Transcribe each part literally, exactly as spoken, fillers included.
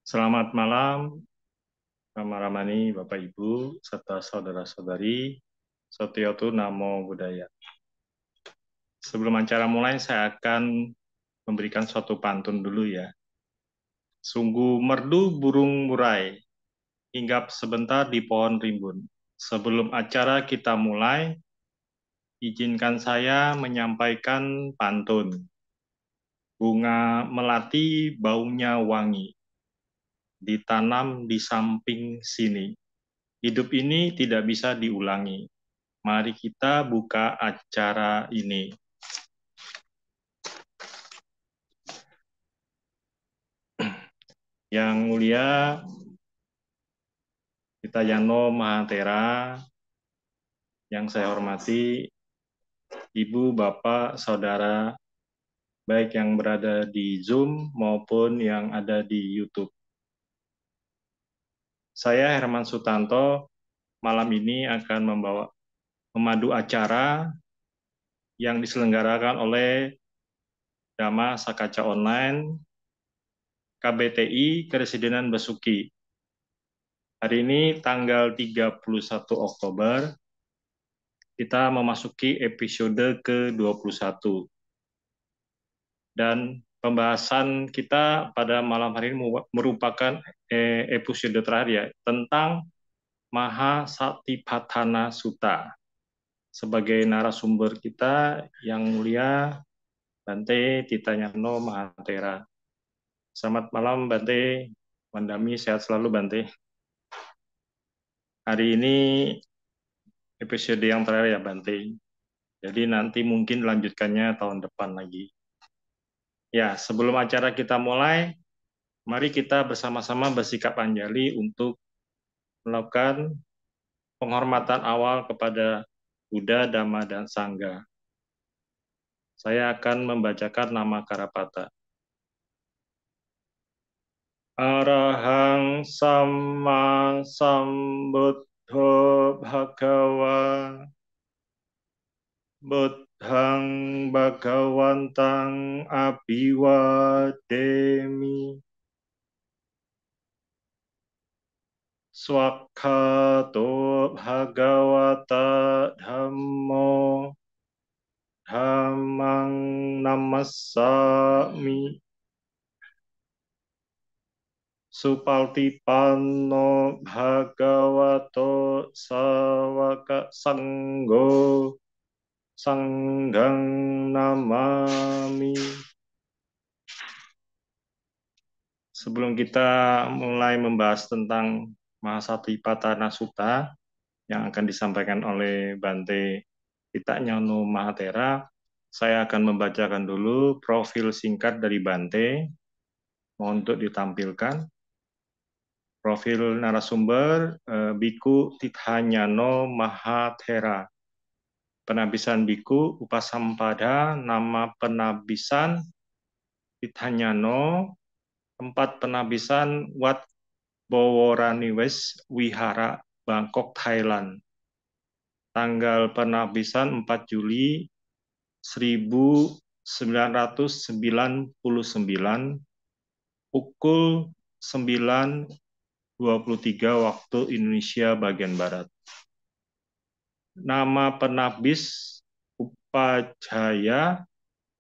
Selamat malam, Rama Ramani, Bapak Ibu, serta saudara-saudari, Sotiotu Namo Buddhaya. Sebelum acara mulai, saya akan memberikan suatu pantun dulu ya. Sungguh merdu burung murai, hinggap sebentar di pohon rimbun. Sebelum acara kita mulai, izinkan saya menyampaikan pantun. Bunga melati baunya wangi, ditanam di samping sini. Hidup ini tidak bisa diulangi. Mari kita buka acara ini. Yang mulia Kita Yano Mahatera, yang saya hormati Ibu, Bapak, Saudara, baik yang berada di Zoom maupun yang ada di YouTube. Saya Herman Sutanto, malam ini akan membawa memandu acara yang diselenggarakan oleh Dhamma Sakaca Online, K B T I Keresidenan Besuki. Hari ini tanggal tiga puluh satu Oktober, kita memasuki episode ke dua puluh satu. Dan pembahasan kita pada malam hari ini merupakan episode terakhir ya, tentang Mahasatipatthana Sutta. Sebagai narasumber kita yang mulia Bante Titayano Mahatera. Selamat malam Bante, Mandami, sehat selalu Bante. Hari ini episode yang terakhir ya Bante. Jadi nanti mungkin lanjutkannya tahun depan lagi. Ya, sebelum acara kita mulai, mari kita bersama-sama bersikap anjali untuk melakukan penghormatan awal kepada Buddha, Dhamma, dan Sangha. Saya akan membacakan nama Karapata. Arahang Samma Sambuddho Bhagawa Buddhang Bhagawantang Abhiwademi Swakhato Bhagawata Dhammo Dhammang Namassami Supaltipanno Bhagavato Sawaka Sanggo Sanghang Namami. Sebelum kita mulai membahas tentang Mahasatipatthana Sutta yang akan disampaikan oleh Bante Titayano Mahatera, saya akan membacakan dulu profil singkat dari Bante. Mohon untuk ditampilkan. Profil narasumber, eh, Biku Titayano Mahatera. Penabisan Biku Upasampada, nama penabisan Titayano, tempat penabisan Wat Boworaniwes Wihara, Bangkok, Thailand. Tanggal penabisan empat Juli seribu sembilan ratus sembilan puluh sembilan, pukul sembilan dua puluh tiga waktu Indonesia bagian Barat. Nama penabis Upajaya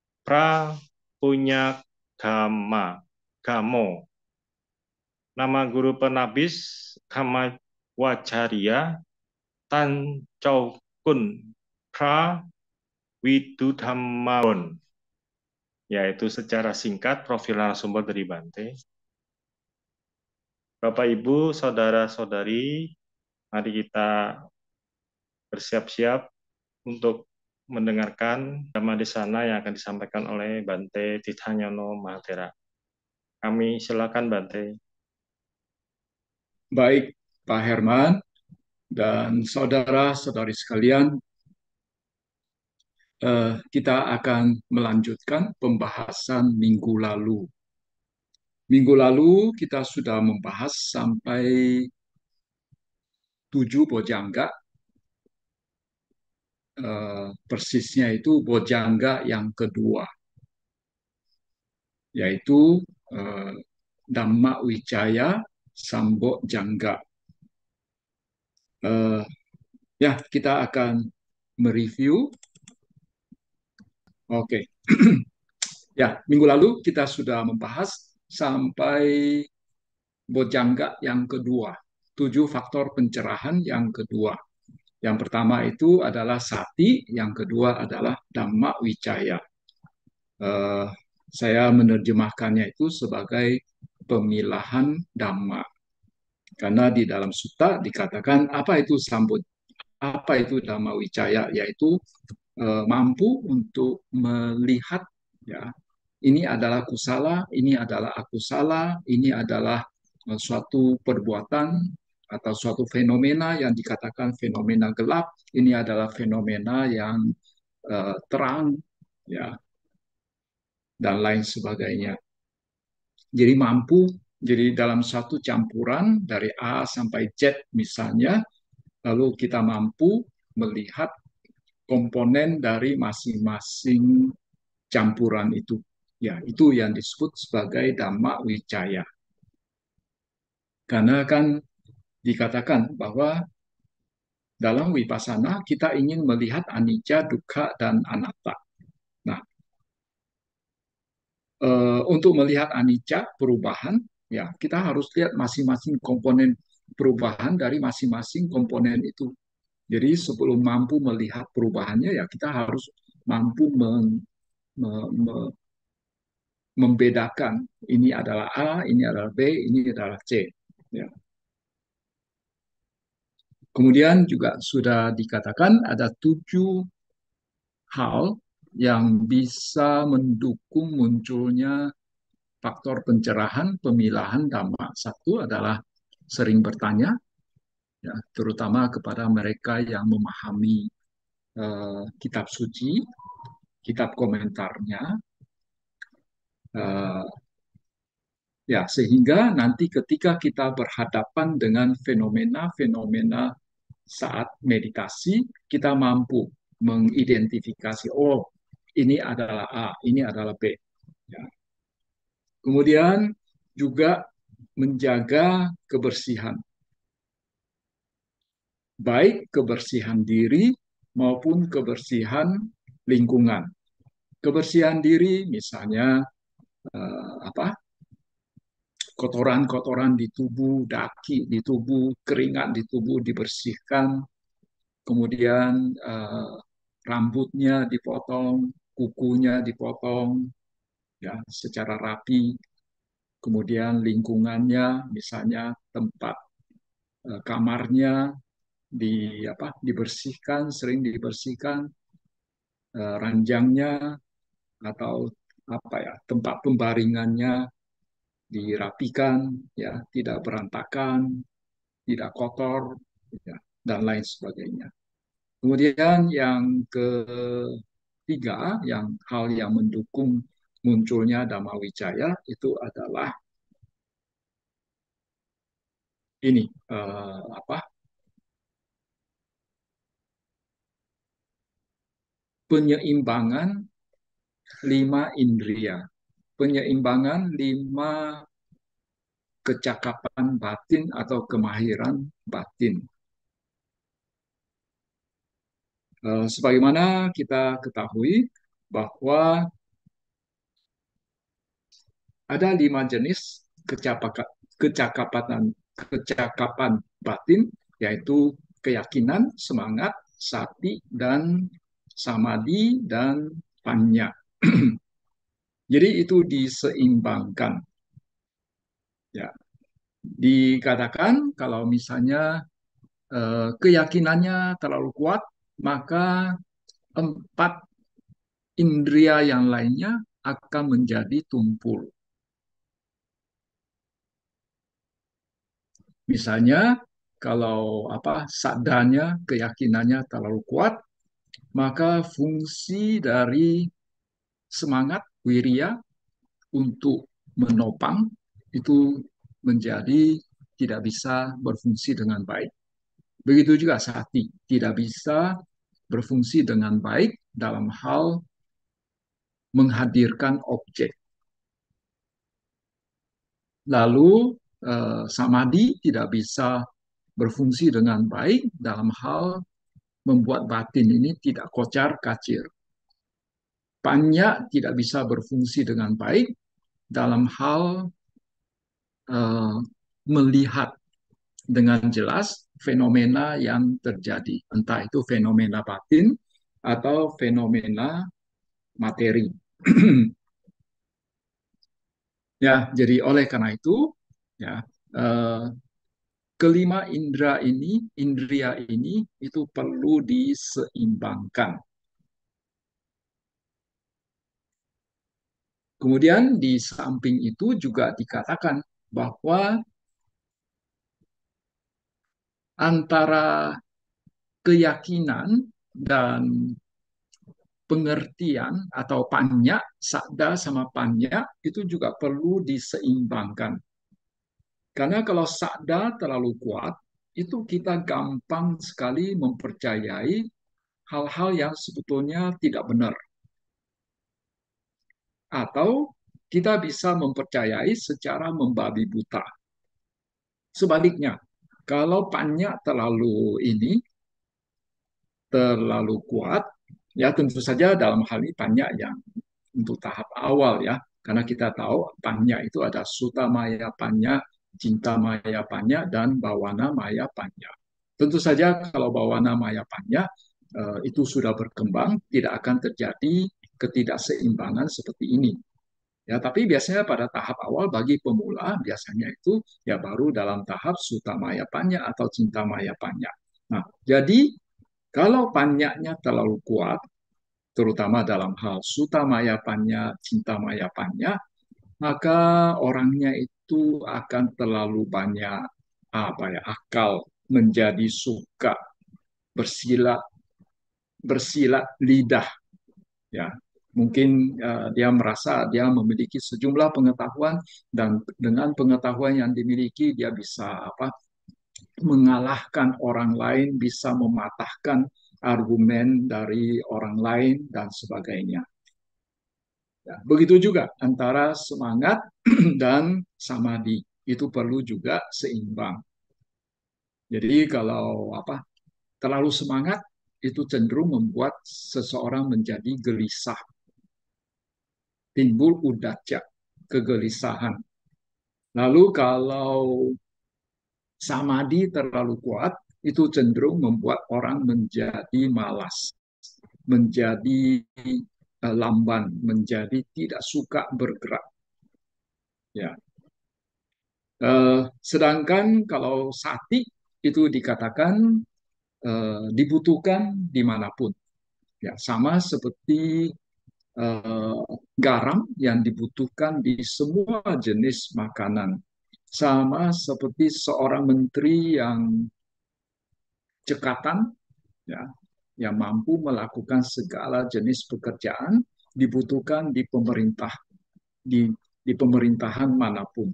Prapunyagama Gamo. Nama guru penabis Kamawajarya Tan Chokun Pra Widudhammawan. Yaitu secara singkat profil narasumber dari Bante. Bapak, Ibu, Saudara-saudari, mari kita bersiap-siap untuk mendengarkan Dhamma Desana yang akan disampaikan oleh Bante Titayano Mahatera. Kami silakan Bante. Baik, Pak Herman dan saudara-saudari sekalian, eh, kita akan melanjutkan pembahasan minggu lalu. Minggu lalu kita sudah membahas sampai tujuh bojangga, eh, persisnya itu bojangga yang kedua, yaitu eh, Dhamma Wijaya Sambo Jangga. Uh, ya, kita akan mereview. Oke. Okay. Ya, minggu lalu kita sudah membahas sampai Bojangga yang kedua, tujuh faktor pencerahan yang kedua. Yang pertama itu adalah sati, yang kedua adalah Dhamma Wijaya. Uh, saya menerjemahkannya itu sebagai pemilahan Dhamma. Karena di dalam sutta dikatakan apa itu sambut, apa itu Dhamma Wijaya, yaitu uh, mampu untuk melihat ya ini adalah kusala, ini adalah akusala, ini adalah uh, suatu perbuatan atau suatu fenomena yang dikatakan fenomena gelap, ini adalah fenomena yang uh, terang, ya, dan lain sebagainya. Jadi mampu, jadi dalam satu campuran dari A sampai Z misalnya, lalu kita mampu melihat komponen dari masing-masing campuran itu. Ya, itu yang disebut sebagai Dhamma Wijaya. Karena kan dikatakan bahwa dalam Vipassana kita ingin melihat anicca, dukkha, dan anatta. Nah, e, untuk melihat anicca, perubahan, ya kita harus lihat masing-masing komponen perubahan dari masing-masing komponen itu. Jadi sebelum mampu melihat perubahannya, ya kita harus mampu men, me, me, membedakan ini adalah A, ini adalah B, ini adalah C. Ya. Kemudian juga sudah dikatakan ada tujuh hal yang bisa mendukung munculnya faktor pencerahan pemilahan dhamma. Satu adalah sering bertanya, ya, terutama kepada mereka yang memahami uh, kitab suci, kitab komentarnya, uh, ya sehingga nanti ketika kita berhadapan dengan fenomena-fenomena saat meditasi, kita mampu mengidentifikasi, oh ini adalah A, ini adalah B. Ya. Kemudian juga menjaga kebersihan, baik kebersihan diri maupun kebersihan lingkungan. Kebersihan diri misalnya eh, apa? Kotoran-kotoran di tubuh, daki di tubuh, keringat di tubuh dibersihkan, kemudian eh, rambutnya dipotong, kukunya dipotong, ya secara rapi, kemudian lingkungannya, misalnya tempat eh, kamarnya di apa dibersihkan, sering dibersihkan, eh, ranjangnya atau apa ya tempat pembaringannya dirapikan, ya tidak berantakan, tidak kotor, ya, dan lain sebagainya. Kemudian yang ketiga, yang hal yang mendukung munculnya Dhamma Wijaya itu adalah ini eh, apa penyeimbangan lima indria, penyeimbangan lima kecakapan batin atau kemahiran batin. Eh, sebagaimana kita ketahui bahwa ada lima jenis kecakapan kecakapan batin, yaitu keyakinan, semangat, sati, dan samadhi, dan panya. Jadi itu diseimbangkan. Ya, dikatakan kalau misalnya eh, keyakinannya terlalu kuat, maka empat indria yang lainnya akan menjadi tumpul. Misalnya kalau apa sadanya keyakinannya terlalu kuat, maka fungsi dari semangat wirya untuk menopang itu menjadi tidak bisa berfungsi dengan baik. Begitu juga sati tidak bisa berfungsi dengan baik dalam hal menghadirkan objek. Lalu eh, samadhi tidak bisa berfungsi dengan baik dalam hal membuat batin ini tidak kocar kacir. Panya tidak bisa berfungsi dengan baik dalam hal eh, melihat dengan jelas fenomena yang terjadi, entah itu fenomena batin atau fenomena materi. Ya, jadi oleh karena itu, ya, eh, kelima indera ini, indria ini itu perlu diseimbangkan. Kemudian di samping itu juga dikatakan bahwa antara keyakinan dan pengertian atau panya, sakda sama panya itu juga perlu diseimbangkan. Karena kalau sakda terlalu kuat, itu kita gampang sekali mempercayai hal-hal yang sebetulnya tidak benar. Atau kita bisa mempercayai secara membabi buta. Sebaliknya, kalau panya terlalu ini, terlalu kuat, ya tentu saja dalam hal ini panya yang untuk tahap awal ya, karena kita tahu panya itu ada suta maya panya, cinta maya panya, dan bawana maya panya. Tentu saja kalau bawana maya panya eh, itu sudah berkembang, tidak akan terjadi ketidakseimbangan seperti ini. Ya, tapi biasanya pada tahap awal bagi pemula biasanya itu ya baru dalam tahap suta maya panya atau cinta maya panya. Nah, jadi kalau panyaknya terlalu kuat, terutama dalam hal suta maya panya, cinta maya panya, maka orangnya itu akan terlalu banyak apa ya akal, menjadi suka bersilat bersilat lidah ya. Mungkin uh, dia merasa dia memiliki sejumlah pengetahuan dan dengan pengetahuan yang dimiliki dia bisa apa mengalahkan orang lain, bisa mematahkan argumen dari orang lain dan sebagainya. Ya, begitu juga antara semangat dan samadhi itu perlu juga seimbang. Jadi kalau apa terlalu semangat itu cenderung membuat seseorang menjadi gelisah, timbul udaca, kegelisahan. Lalu kalau samadhi terlalu kuat itu cenderung membuat orang menjadi malas, menjadi uh, lamban, menjadi tidak suka bergerak. Ya, uh, sedangkan kalau sati itu dikatakan uh, dibutuhkan dimanapun. Ya, sama seperti uh, garam yang dibutuhkan di semua jenis makanan. Sama seperti seorang menteri yang cekatan, ya, yang mampu melakukan segala jenis pekerjaan dibutuhkan di pemerintah di di pemerintahan manapun.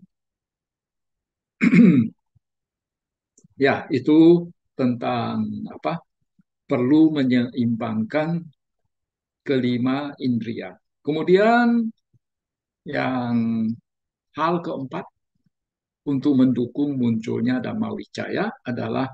Ya, itu tentang apa? Perlu menyeimbangkan kelima indria. Kemudian yang hal keempat untuk mendukung munculnya Dhamma Wicaya adalah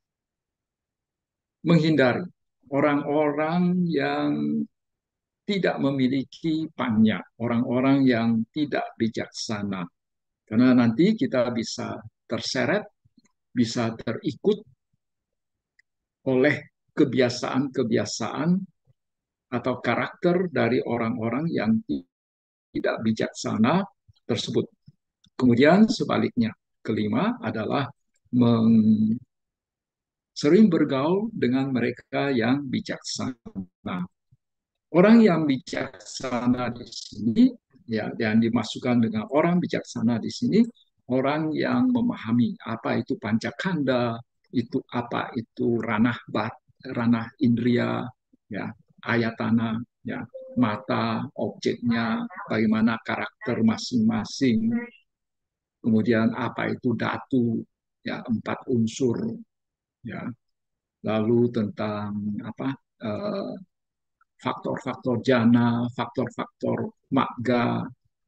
menghindari orang-orang yang tidak memiliki panya, orang-orang yang tidak bijaksana. Karena nanti kita bisa terseret, bisa terikut oleh kebiasaan-kebiasaan atau karakter dari orang-orang yang tidak bijaksana tersebut. Kemudian sebaliknya, kelima adalah meng, sering bergaul dengan mereka yang bijaksana. Orang yang bijaksana di sini, ya, yang dimasukkan dengan orang bijaksana di sini, orang yang memahami apa itu pancakanda, itu apa itu ranah bat, ranah indria, ya, ayatana, ya, mata, objeknya, bagaimana karakter masing-masing, kemudian apa itu datu, ya, empat unsur, ya, lalu tentang apa eh, faktor-faktor jana, faktor-faktor magga,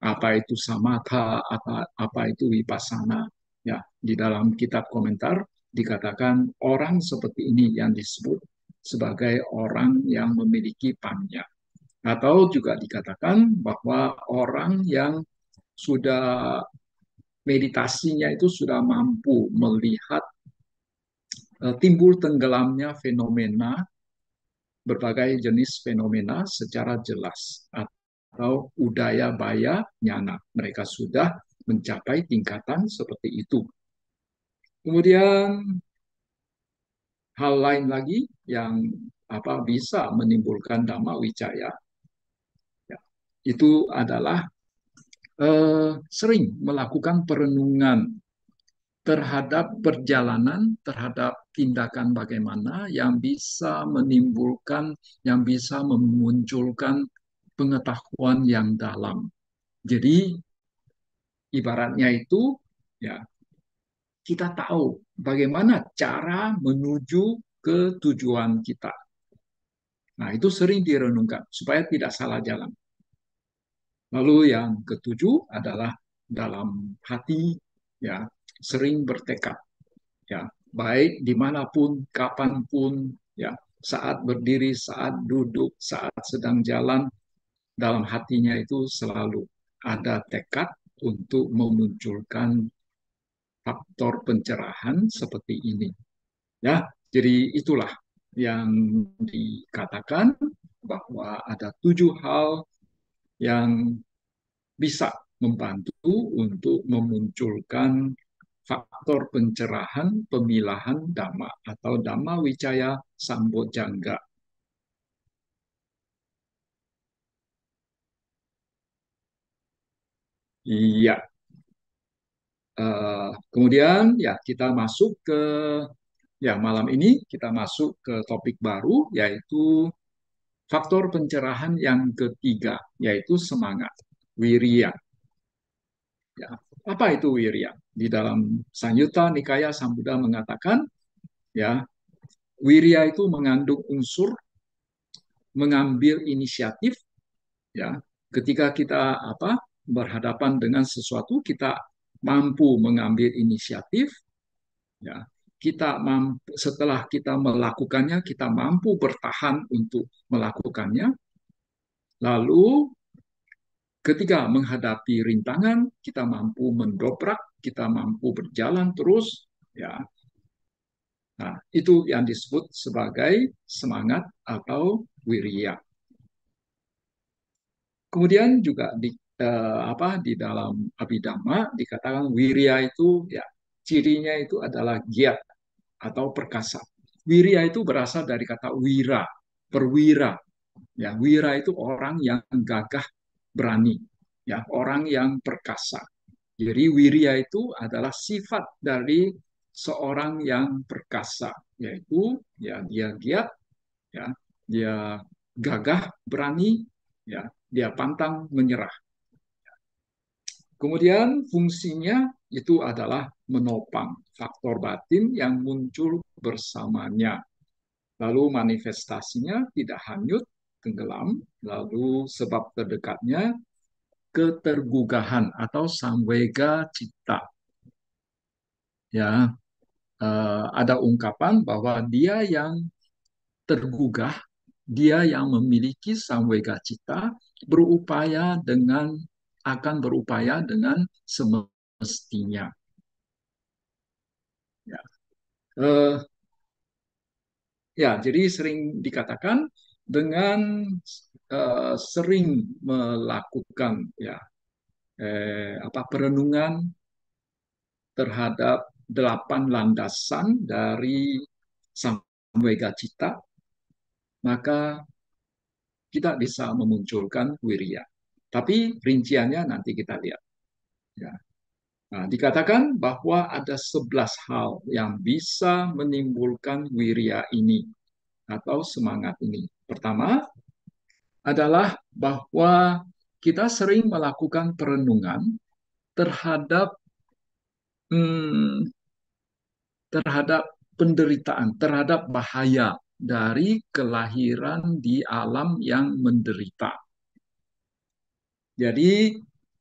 apa itu samatha, apa apa itu vipassana. Ya, di dalam kitab komentar dikatakan orang seperti ini yang disebut sebagai orang yang memiliki panya. Atau juga dikatakan bahwa orang yang sudah meditasinya itu sudah mampu melihat uh, timbul tenggelamnya fenomena, berbagai jenis fenomena secara jelas, atau udaya baya nyana. Mereka sudah mencapai tingkatan seperti itu. Kemudian hal lain lagi yang apa bisa menimbulkan dhamma wicaya, ya, itu adalah eh, sering melakukan perenungan terhadap perjalanan, terhadap tindakan bagaimana yang bisa menimbulkan, yang bisa memunculkan pengetahuan yang dalam. Jadi ibaratnya itu, ya, kita tahu bagaimana cara menuju ke tujuan kita. Nah, itu sering direnungkan supaya tidak salah jalan. Lalu yang ketujuh adalah dalam hati, ya, sering bertekad, ya, baik dimanapun, kapanpun, ya, saat berdiri, saat duduk, saat sedang jalan, dalam hatinya itu selalu ada tekad untuk memunculkan faktor pencerahan seperti ini. Ya, jadi itulah yang dikatakan bahwa ada tujuh hal yang bisa membantu untuk memunculkan faktor pencerahan pemilahan dhamma atau dhamma wicaya sambojangga. Iya. Uh, kemudian ya kita masuk ke ya malam ini kita masuk ke topik baru yaitu faktor pencerahan yang ketiga yaitu semangat, wirya. Ya, apa itu wirya? Di dalam Sanyutta Nikaya Sambuddha mengatakan, ya, wirya itu mengandung unsur mengambil inisiatif, ya. Ketika kita apa berhadapan dengan sesuatu, kita mampu mengambil inisiatif, ya. Kita mampu, setelah kita melakukannya, kita mampu bertahan untuk melakukannya. Lalu ketika menghadapi rintangan, kita mampu mendobrak, kita mampu berjalan terus, ya. Nah, itu yang disebut sebagai semangat atau wirya. Kemudian juga di eh, apa di dalam Abhidhamma dikatakan wirya itu ya cirinya itu adalah giat atau perkasa. Wirya itu berasal dari kata wira, perwira. Ya, wira itu orang yang gagah berani, ya, orang yang perkasa. Jadi wirya itu adalah sifat dari seorang yang perkasa, yaitu ya dia giat, ya, dia gagah berani, ya, dia pantang menyerah. Kemudian fungsinya itu adalah menopang faktor batin yang muncul bersamanya. Lalu manifestasinya tidak hanyut, tenggelam, lalu sebab terdekatnya ketergugahan atau samvega cita. Ya, eh, ada ungkapan bahwa dia yang tergugah, dia yang memiliki samvega cita berupaya dengan akan berupaya dengan semestinya. Ya, eh, ya jadi sering dikatakan dengan eh, sering melakukan ya eh, apa perenungan terhadap delapan landasan dari samvega cita, maka kita bisa memunculkan wirya. Tapi rinciannya nanti kita lihat. Ya. Nah, dikatakan bahwa ada sebelas hal yang bisa menimbulkan wirya ini atau semangat ini. Pertama adalah bahwa kita sering melakukan perenungan terhadap hmm, terhadap penderitaan, terhadap bahaya dari kelahiran di alam yang menderita. Jadi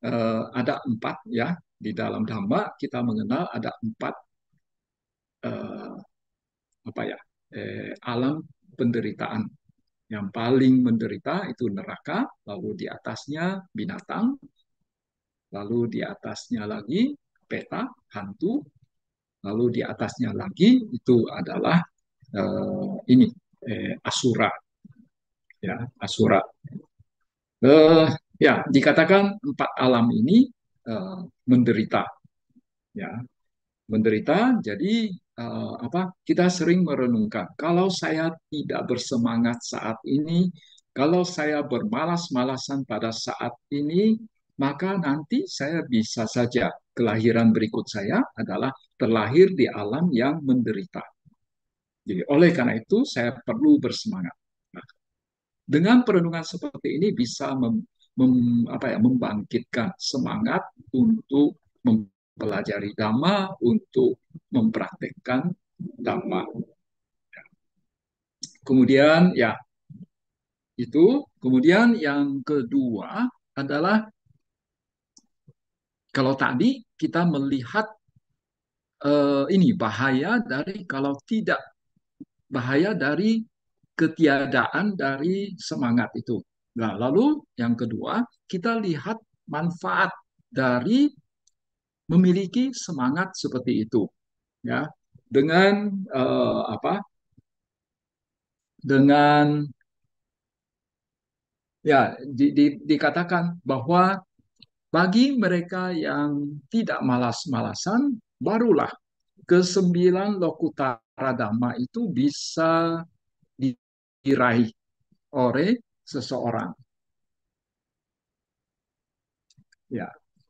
eh, ada empat ya di dalam Dhamma kita mengenal ada empat eh, apa ya eh, alam penderitaan. Yang paling menderita itu neraka, lalu di atasnya binatang, lalu di atasnya lagi peta, hantu, lalu di atasnya lagi itu adalah eh, ini eh, asura, ya asura. Eh, ya dikatakan empat alam ini eh, menderita, ya menderita. Jadi eh, apa? Kita sering merenungkan, kalau saya tidak bersemangat saat ini, kalau saya bermalas-malasan pada saat ini, maka nanti saya bisa saja kelahiran berikut saya adalah terlahir di alam yang menderita. Jadi oleh karena itu saya perlu bersemangat. Nah, dengan perenungan seperti ini bisa mem, mem- apa ya, membangkitkan semangat untuk mempelajari Dhamma, untuk mempraktekkan Dhamma. Kemudian ya itu, kemudian yang kedua adalah kalau tadi kita melihat eh, ini bahaya dari kalau tidak bahaya dari ketiadaan dari semangat itu. Nah, lalu yang kedua, kita lihat manfaat dari memiliki semangat seperti itu, ya. Dengan eh, apa? Dengan ya di, di, dikatakan bahwa bagi mereka yang tidak malas-malasan, barulah kesembilan lokutara dhamma itu bisa diraih oleh seseorang. Ya,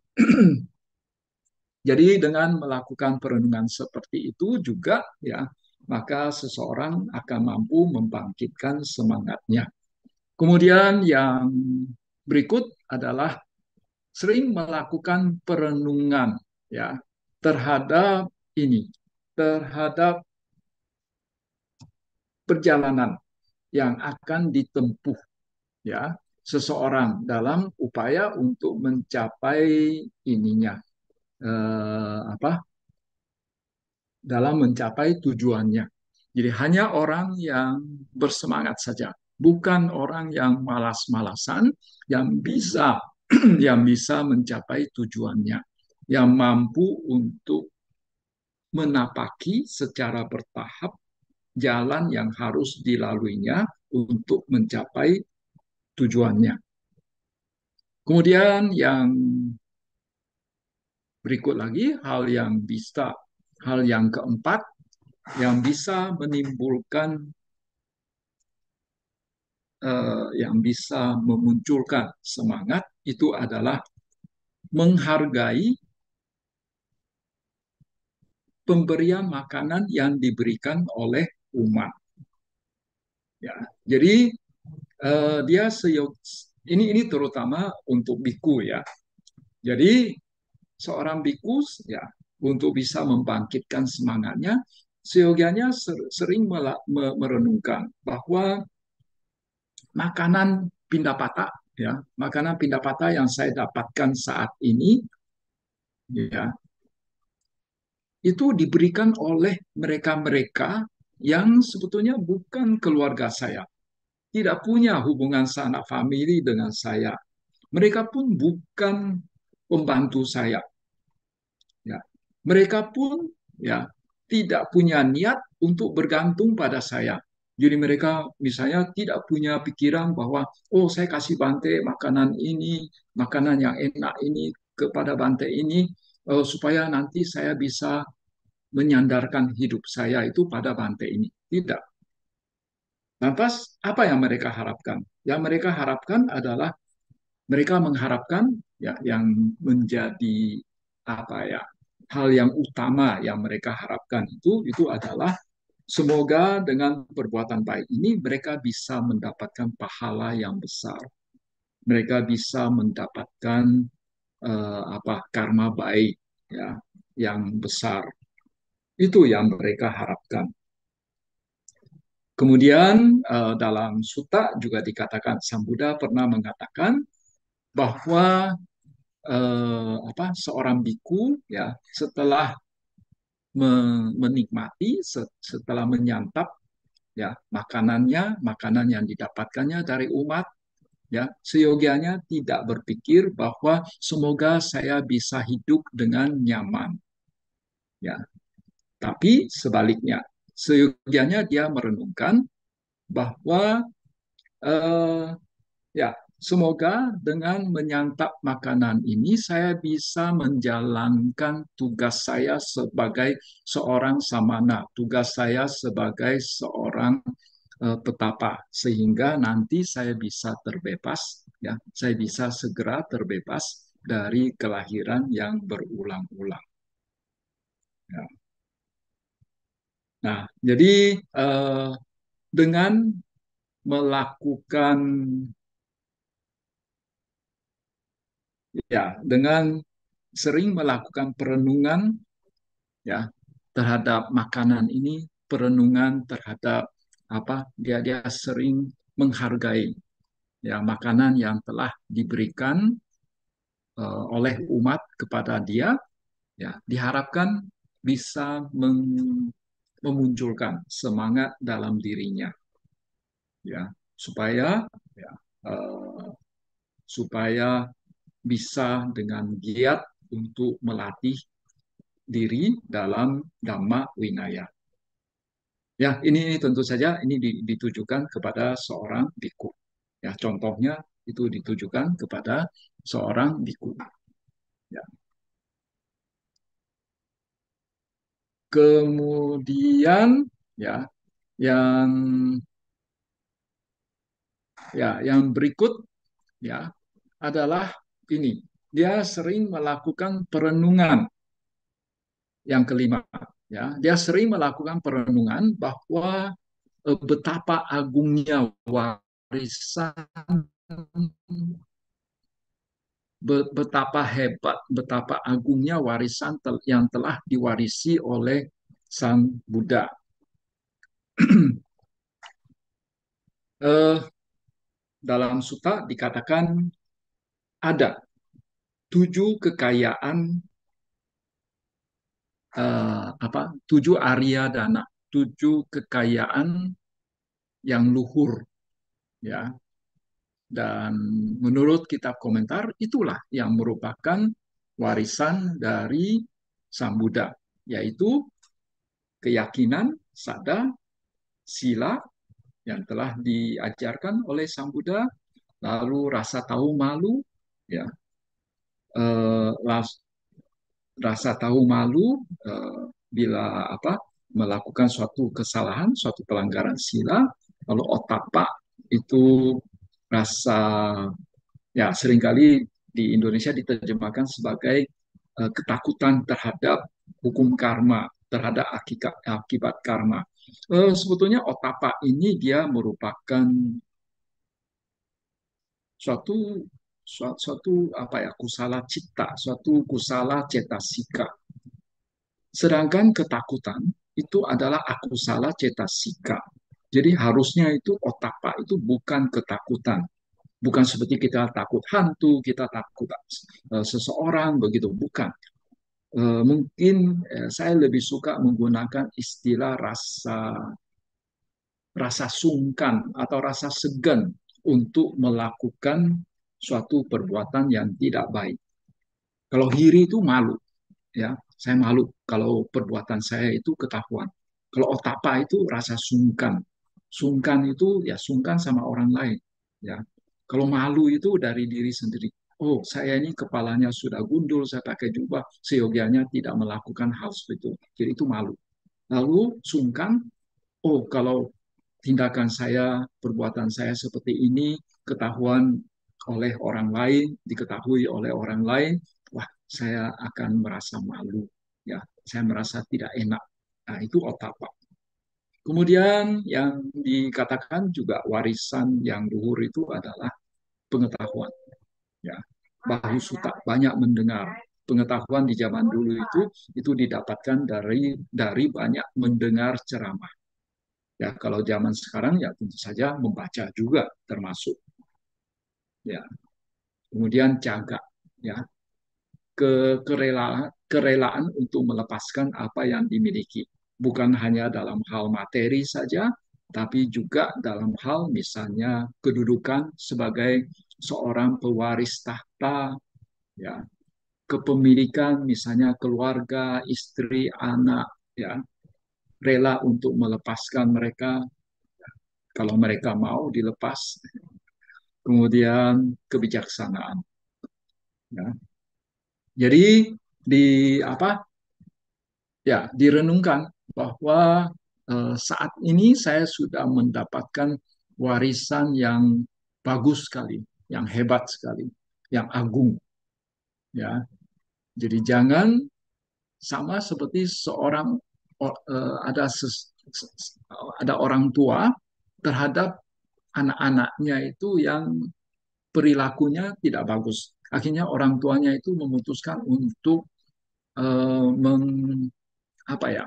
jadi dengan melakukan perenungan seperti itu juga ya, maka seseorang akan mampu membangkitkan semangatnya. Kemudian yang berikut adalah sering melakukan perenungan ya terhadap ini, terhadap perjalanan yang akan ditempuh ya seseorang dalam upaya untuk mencapai ininya eh, apa dalam mencapai tujuannya. Jadi hanya orang yang bersemangat saja, bukan orang yang malas-malasan yang bisa yang bisa mencapai tujuannya, yang mampu untuk menapaki secara bertahap jalan yang harus dilaluinya untuk mencapai tujuannya. Kemudian yang berikut lagi hal yang bisa hal yang keempat yang bisa menimbulkan eh, yang bisa memunculkan semangat itu adalah menghargai pemberian makanan yang diberikan oleh umat. Ya, jadi eh, dia seyog, ini ini terutama untuk biku ya. Jadi seorang biku ya untuk bisa membangkitkan semangatnya, seyogianya sering merenungkan bahwa makanan pindapata ya, makanan pindapata yang saya dapatkan saat ini ya, itu diberikan oleh mereka-mereka yang sebetulnya bukan keluarga saya, tidak punya hubungan sanak famili dengan saya. Mereka pun bukan pembantu saya. Ya. Mereka pun ya tidak punya niat untuk bergantung pada saya. Jadi mereka misalnya tidak punya pikiran bahwa oh saya kasih Bante makanan ini, makanan yang enak ini kepada Bante ini eh, supaya nanti saya bisa menyandarkan hidup saya itu pada Bante ini. Tidak. Lantas apa yang mereka harapkan? Yang mereka harapkan adalah mereka mengharapkan ya yang menjadi apa ya hal yang utama yang mereka harapkan itu itu adalah semoga dengan perbuatan baik ini mereka bisa mendapatkan pahala yang besar. Mereka bisa mendapatkan eh, apa karma baik ya yang besar. Itu yang mereka harapkan. Kemudian eh, dalam sutta juga dikatakan Sang Buddha pernah mengatakan bahwa eh, apa seorang biku ya setelah me- menikmati se- setelah menyantap ya makanannya, makanan yang didapatkannya dari umat ya, seyogianya tidak berpikir bahwa semoga saya bisa hidup dengan nyaman ya, tapi sebaliknya seyogianya dia merenungkan bahwa eh, ya, semoga dengan menyantap makanan ini saya bisa menjalankan tugas saya sebagai seorang samana, tugas saya sebagai seorang eh, petapa, sehingga nanti saya bisa terbebas, ya, saya bisa segera terbebas dari kelahiran yang berulang-ulang. Ya. Nah, jadi eh, dengan melakukan ya, dengan sering melakukan perenungan ya terhadap makanan ini, perenungan terhadap apa dia dia sering menghargai ya makanan yang telah diberikan uh, oleh umat kepada dia ya diharapkan bisa meng, memunculkan semangat dalam dirinya ya supaya ya uh, supaya bisa dengan giat untuk melatih diri dalam Dhamma Winaya. Ya, ini tentu saja ini ditujukan kepada seorang biku. Ya, contohnya itu ditujukan kepada seorang biku. Ya. Kemudian ya, yang ya yang berikut ya adalah ini. Dia sering melakukan perenungan yang kelima. Ya, dia sering melakukan perenungan bahwa eh, betapa agungnya warisan, betapa hebat, betapa agungnya warisan yang telah diwarisi oleh Sang Buddha. eh, dalam sutta dikatakan ada tujuh kekayaan eh, apa tujuh Arya Dana, tujuh kekayaan yang luhur ya. Dan menurut kitab komentar itulah yang merupakan warisan dari Sang Buddha, yaitu keyakinan, sada, sila yang telah diajarkan oleh Sang Buddha, lalu rasa tahu malu, ya, eh, rasa tahu malu eh, bila apa melakukan suatu kesalahan, suatu pelanggaran sila, lalu otapa itu rasa ya seringkali di Indonesia diterjemahkan sebagai uh, ketakutan terhadap hukum karma, terhadap akibat, akibat karma. Uh, sebetulnya otapa ini dia merupakan suatu suatu, suatu apa ya kusala cita, suatu kusala cetasika. Sedangkan ketakutan itu adalah akusala cetasika. Jadi harusnya itu otapa itu bukan ketakutan, bukan seperti kita takut hantu, kita takut uh, seseorang begitu, bukan. Uh, mungkin uh, saya lebih suka menggunakan istilah rasa rasa sungkan atau rasa segan untuk melakukan suatu perbuatan yang tidak baik. Kalau hiri itu malu, ya, saya malu kalau perbuatan saya itu ketahuan. Kalau otapa itu rasa sungkan, sungkan itu ya sungkan sama orang lain, ya. Kalau malu itu dari diri sendiri. Oh, saya ini kepalanya sudah gundul, saya pakai jubah, seyogianya tidak melakukan hal seperti itu. Jadi itu malu. Lalu sungkan, oh kalau tindakan saya, perbuatan saya seperti ini ketahuan oleh orang lain, diketahui oleh orang lain, wah saya akan merasa malu, ya, saya merasa tidak enak. Nah, itu otapa. Kemudian yang dikatakan juga warisan yang luhur itu adalah pengetahuan, ya. Bahu suta banyak mendengar. Pengetahuan di zaman dulu itu itu didapatkan dari dari banyak mendengar ceramah. Ya, kalau zaman sekarang ya tentu saja membaca juga termasuk. Ya, kemudian jaga, ya. ke kerelaan, kerelaan untuk melepaskan apa yang dimiliki. Bukan hanya dalam hal materi saja, tapi juga dalam hal misalnya kedudukan sebagai seorang pewaris tahta, ya, kepemilikan misalnya keluarga, istri, anak, ya, rela untuk melepaskan mereka kalau mereka mau dilepas. Kemudian kebijaksanaan, ya. Jadi di apa ya direnungkan bahwa eh, saat ini saya sudah mendapatkan warisan yang bagus sekali, yang hebat sekali, yang agung, ya. Jadi jangan sama seperti seorang eh, ada ses- ada orang tua terhadap anak-anaknya itu yang perilakunya tidak bagus. Akhirnya orang tuanya itu memutuskan untuk eh, meng, apa ya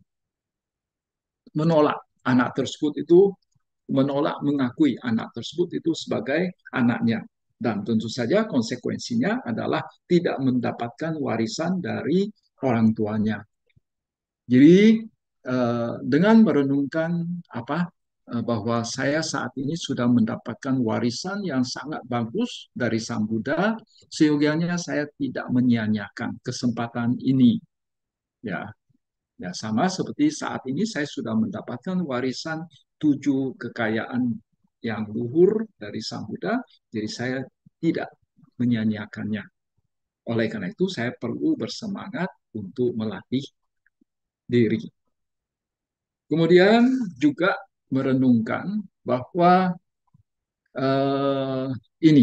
menolak anak tersebut itu menolak mengakui anak tersebut itu sebagai anaknya. Dan tentu saja konsekuensinya adalah tidak mendapatkan warisan dari orang tuanya. Jadi eh, dengan merenungkan apa eh, bahwa saya saat ini sudah mendapatkan warisan yang sangat bagus dari Sang Buddha, seyogianya saya tidak menyia-nyiakan kesempatan ini. Ya, ya sama seperti saat ini saya sudah mendapatkan warisan tujuh kekayaan yang luhur dari Sang Buddha, jadi saya tidak menyia-nyiakannya. Oleh karena itu, saya perlu bersemangat untuk melatih diri. Kemudian juga merenungkan bahwa eh, ini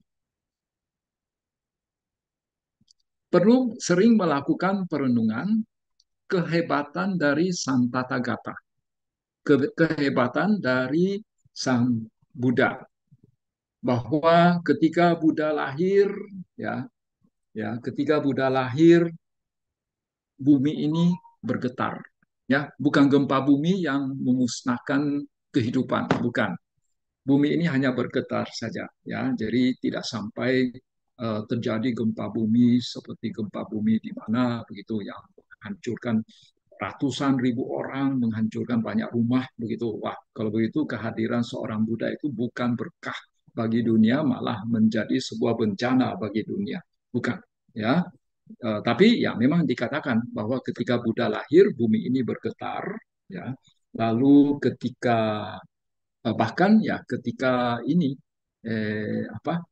perlu sering melakukan perenungan kehebatan dari Sang Tathagata, ke kehebatan dari Sang Buddha, bahwa ketika Buddha lahir, ya, ya, ketika Buddha lahir, bumi ini bergetar, ya, bukan gempa bumi yang memusnahkan kehidupan, bukan. Bumi ini hanya bergetar saja, ya, jadi tidak sampai uh, terjadi gempa bumi seperti gempa bumi di mana begitu yang menghancurkan ratusan ribu orang, menghancurkan banyak rumah begitu. Wah, kalau begitu kehadiran seorang Buddha itu bukan berkah bagi dunia, malah menjadi sebuah bencana bagi dunia. Bukan, ya. Uh, tapi ya memang dikatakan bahwa ketika Buddha lahir, bumi ini bergetar, ya. Lalu ketika uh, bahkan ya ketika ini eh, apa?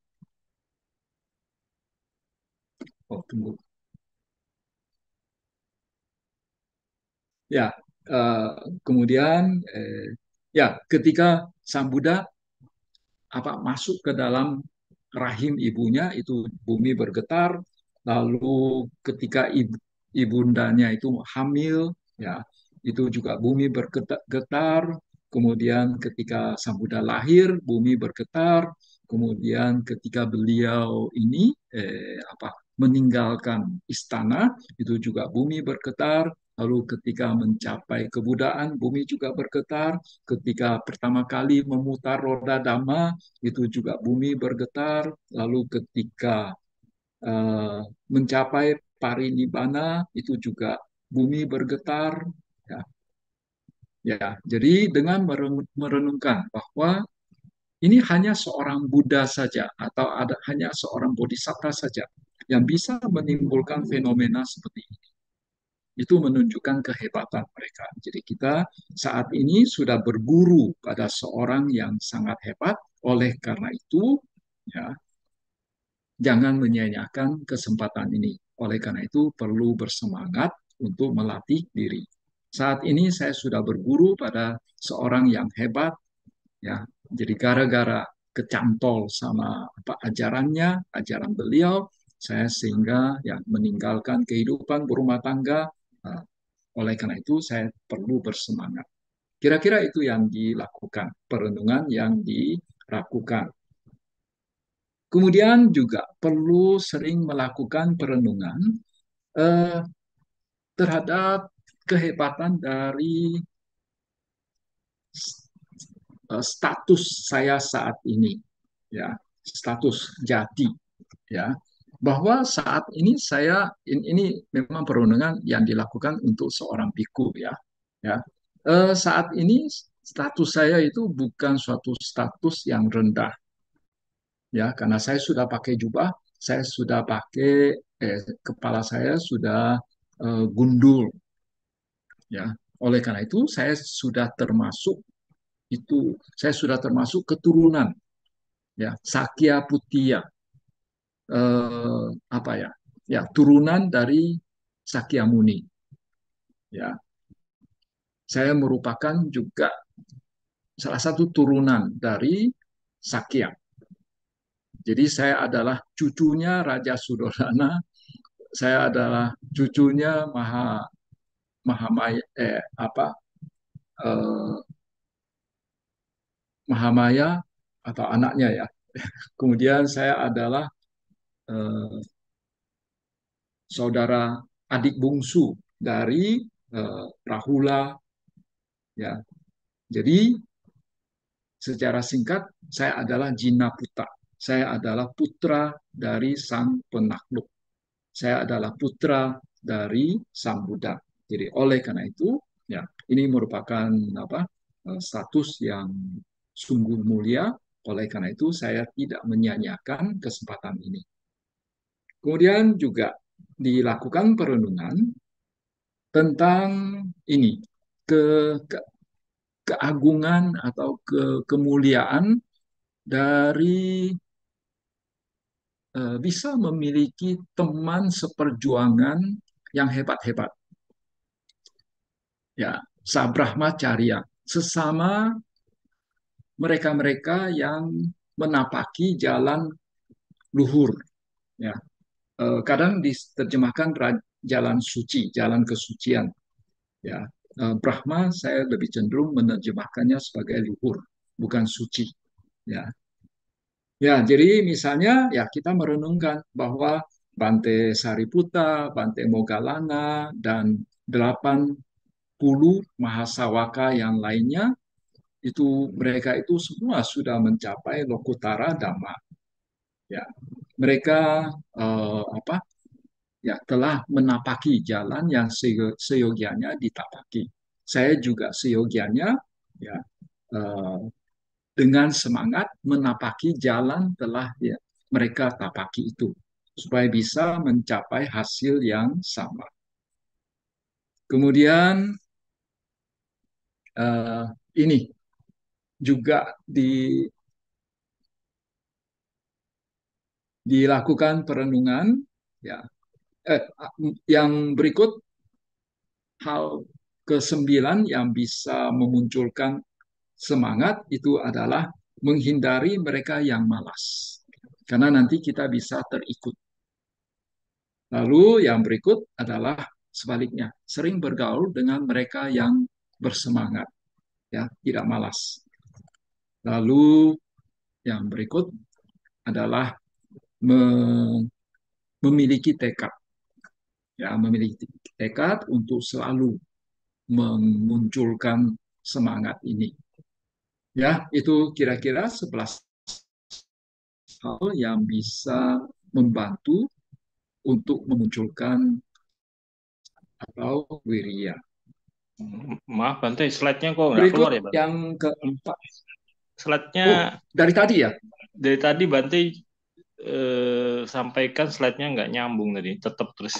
Oh, tunggu. Ya, uh, kemudian eh, ya ketika Sang Buddha apa masuk ke dalam rahim ibunya itu bumi bergetar, lalu ketika ibu, ibundanya itu hamil, ya itu juga bumi bergetar, kemudian ketika Sang Buddha lahir bumi bergetar, kemudian ketika beliau ini eh, apa meninggalkan istana itu juga bumi bergetar, lalu ketika mencapai kebudaan bumi juga bergetar, ketika pertama kali memutar roda Dhamma itu juga bumi bergetar, lalu ketika uh, mencapai parinibbana itu juga bumi bergetar, ya. Ya, jadi dengan merenungkan bahwa ini hanya seorang Buddha saja atau ada hanya seorang bodhisatta saja yang bisa menimbulkan fenomena seperti ini. Itu menunjukkan kehebatan mereka. Jadi kita saat ini sudah berguru pada seorang yang sangat hebat. Oleh karena itu, ya, jangan menyia-nyiakan kesempatan ini. Oleh karena itu, perlu bersemangat untuk melatih diri. Saat ini saya sudah berguru pada seorang yang hebat, ya. Jadi gara-gara kecantol sama apa ajarannya, ajaran beliau, saya sehingga ya meninggalkan kehidupan berumah tangga. Nah, oleh karena itu, saya perlu bersemangat. Kira-kira itu yang dilakukan, perenungan yang dilakukan. Kemudian juga perlu sering melakukan perenungan eh, terhadap kehebatan dari eh, status saya saat ini, ya, status jati, ya. bahwa saat ini saya in- ini memang perundungan yang dilakukan untuk seorang biku ya. Ya. Eh, saat ini status saya itu bukan suatu status yang rendah ya, karena saya sudah pakai jubah, saya sudah pakai eh, kepala saya sudah eh, gundul ya. Oleh karena itu saya sudah termasuk itu saya sudah termasuk keturunan ya Sakya Putia, eh, apa ya ya turunan dari Sakyamuni ya. Saya merupakan juga salah satu turunan dari Sakya. Jadi saya adalah cucunya Raja Sudodana, saya adalah cucunya Maha Mahamaya eh apa eh, Mahamaya atau anaknya ya. Kemudian saya adalah eh, saudara adik bungsu dari eh, Rahula ya. Jadi secara singkat saya adalah Jinaputa. Saya adalah putra dari sang penakluk. Saya adalah putra dari sang Buddha. Jadi oleh karena itu, ya ini merupakan apa eh, status yang sungguh mulia. Oleh karena itu, saya tidak menyia-nyiakan kesempatan ini. Kemudian juga dilakukan perenungan tentang ini ke, ke keagungan atau ke kemuliaan dari eh, bisa memiliki teman seperjuangan yang hebat-hebat ya, sabrahmacharya, sesama mereka-mereka yang menapaki jalan luhur ya. Eh, kadang diterjemahkan jalan suci, jalan kesucian ya. Eh, Brahma saya lebih cenderung menerjemahkannya sebagai luhur, bukan suci ya. Ya, jadi misalnya ya kita merenungkan bahwa Bante Sariputta, Bante Moggallana, dan delapan puluh Mahasawaka yang lainnya itu mereka itu semua sudah mencapai Lokutara Dhamma. Ya, mereka eh, apa? Ya telah menapaki jalan yang seyogianya ditapaki. Saya juga seyogianya ya eh, dengan semangat menapaki jalan telah ya, mereka tapaki itu supaya bisa mencapai hasil yang sama. Kemudian eh, ini juga di, dilakukan perenungan ya. Eh, yang berikut hal kesembilan yang bisa memunculkan semangat itu adalah menghindari mereka yang malas. Karena nanti kita bisa terikut. Lalu yang berikut adalah sebaliknya, sering bergaul dengan mereka yang bersemangat, ya, tidak malas. Lalu yang berikut adalah memiliki tekad, ya, memiliki tekad untuk selalu memunculkan semangat ini. Ya, itu kira-kira sebelas hal yang bisa membantu untuk memunculkan atau wirya. Maaf Bante, slide-nya kok nggak keluar Berikut ya Bante? yang keempat. Oh, Slide-nya dari tadi ya? dari tadi Bante eh, sampaikan slide-nya nggak nyambung tadi, tetap terus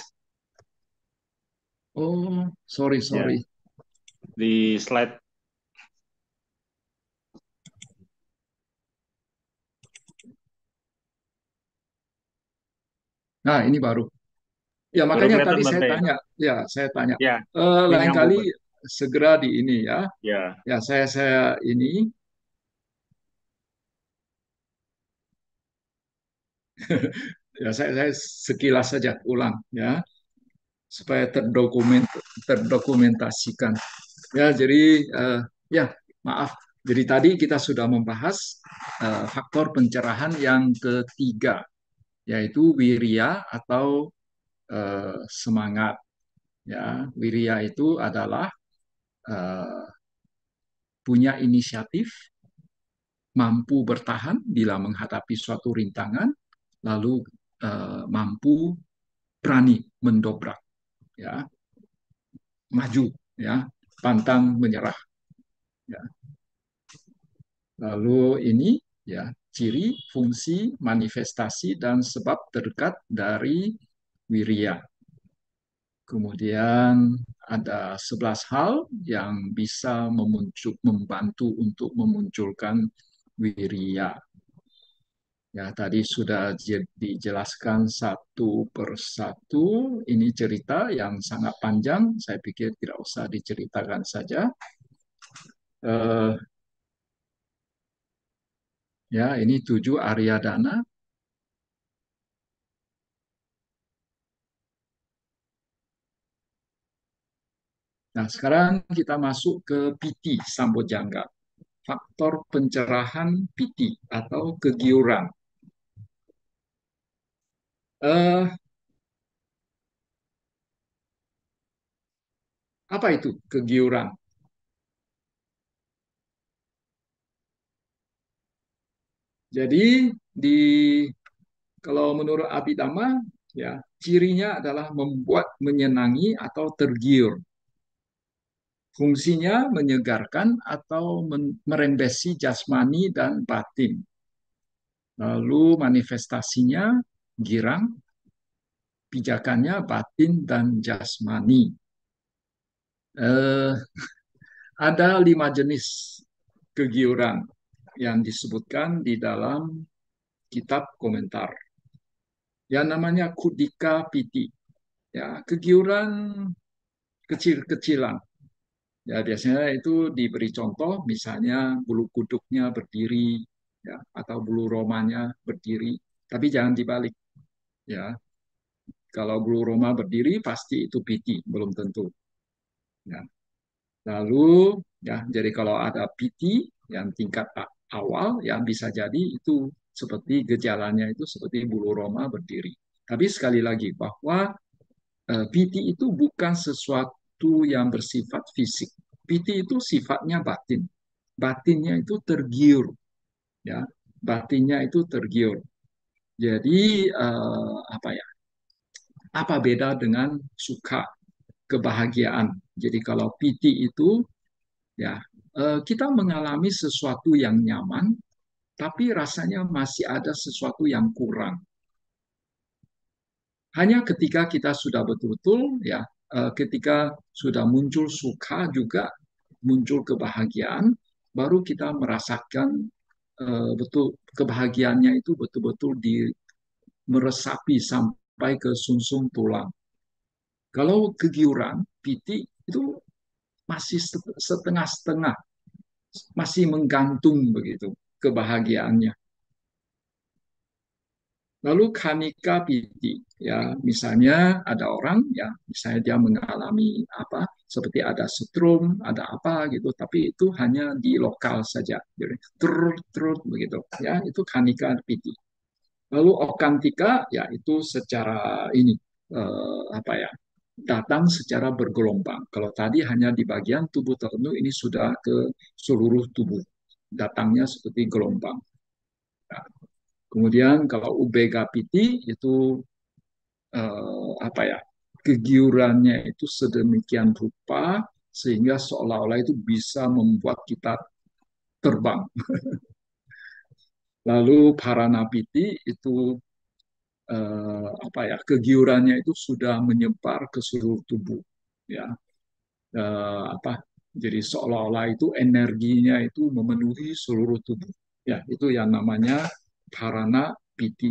Oh, sorry, ya sorry. di slide. Nah, ini baru. Ya, Baru makanya kelihatan tadi saya Bante. tanya. Ya, saya tanya. Ya, Eh, ini lain nyambung kali Bante. segera di ini ya. Ya, Ya, saya saya ini ya saya, saya sekilas saja ulang ya supaya terdokument terdokumentasikan. Ya, jadi eh, ya maaf. Jadi tadi kita sudah membahas eh, faktor pencerahan yang ketiga, yaitu wirya atau eh, semangat. Ya, wirya itu adalah eh, punya inisiatif, mampu bertahan bila menghadapi suatu rintangan, lalu uh, mampu berani mendobrak, ya, maju, ya, pantang menyerah. Ya. Lalu ini ya ciri, fungsi, manifestasi dan sebab terdekat dari wirya. Kemudian ada sebelas hal yang bisa memuncul, membantu untuk memunculkan wirya. Ya, tadi sudah dijelaskan satu persatu. Ini cerita yang sangat panjang. Saya pikir tidak usah diceritakan saja. Eh, ya, ini tujuh Arya Dana. Nah, sekarang kita masuk ke P T Sambojangga. Faktor pencerahan P T atau kegiuran. Eh, apa itu kegiuran? Jadi di kalau menurut Abhidhamma ya cirinya adalah membuat menyenangi atau tergiur. Fungsinya menyegarkan atau merembesi jasmani dan batin. Lalu manifestasinya girang, pijakannya batin dan jasmani. Eh, ada lima jenis kegiuran yang disebutkan di dalam kitab komentar. Yang namanya kudika piti, ya kegiuran kecil-kecilan. Ya biasanya itu diberi contoh, misalnya bulu kuduknya berdiri, ya, atau bulu romanya berdiri. Tapi jangan dibalik, ya. Kalau bulu roma berdiri pasti itu piti, belum tentu. Ya. Lalu, ya, jadi kalau ada P T yang tingkat awal, ya bisa jadi itu seperti gejalanya itu seperti bulu roma berdiri. Tapi sekali lagi bahwa eh, P T itu bukan sesuatu yang bersifat fisik. P T itu sifatnya batin. Batinnya itu tergiur, ya. Batinnya itu tergiur. Jadi eh, apa ya? Apa beda dengan suka, kebahagiaan? Jadi kalau P T itu ya eh, kita mengalami sesuatu yang nyaman, tapi rasanya masih ada sesuatu yang kurang. Hanya ketika kita sudah betul-betul ya eh, ketika sudah muncul suka juga muncul kebahagiaan, baru kita merasakan eh, betul kebahagiaannya itu betul-betul di meresapi sampai ke sumsum tulang. Kalau kegiuran P T itu masih setengah-setengah, masih menggantung begitu kebahagiaannya. Lalu kanika piti, ya misalnya ada orang ya misalnya dia mengalami apa seperti ada setrum, ada apa gitu, tapi itu hanya di lokal saja, jadi terus terus begitu, ya itu kanika piti. Lalu okantika ya itu secara ini eh, apa ya datang secara bergelombang. Kalau tadi hanya di bagian tubuh tertentu, ini sudah ke seluruh tubuh, datangnya seperti gelombang. Nah, kemudian kalau U B G P T itu eh, apa ya kegiurannya itu sedemikian rupa sehingga seolah-olah itu bisa membuat kita terbang. Lalu Paranapiti itu eh, apa ya kegiurannya itu sudah menyebar ke seluruh tubuh, ya. Eh, apa jadi seolah-olah itu energinya itu memenuhi seluruh tubuh, ya itu yang namanya Paranapiti.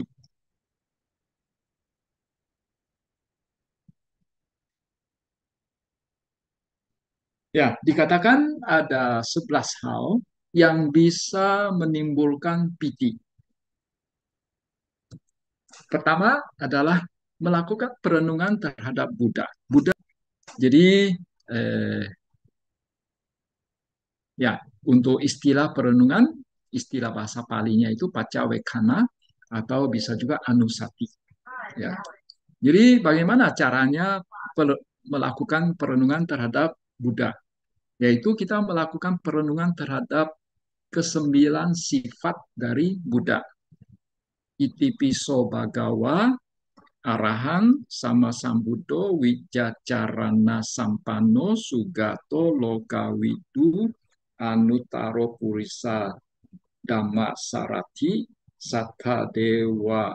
Ya, dikatakan ada sebelas hal yang bisa menimbulkan piti. Pertama adalah melakukan perenungan terhadap Buddha. Buddha, jadi eh, ya untuk istilah perenungan, istilah bahasa palinya itu pacawekana atau bisa juga anusati. Ya. Jadi bagaimana caranya melakukan perenungan terhadap Buddha? Yaitu kita melakukan perenungan terhadap kesembilan sifat dari Buddha. itipiso bagawa, arahan, sama sambudo, wijacarana sampano, sugato, lokawidu, anutaro purisa, dhamma sarati, satta dewa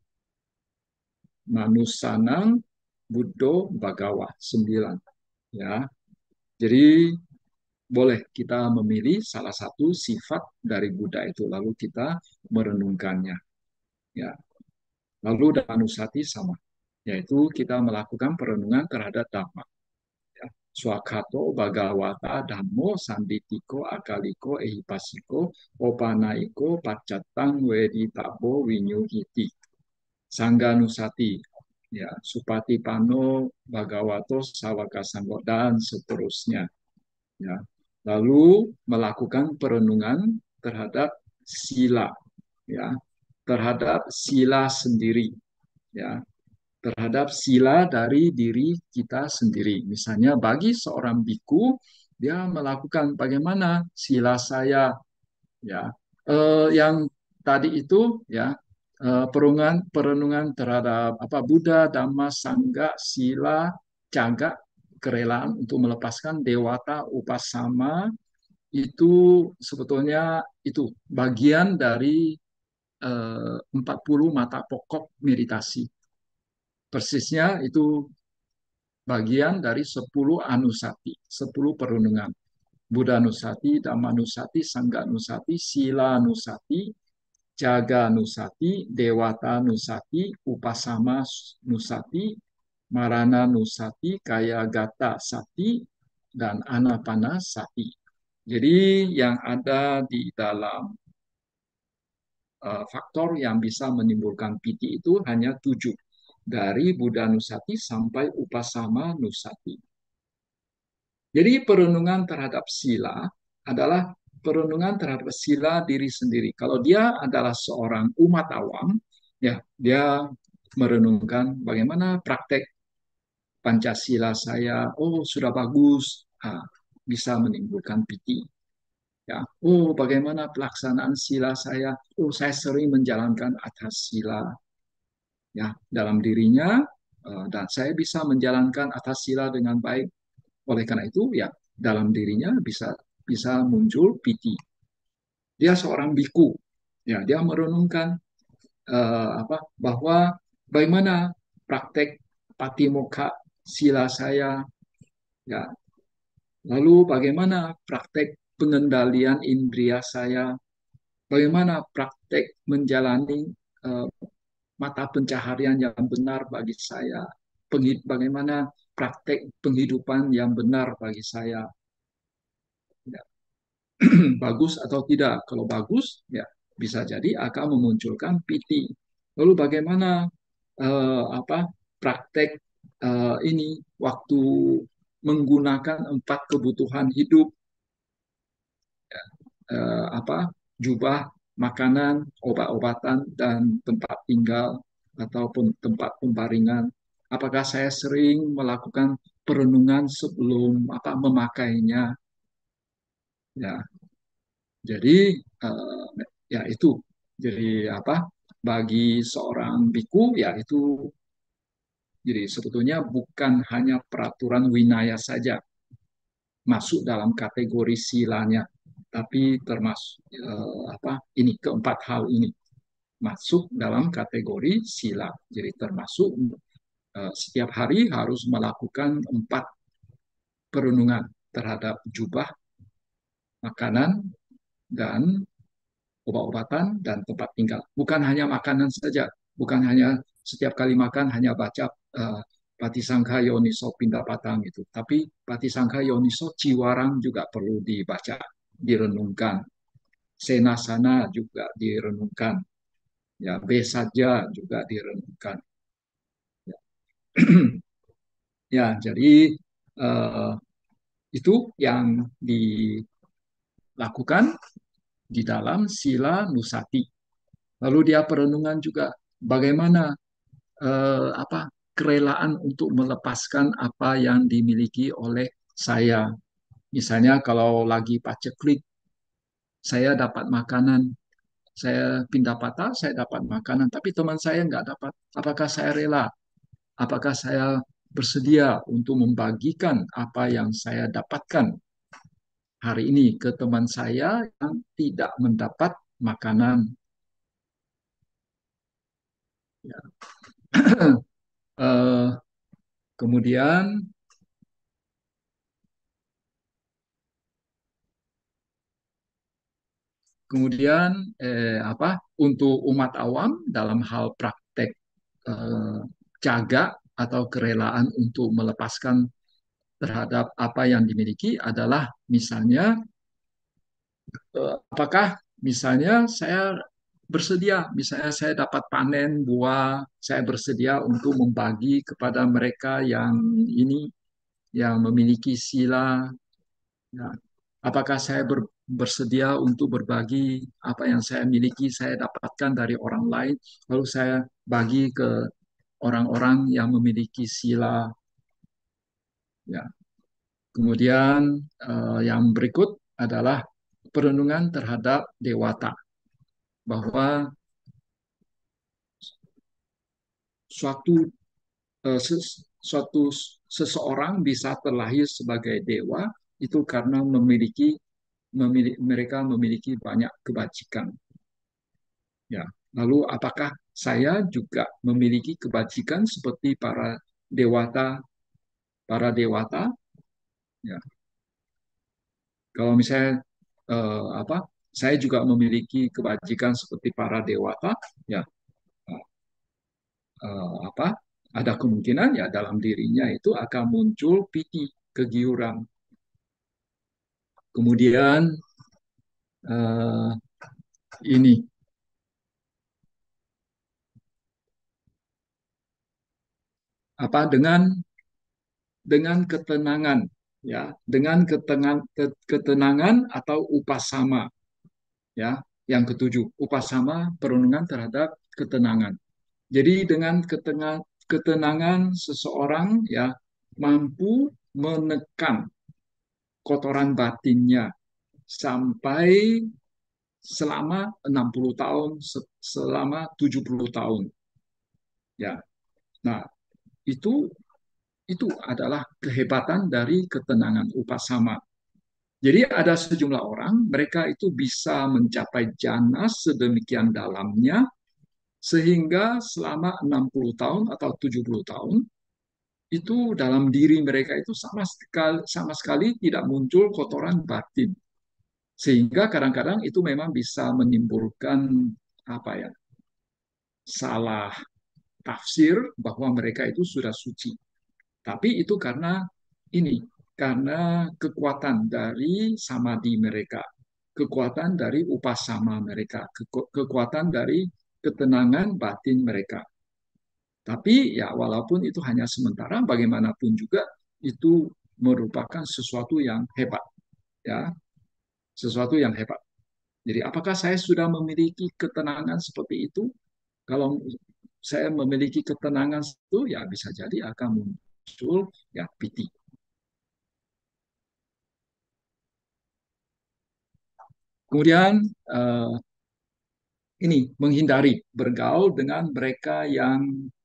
manusanang, buddho bagawa. Sembilan. Ya, jadi boleh kita memilih salah satu sifat dari Buddha itu, lalu kita merenungkannya. Ya, lalu Dhammanussati sama, yaitu kita melakukan perenungan terhadap Dhamma. Ya. Swakato Bhagawata Dhammo Sanditiko Akaliko Ehipasiko Opanaiko Pacatang Weditabo Winyuhiti Sangganusati, ya, Supatipano Bhagavato Sawaka Sanggo, dan seterusnya. Ya. Lalu melakukan perenungan terhadap sila, ya, terhadap sila sendiri, ya, terhadap sila dari diri kita sendiri. Misalnya bagi seorang biku, dia melakukan bagaimana sila saya, ya, eh, yang tadi itu, ya, eh, perenungan perenungan terhadap apa Buddha, Dhamma, Sangga, sila, jaga, kerelaan untuk melepaskan dewata, upasama, itu sebetulnya itu bagian dari eh, empat puluh mata pokok meditasi. Persisnya itu bagian dari sepuluh anusati, sepuluh perenungan. Buddha Nusati, Dhamma Nusati, Sangga Nusati, Sila Nusati, Jaga Nusati, Dewata Nusati, Upasama Nusati, Marana Nusati, Kaya Gata Sati, dan Anapana Sati. Jadi yang ada di dalam uh, faktor yang bisa menimbulkan piti itu hanya tujuh. Dari Buddha Nusati sampai Upasama Nusati. Jadi perenungan terhadap sila adalah perenungan terhadap sila diri sendiri. Kalau dia adalah seorang umat awam, ya dia merenungkan bagaimana praktek Pancasila saya. Oh, sudah bagus, ah, bisa menimbulkan piti. Ya, oh bagaimana pelaksanaan sila saya? Oh, saya sering menjalankan atas sila. Ya, dalam dirinya, eh, dan saya bisa menjalankan atas sila dengan baik. Oleh karena itu, ya dalam dirinya bisa bisa muncul piti. Dia seorang biku, ya dia merenungkan eh, apa bahwa bagaimana praktek patimokkha sila saya, ya lalu bagaimana praktek pengendalian indria saya, bagaimana praktek menjalani eh, mata pencaharian yang benar bagi saya, bagaimana praktek penghidupan yang benar bagi saya. Ya, bagus atau tidak. Kalau bagus, ya bisa jadi akan memunculkan piti. Lalu bagaimana eh, apa praktek eh, ini waktu menggunakan empat kebutuhan hidup, eh, apa jubah, makanan, obat-obatan, dan tempat tinggal ataupun tempat pembaringan. Apakah saya sering melakukan perenungan sebelum apa memakainya? Ya, jadi eh, ya itu. Jadi apa? Bagi seorang biku ya itu jadi sebetulnya bukan hanya peraturan winaya saja masuk dalam kategori silanya, tapi termasuk eh, apa? Ini keempat hal ini masuk dalam kategori sila. Jadi termasuk eh, setiap hari harus melakukan empat perenungan terhadap jubah, makanan, dan obat-obatan, dan tempat tinggal. Bukan hanya makanan saja, bukan hanya setiap kali makan hanya baca uh, Patisangka Yoniso Pindapatang itu, tapi Patisangka Yoniso Ciwarang juga perlu dibaca, direnungkan. Senasana juga direnungkan. Ya, B saja juga direnungkan. Ya, ya jadi uh, itu yang dilakukan di dalam sila nusati. Lalu dia perenungan juga bagaimana eh, apa kerelaan untuk melepaskan apa yang dimiliki oleh saya. Misalnya kalau lagi paceklik, saya dapat makanan, saya pindah patah, saya dapat makanan, tapi teman saya nggak dapat. Apakah saya rela? Apakah saya bersedia untuk membagikan apa yang saya dapatkan hari ini ke teman saya yang tidak mendapat makanan? Ya. Eh, kemudian kemudian eh, apa untuk umat awam dalam hal praktek eh, jaga atau kerelaan untuk melepaskan terhadap apa yang dimiliki adalah misalnya eh, apakah misalnya saya bersedia, misalnya saya dapat panen buah, saya bersedia untuk membagi kepada mereka yang ini yang memiliki sila. Ya. Apakah saya ber- bersedia untuk berbagi apa yang saya miliki, saya dapatkan dari orang lain, lalu saya bagi ke orang-orang yang memiliki sila. Ya. Kemudian eh, yang berikut adalah perenungan terhadap dewata, bahwa suatu eh, ses- suatu seseorang bisa terlahir sebagai dewa itu karena memiliki memiliki mereka memiliki banyak kebajikan. Ya. Lalu apakah saya juga memiliki kebajikan seperti para dewata para dewata? Ya. Kalau misalnya eh, apa? Saya juga memiliki kebajikan seperti para dewata, ya eh, apa? Ada kemungkinan ya dalam dirinya itu akan muncul piti, kegiuran. Kemudian eh, ini apa dengan dengan ketenangan, ya dengan ketenangan ketenangan atau upasama, ya yang ketujuh, upasama perenungan terhadap ketenangan. Jadi dengan ketenangan ketenangan seseorang ya mampu menekan kotoran batinnya sampai selama enam puluh tahun, selama tujuh puluh tahun, ya. Nah, itu itu adalah kehebatan dari ketenangan upasama. Jadi ada sejumlah orang, mereka itu bisa mencapai jana sedemikian dalamnya, sehingga selama enam puluh tahun atau tujuh puluh tahun, itu dalam diri mereka itu sama sekali, sama sekali tidak muncul kotoran batin. Sehingga kadang-kadang itu memang bisa menimbulkan apa ya, salah tafsir bahwa mereka itu sudah suci. Tapi itu karena ini, karena kekuatan dari samadhi mereka, kekuatan dari upasama mereka, kekuatan dari ketenangan batin mereka. Tapi ya walaupun itu hanya sementara, bagaimanapun juga itu merupakan sesuatu yang hebat, ya, sesuatu yang hebat. Jadi apakah saya sudah memiliki ketenangan seperti itu? Kalau saya memiliki ketenangan itu, ya bisa jadi akan muncul ya piti. Kemudian eh, ini menghindari bergaul dengan mereka yang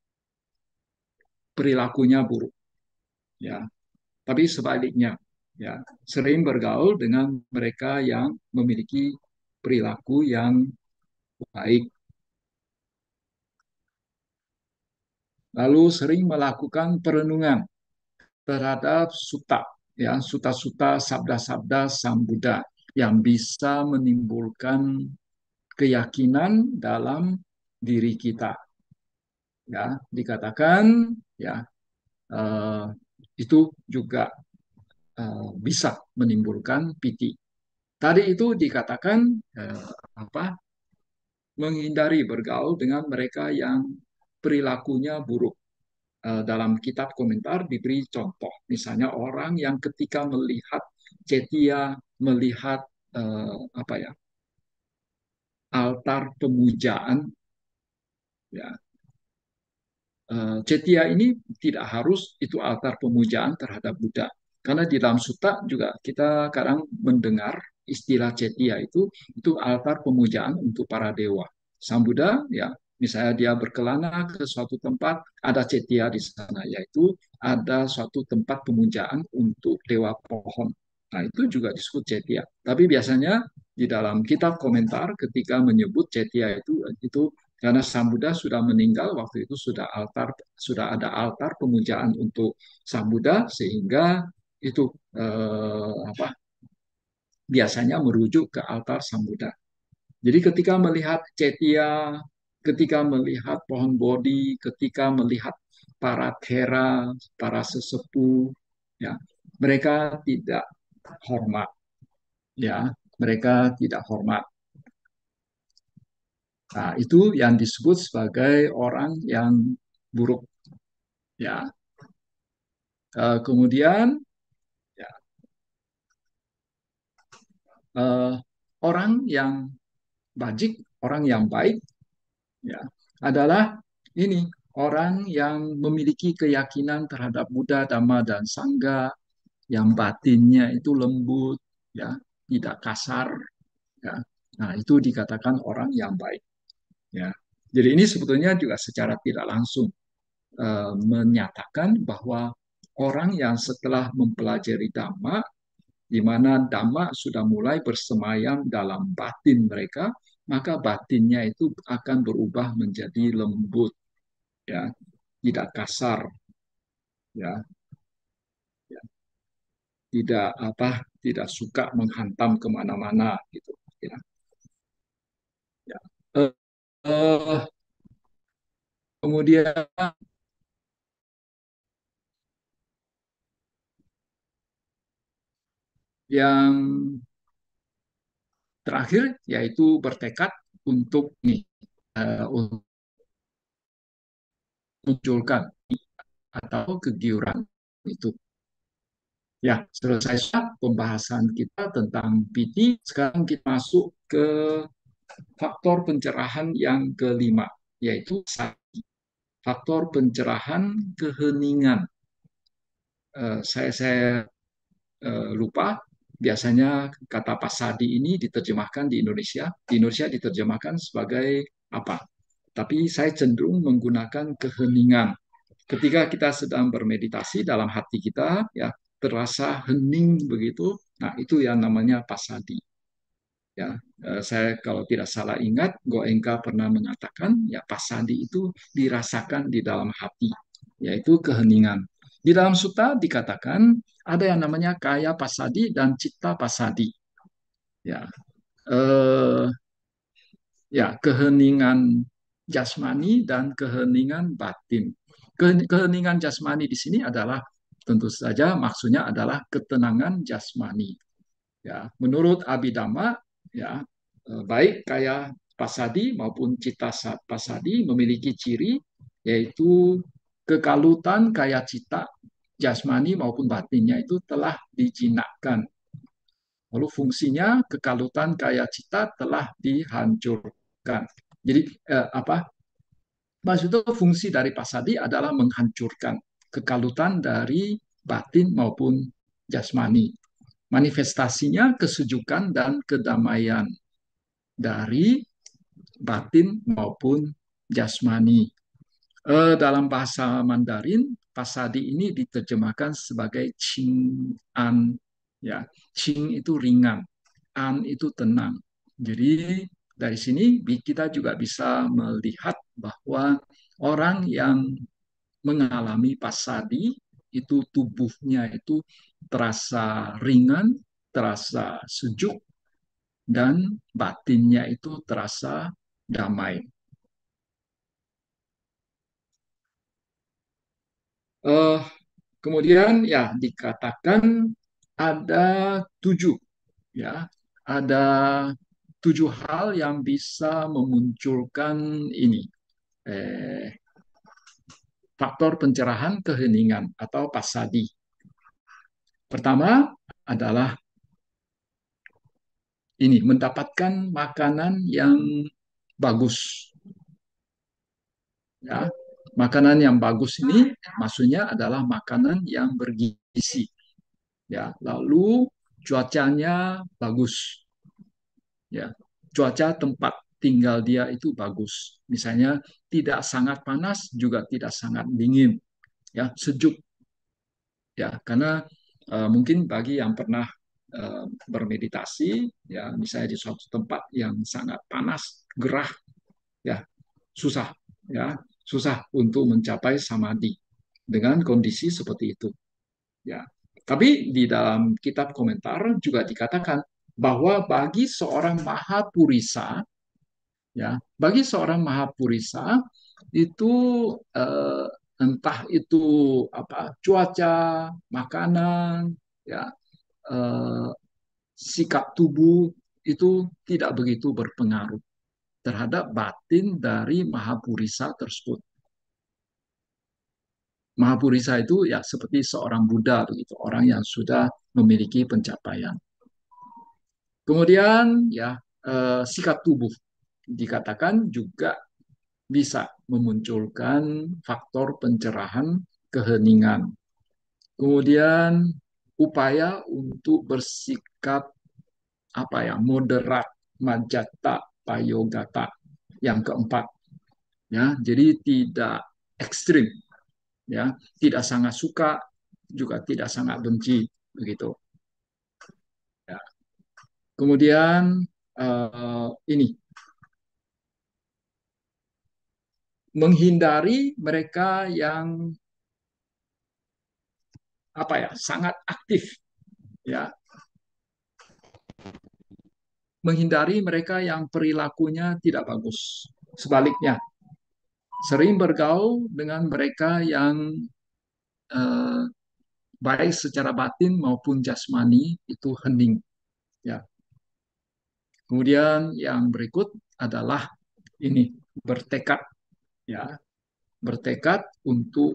perilakunya buruk, ya. Tapi sebaliknya, ya sering bergaul dengan mereka yang memiliki perilaku yang baik. Lalu sering melakukan perenungan terhadap suta, ya suta-suta sabda-sabda Sang Buddha yang bisa menimbulkan keyakinan dalam diri kita. Ya, dikatakan ya eh, itu juga eh, bisa menimbulkan piti. Tadi itu dikatakan eh, apa? Menghindari bergaul dengan mereka yang perilakunya buruk. Eh, dalam kitab komentar diberi contoh, misalnya orang yang ketika melihat cetia, melihat eh, apa ya, altar pemujaan, ya eh, cetia ini tidak harus itu altar pemujaan terhadap Buddha. Karena di dalam sutta juga kita kadang mendengar istilah Cetia itu itu altar pemujaan untuk para dewa. Sang Buddha ya misalnya dia berkelana ke suatu tempat ada Cetia di sana yaitu ada suatu tempat pemujaan untuk dewa pohon. Nah, itu juga disebut Cetia. Tapi biasanya di dalam kitab komentar ketika menyebut Cetia itu itu karena Sang Buddha sudah meninggal waktu itu sudah altar sudah ada altar pemujaan untuk Sang Buddha sehingga itu eh, apa biasanya merujuk ke altar Sang Buddha. Jadi ketika melihat Cetia, ketika melihat pohon bodhi, ketika melihat para thera, para sesepuh, ya mereka tidak hormat, ya mereka tidak hormat. Nah, itu yang disebut sebagai orang yang buruk, ya. Eh, kemudian ya, eh, orang yang bajik, orang yang baik, ya, adalah ini orang yang memiliki keyakinan terhadap Buddha, Dhamma, dan Sangha, yang batinnya itu lembut, ya, tidak kasar, ya. Nah, itu dikatakan orang yang baik, ya. Jadi ini sebetulnya juga secara tidak langsung eh, menyatakan bahwa orang yang setelah mempelajari Dhamma, di mana Dhamma sudah mulai bersemayam dalam batin mereka, maka batinnya itu akan berubah menjadi lembut, ya, tidak kasar, ya, ya, tidak apa, tidak suka menghantam kemana-mana, gitu, ya. Ya. Eh, eh, kemudian yang terakhir yaitu bertekad untuk nih uh, untuk munculkan atau kegiuran itu. Ya, selesai sudah pembahasan kita tentang P T. Sekarang kita masuk ke faktor pencerahan yang kelima, yaitu faktor pencerahan keheningan. Uh, saya saya uh, lupa. Biasanya kata pasadi ini diterjemahkan di Indonesia. Di Indonesia diterjemahkan sebagai apa? Tapi saya cenderung menggunakan keheningan. Ketika kita sedang bermeditasi dalam hati kita, ya terasa hening begitu. Nah, itu yang namanya pasadi. Ya, eh, saya kalau tidak salah ingat, Goenka pernah mengatakan, ya pasadi itu dirasakan di dalam hati, yaitu keheningan. Di dalam sutta dikatakan ada yang namanya kaya pasadi dan citta pasadi. Ya, eh, ya keheningan jasmani dan keheningan batin. Keheningan jasmani di sini adalah tentu saja maksudnya adalah ketenangan jasmani. Ya, menurut Abhidhamma, ya eh, baik kaya pasadi maupun cita pasadi memiliki ciri yaitu kekalutan kaya cita jasmani maupun batinnya itu telah dijinakkan. Lalu fungsinya kekalutan kaya cita telah dihancurkan. Jadi eh, apa? Maksudnya fungsi dari pasadi adalah menghancurkan kekalutan dari batin maupun jasmani. Manifestasinya kesejukan dan kedamaian dari batin maupun jasmani. Eh, dalam bahasa Mandarin, pasadi ini diterjemahkan sebagai Qing An. Ya, Qing itu ringan, An itu tenang. Jadi dari sini kita juga bisa melihat bahwa orang yang mengalami pasadi itu tubuhnya itu terasa ringan, terasa sejuk, dan batinnya itu terasa damai. Uh, kemudian ya dikatakan ada tujuh, ya ada tujuh hal yang bisa memunculkan ini eh, faktor pencerahan keheningan atau pasadi. Pertama adalah ini mendapatkan makanan yang bagus. Ya, makanan yang bagus ini maksudnya adalah makanan yang bergizi. Ya, lalu cuacanya bagus, ya. Cuaca tempat tinggal dia itu bagus. Misalnya tidak sangat panas juga tidak sangat dingin, ya, sejuk, ya. Karena uh, mungkin bagi yang pernah uh, bermeditasi, ya, misalnya di suatu tempat yang sangat panas, gerah, ya, susah, ya, susah untuk mencapai samadhi dengan kondisi seperti itu, ya. Tapi di dalam kitab komentar juga dikatakan bahwa bagi seorang mahapurisa, ya, bagi seorang mahapurisa itu eh, entah itu apa cuaca, makanan, ya, eh, sikap tubuh itu tidak begitu berpengaruh terhadap batin dari mahapurisa tersebut. Mahapurisa itu ya seperti seorang Buddha begitu, orang yang sudah memiliki pencapaian. Kemudian ya eh, sikap tubuh dikatakan juga bisa memunculkan faktor pencerahan keheningan. Kemudian upaya untuk bersikap apa ya moderat majata payogata yang keempat, ya, jadi tidak ekstrim, ya, tidak sangat suka juga tidak sangat benci begitu, ya. Kemudian uh, ini menghindari mereka yang apa ya sangat aktif, ya, menghindari mereka yang perilakunya tidak bagus. Sebaliknya, sering bergaul dengan mereka yang eh, baik secara batin maupun jasmani itu hening. Ya. Kemudian yang berikut adalah ini bertekad, ya, bertekad untuk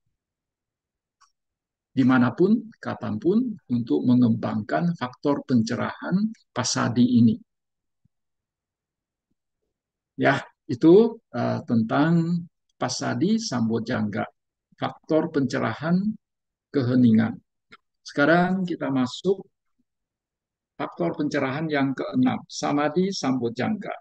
dimanapun, kapanpun untuk mengembangkan faktor pencerahan pasadi ini. Ya, itu uh, tentang pasadi sambojangga, faktor pencerahan keheningan. Sekarang kita masuk faktor pencerahan yang keenam, samadhi sambojangga.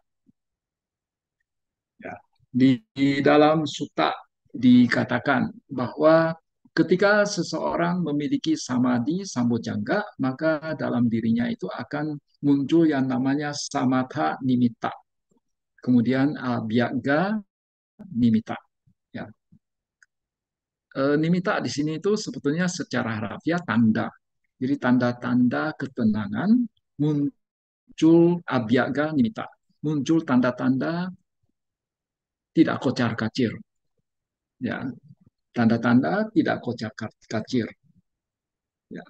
Ya. Di, di dalam sutta dikatakan bahwa ketika seseorang memiliki samadhi sambojangga, maka dalam dirinya itu akan muncul yang namanya samatha nimitta, kemudian abhyagga nimitta. Ya. E, nimitta di sini itu sebetulnya secara harafiah tanda. Jadi tanda-tanda ketenangan muncul abhyagga nimitta, muncul tanda-tanda tidak kocar kacir, ya, tanda-tanda tidak kocar kacir, ya.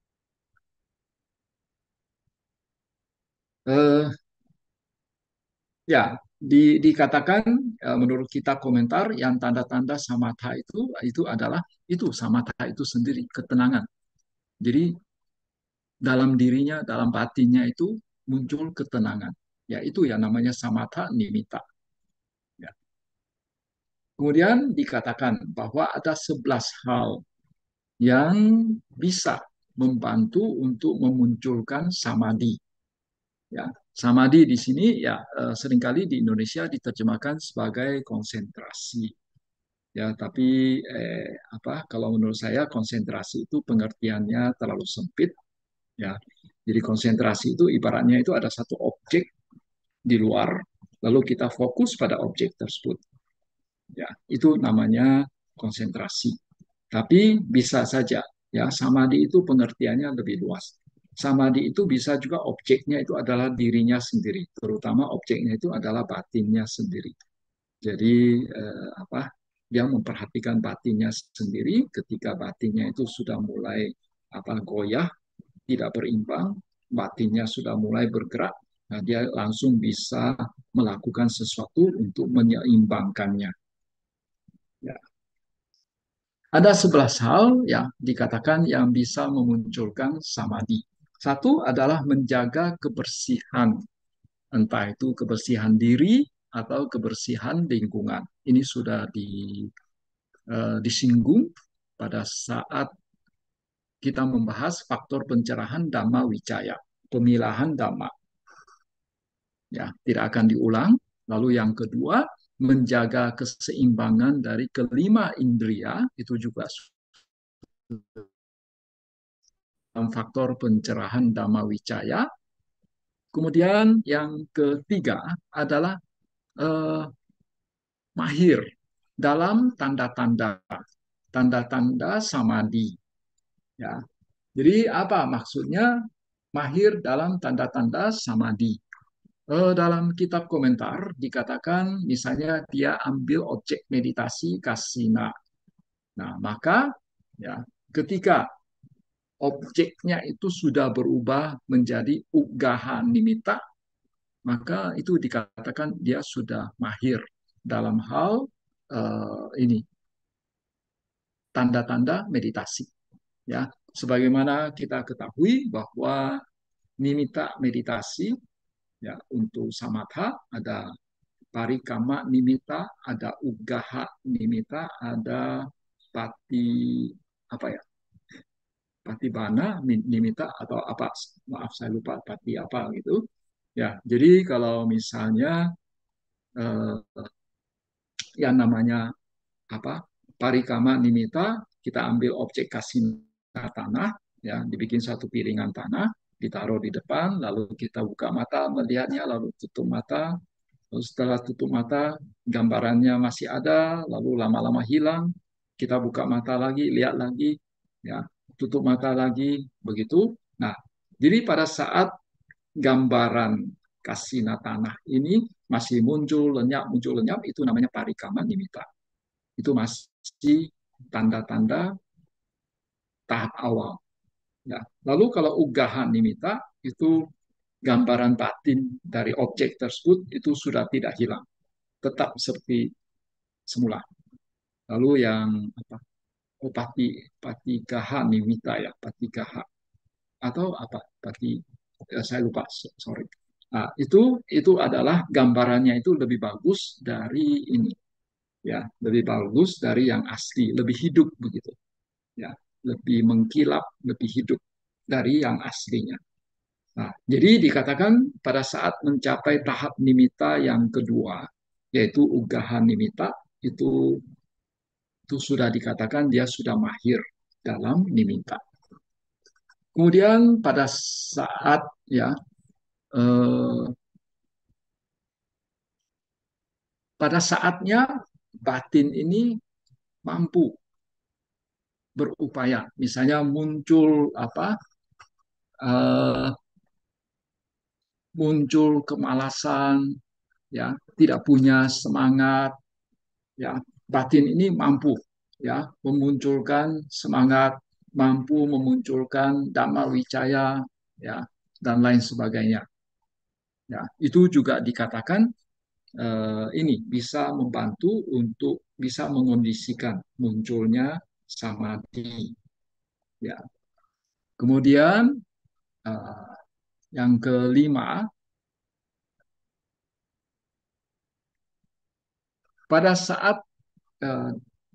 Eh, ya di, dikatakan eh, menurut kita komentar yang tanda-tanda samatha itu itu adalah itu samatha itu sendiri ketenangan. Jadi dalam dirinya dalam batinnya itu muncul ketenangan, ya, itu yang namanya samatha nimitta, ya. Kemudian dikatakan bahwa ada sebelas hal yang bisa membantu untuk memunculkan samadhi. Ya, samadhi di sini ya eh, seringkali di Indonesia diterjemahkan sebagai konsentrasi. Ya, tapi eh, apa kalau menurut saya konsentrasi itu pengertiannya terlalu sempit, ya. Jadi konsentrasi itu ibaratnya itu ada satu objek di luar, lalu kita fokus pada objek tersebut. Ya, itu namanya konsentrasi. Tapi bisa saja ya samadhi itu pengertiannya lebih luas. Samadhi itu bisa juga objeknya itu adalah dirinya sendiri, terutama objeknya itu adalah batinnya sendiri. Jadi eh, apa? Dia memperhatikan batinnya sendiri. Ketika batinnya itu sudah mulai apa goyah, tidak berimbang, batinnya sudah mulai bergerak, nah dia langsung bisa melakukan sesuatu untuk menyeimbangkannya. Ya. Ada sebelas hal yang dikatakan yang bisa memunculkan samadhi. Satu adalah menjaga kebersihan, entah itu kebersihan diri atau kebersihan lingkungan. Ini sudah di, uh, disinggung pada saat kita membahas faktor pencerahan Dhamma Wicaya, pemilahan Dhamma. Ya, tidak akan diulang. Lalu yang kedua, menjaga keseimbangan dari kelima indria, itu juga faktor pencerahan Dhamma Wicaya. Kemudian yang ketiga adalah eh, mahir dalam tanda-tanda tanda-tanda samadhi. Ya, jadi apa maksudnya mahir dalam tanda-tanda samadhi? Eh, dalam kitab komentar dikatakan misalnya dia ambil objek meditasi kasina. Nah, maka ya ketika objeknya itu sudah berubah menjadi ugaha nimitta, maka itu dikatakan dia sudah mahir dalam hal uh, ini tanda-tanda meditasi. Ya, sebagaimana kita ketahui bahwa nimitta meditasi ya untuk samatha ada parikama nimitta, ada ugaha nimitta, ada pati apa ya? Patibana nimitta atau apa? Maaf saya lupa pati apa gitu. Ya, jadi kalau misalnya eh, yang namanya apa parikama nimitta, kita ambil objek kasina tanah, ya dibikin satu piringan tanah, ditaruh di depan, lalu kita buka mata melihatnya, lalu tutup mata, lalu setelah tutup mata gambarannya masih ada, lalu lama-lama hilang, kita buka mata lagi, lihat lagi, ya tutup mata lagi, begitu. Nah, jadi pada saat gambaran kasina tanah ini masih muncul lenyap muncul lenyap, itu namanya parikama nimitta. Itu masih tanda-tanda tahap awal. Ya. Lalu kalau ugahan nimitta itu gambaran batin dari objek tersebut itu sudah tidak hilang, tetap seperti semula. Lalu yang apa? Oh, pati pati gaha nimitta ya, pati gaha atau apa? Pati ya, saya lupa, sorry. Nah, itu itu adalah gambarannya itu lebih bagus dari ini, ya, lebih bagus dari yang asli, lebih hidup begitu. Ya, lebih mengkilap, lebih hidup dari yang aslinya. Nah, jadi dikatakan pada saat mencapai tahap nimitta yang kedua, yaitu ugahan nimitta, itu itu sudah dikatakan dia sudah mahir dalam nimitta. Kemudian pada saat ya eh, pada saatnya batin ini mampu berupaya, misalnya muncul apa eh, muncul kemalasan, ya tidak punya semangat, ya batin ini mampu ya memunculkan semangat, mampu memunculkan dhamma wicaya, ya dan lain sebagainya. Ya itu juga dikatakan eh, ini bisa membantu untuk bisa mengondisikan munculnya samadhi. Ya kemudian eh, yang kelima, pada saat eh,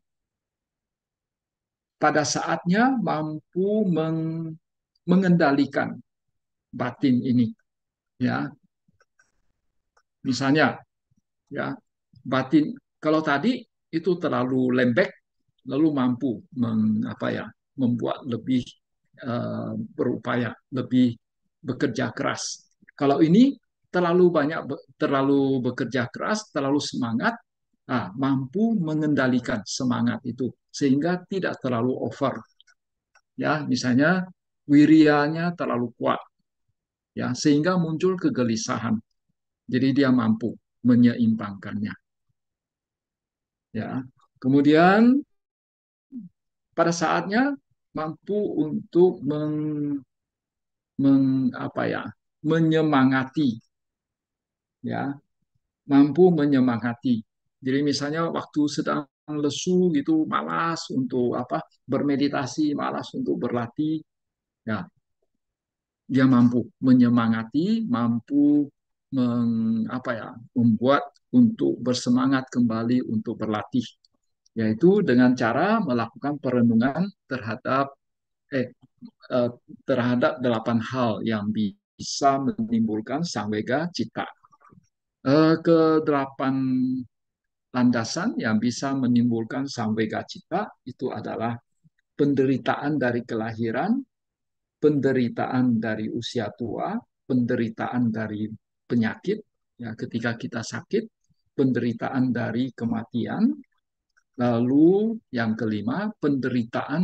pada saatnya mampu meng, mengendalikan batin ini, ya misalnya ya batin kalau tadi itu terlalu lembek lalu mampu meng, apa ya membuat lebih uh, berupaya lebih bekerja keras. Kalau ini terlalu banyak terlalu bekerja keras terlalu semangat, nah, mampu mengendalikan semangat itu sehingga tidak terlalu over, ya misalnya wirianya terlalu kuat, ya sehingga muncul kegelisahan, jadi dia mampu menyeimbangkannya, ya kemudian pada saatnya mampu untuk meng, meng, apa ya menyemangati, ya mampu menyemangati, jadi misalnya waktu sedang lesu gitu malas untuk apa bermeditasi, malas untuk berlatih, ya dia mampu menyemangati, mampu meng, apa ya, membuat untuk bersemangat kembali untuk berlatih, yaitu dengan cara melakukan perenungan terhadap eh, eh, terhadap delapan hal yang bisa menimbulkan samvega cita. Eh, ke delapan landasan yang bisa menimbulkan samvega cita itu adalah penderitaan dari kelahiran, penderitaan dari usia tua, penderitaan dari penyakit, ya, ketika kita sakit, penderitaan dari kematian, lalu yang kelima, penderitaan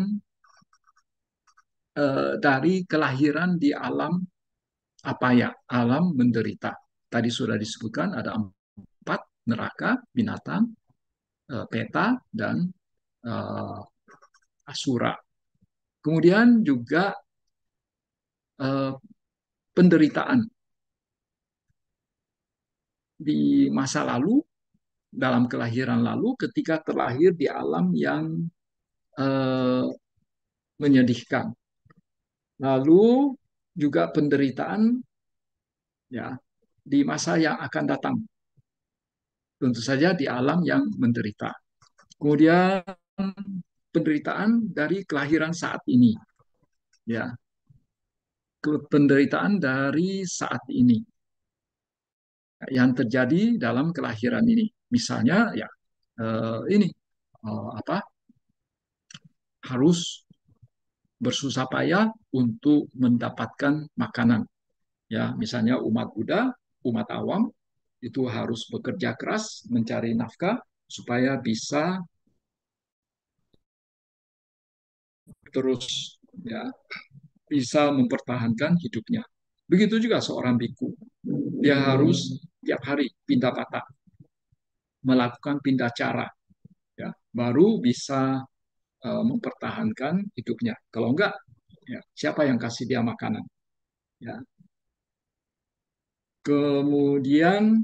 eh, dari kelahiran di alam apa ya, alam menderita. Tadi sudah disebutkan ada empat, neraka, binatang, eh, peta, dan eh, asura. Kemudian juga eh, penderitaan di masa lalu, dalam kelahiran lalu, ketika terlahir di alam yang eh, menyedihkan. Lalu juga penderitaan ya di masa yang akan datang, tentu saja di alam yang menderita. Kemudian penderitaan dari kelahiran saat ini, ya, penderitaan dari saat ini yang terjadi dalam kelahiran ini. Misalnya, ya, eh, ini eh, apa harus bersusah payah untuk mendapatkan makanan. Ya, misalnya umat Buddha, umat awam itu harus bekerja keras mencari nafkah supaya bisa terus ya bisa mempertahankan hidupnya. Begitu juga seorang biku, dia harus tiap hari pindah patah, melakukan pindah cara, ya, baru bisa uh, mempertahankan hidupnya. Kalau enggak, ya, siapa yang kasih dia makanan? Ya. Kemudian,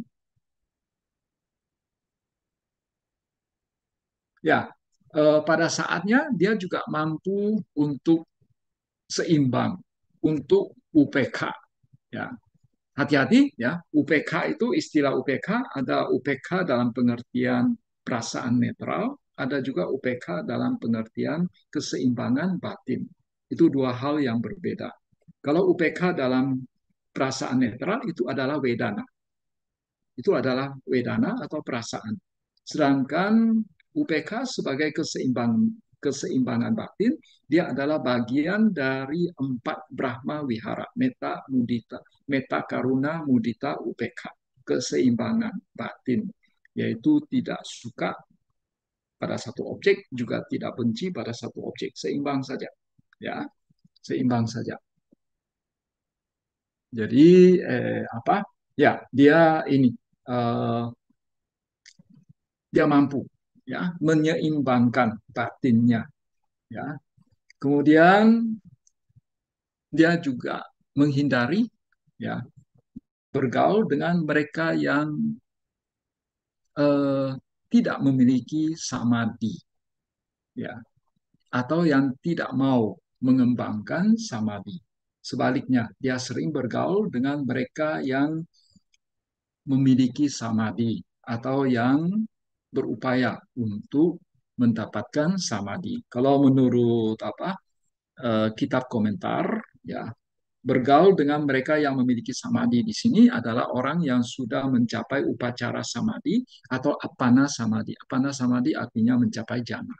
ya, uh, pada saatnya dia juga mampu untuk seimbang, untuk U P K. Ya, hati-hati ya, U P K itu istilah U P K, ada U P K dalam pengertian perasaan netral, ada juga U P K dalam pengertian keseimbangan batin. Itu dua hal yang berbeda. Kalau U P K dalam perasaan netral itu adalah wedana. Itu adalah wedana atau perasaan. Sedangkan U P K sebagai keseimbangan keseimbangan batin, dia adalah bagian dari empat Brahma Wihara, meta, mudita, meta karuna, mudita, U P K, keseimbangan batin, yaitu tidak suka pada satu objek, juga tidak benci pada satu objek, seimbang saja, ya, seimbang saja. Jadi eh, apa? Ya, dia ini eh, dia mampu ya menyeimbangkan batinnya, ya. Kemudian dia juga menghindari ya bergaul dengan mereka yang eh, tidak memiliki samadhi, ya, atau yang tidak mau mengembangkan samadhi. Sebaliknya, dia sering bergaul dengan mereka yang memiliki samadhi atau yang berupaya untuk mendapatkan samadhi. Kalau menurut apa eh, kitab komentar, ya, bergaul dengan mereka yang memiliki samadhi di sini adalah orang yang sudah mencapai upacara samadhi atau apana samadhi. Apana samadhi artinya mencapai jana.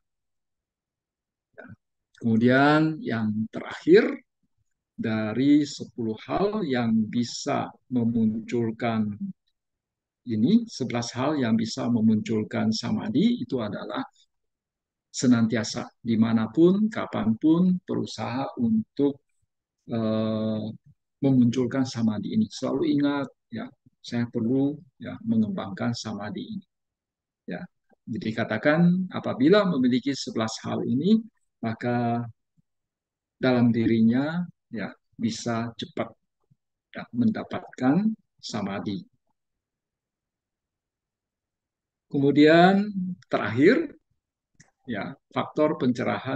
Kemudian yang terakhir dari sepuluh hal yang bisa memunculkan ini, sebelas hal yang bisa memunculkan samadhi itu adalah senantiasa, dimanapun, kapanpun, berusaha untuk eh, memunculkan samadhi ini. Selalu ingat, ya, saya perlu ya mengembangkan samadhi ini. Ya, jadi katakan apabila memiliki sebelas hal ini, maka dalam dirinya ya bisa cepat ya, mendapatkan samadhi. Kemudian terakhir ya faktor pencerahan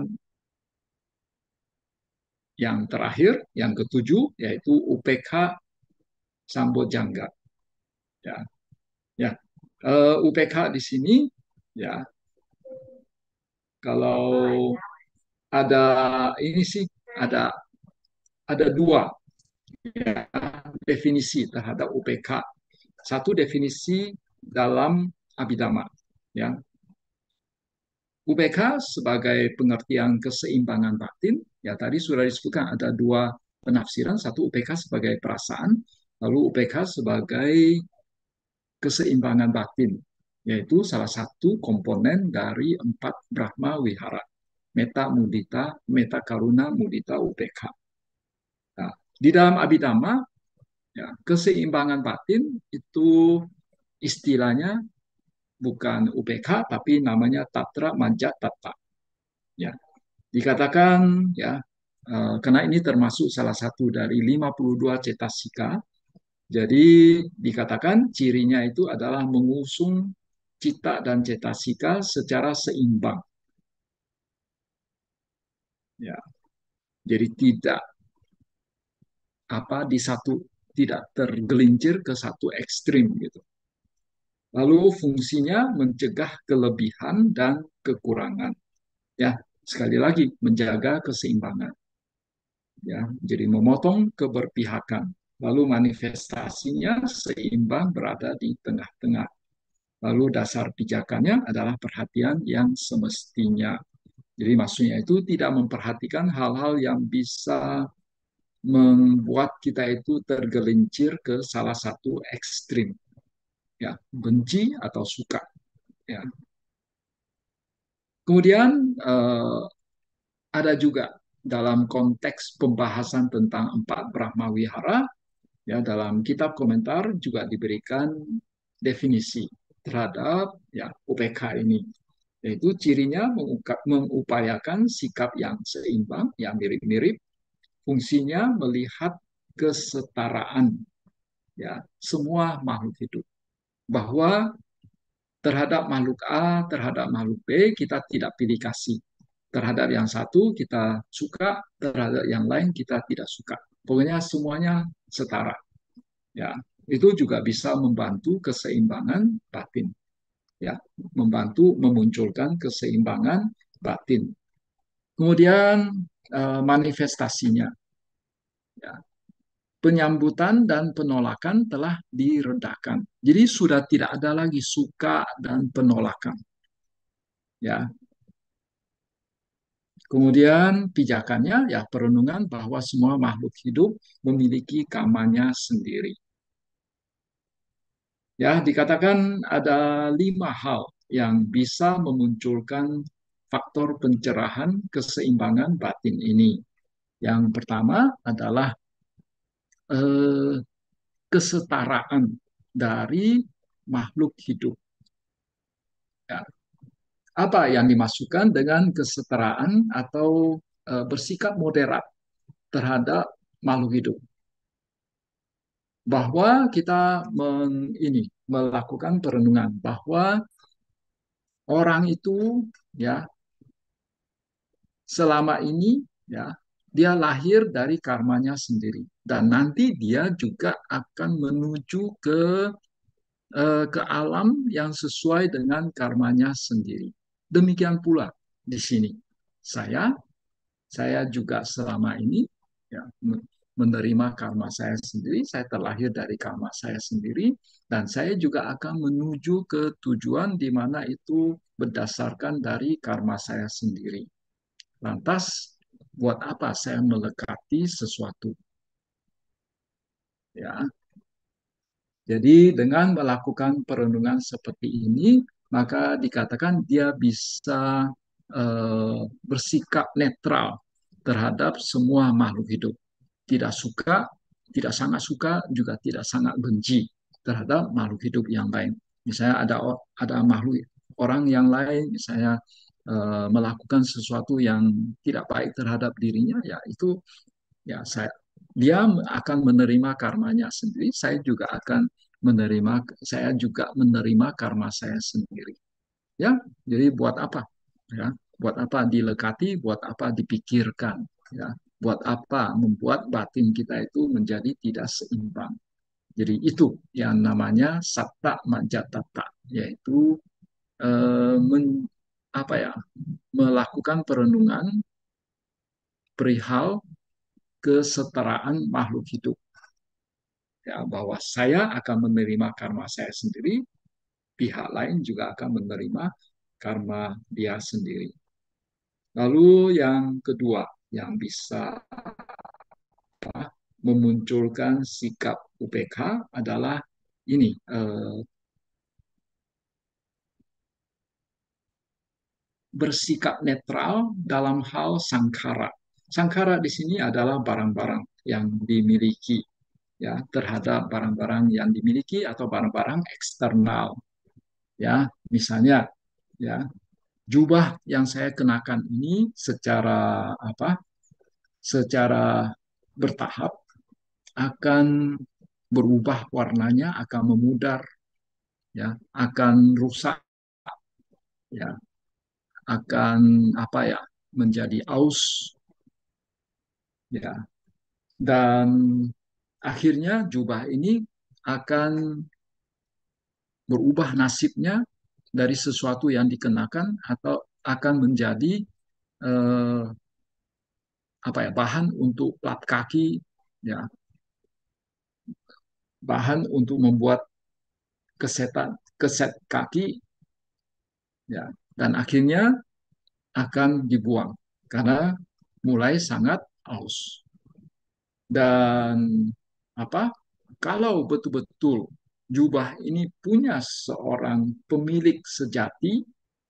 yang terakhir, yang ketujuh yaitu U P K Sambojangga. Ya, ya. Uh, U P K di sini ya kalau ada ini sih ada ada dua ya, definisi terhadap U P K. Satu definisi dalam Abhidhamma, ya. U P K sebagai pengertian keseimbangan batin, ya tadi sudah disebutkan ada dua penafsiran, satu U P K sebagai perasaan, lalu U P K sebagai keseimbangan batin, yaitu salah satu komponen dari empat Brahma Wihara, meta mudita, meta karuna, mudita, U P K. Nah, di dalam Abhidhamma, ya, keseimbangan batin itu istilahnya bukan U P K, tapi namanya Tatra Manja Tata. Ya, dikatakan ya, eh, karena ini termasuk salah satu dari lima puluh dua cetasika, jadi dikatakan cirinya itu adalah mengusung cita dan cetasika secara seimbang. Ya, jadi tidak apa di satu tidak tergelincir ke satu ekstrim gitu. Lalu fungsinya mencegah kelebihan dan kekurangan. Ya, sekali lagi menjaga keseimbangan. Ya, jadi memotong keberpihakan. Lalu manifestasinya seimbang berada di tengah-tengah. Lalu dasar pijakannya adalah perhatian yang semestinya. Jadi maksudnya itu tidak memperhatikan hal-hal yang bisa membuat kita itu tergelincir ke salah satu ekstrim, ya, benci atau suka. Ya. Kemudian eh, ada juga dalam konteks pembahasan tentang empat Brahma Wihara, ya, dalam kitab komentar juga diberikan definisi terhadap ya U P K ini, yaitu cirinya mengupayakan sikap yang seimbang, yang mirip-mirip, fungsinya melihat kesetaraan ya semua makhluk hidup, bahwa terhadap makhluk A, terhadap makhluk B kita tidak pilih kasih, terhadap yang satu kita suka, terhadap yang lain kita tidak suka, pokoknya semuanya setara. Ya, itu juga bisa membantu keseimbangan batin, ya, membantu memunculkan keseimbangan batin. Kemudian eh, manifestasinya, ya, penyambutan dan penolakan telah diredakan. Jadi sudah tidak ada lagi suka dan penolakan. Ya. Kemudian pijakannya ya perenungan bahwa semua makhluk hidup memiliki kamanya sendiri. Ya, dikatakan ada lima hal yang bisa memunculkan faktor pencerahan keseimbangan batin ini. Yang pertama adalah eh, kesetaraan dari makhluk hidup. Ya. Apa yang dimasukkan dengan kesetaraan atau uh, bersikap moderat terhadap makhluk hidup? Bahwa kita meng, ini melakukan perenungan bahwa orang itu ya selama ini ya dia lahir dari karmanya sendiri dan nanti dia juga akan menuju ke eh, ke alam yang sesuai dengan karmanya sendiri. Demikian pula di sini. Saya saya juga selama ini ya, menerima karma saya sendiri, saya terlahir dari karma saya sendiri, dan saya juga akan menuju ke tujuan di mana itu berdasarkan dari karma saya sendiri. Lantas, buat apa saya melekati sesuatu? Ya, jadi dengan melakukan perenungan seperti ini, maka dikatakan dia bisa eh, bersikap netral terhadap semua makhluk hidup. Tidak suka, tidak sangat suka, juga tidak sangat benci terhadap makhluk hidup yang lain. Misalnya ada ada makhluk orang yang lain, misalnya eh, melakukan sesuatu yang tidak baik terhadap dirinya, ya itu ya saya dia akan menerima karmanya sendiri, saya juga akan menerima saya juga menerima karma saya sendiri. Ya, jadi buat apa? Ya, buat apa dilekati, buat apa dipikirkan, ya. Buat apa membuat batin kita itu menjadi tidak seimbang. Jadi itu yang namanya satta majatata, yaitu eh, men, apa ya, melakukan perenungan perihal kesetaraan makhluk hidup. Ya, bahwa saya akan menerima karma saya sendiri, pihak lain juga akan menerima karma dia sendiri. Lalu yang kedua yang bisa memunculkan sikap U P K adalah ini, eh, bersikap netral dalam hal sangkara. Sangkara di sini adalah barang-barang yang dimiliki, ya, terhadap barang-barang yang dimiliki atau barang-barang eksternal, ya. Misalnya, ya, jubah yang saya kenakan ini secara apa? Secara bertahap akan berubah warnanya, akan memudar, ya, akan rusak, ya, akan apa ya? Menjadi aus, ya. Dan akhirnya jubah ini akan berubah nasibnya dari sesuatu yang dikenakan atau akan menjadi eh, apa ya, bahan untuk lap kaki, ya, bahan untuk membuat kesetan keset kaki, ya, dan akhirnya akan dibuang karena mulai sangat aus. Dan apa, kalau betul-betul jubah ini punya seorang pemilik sejati,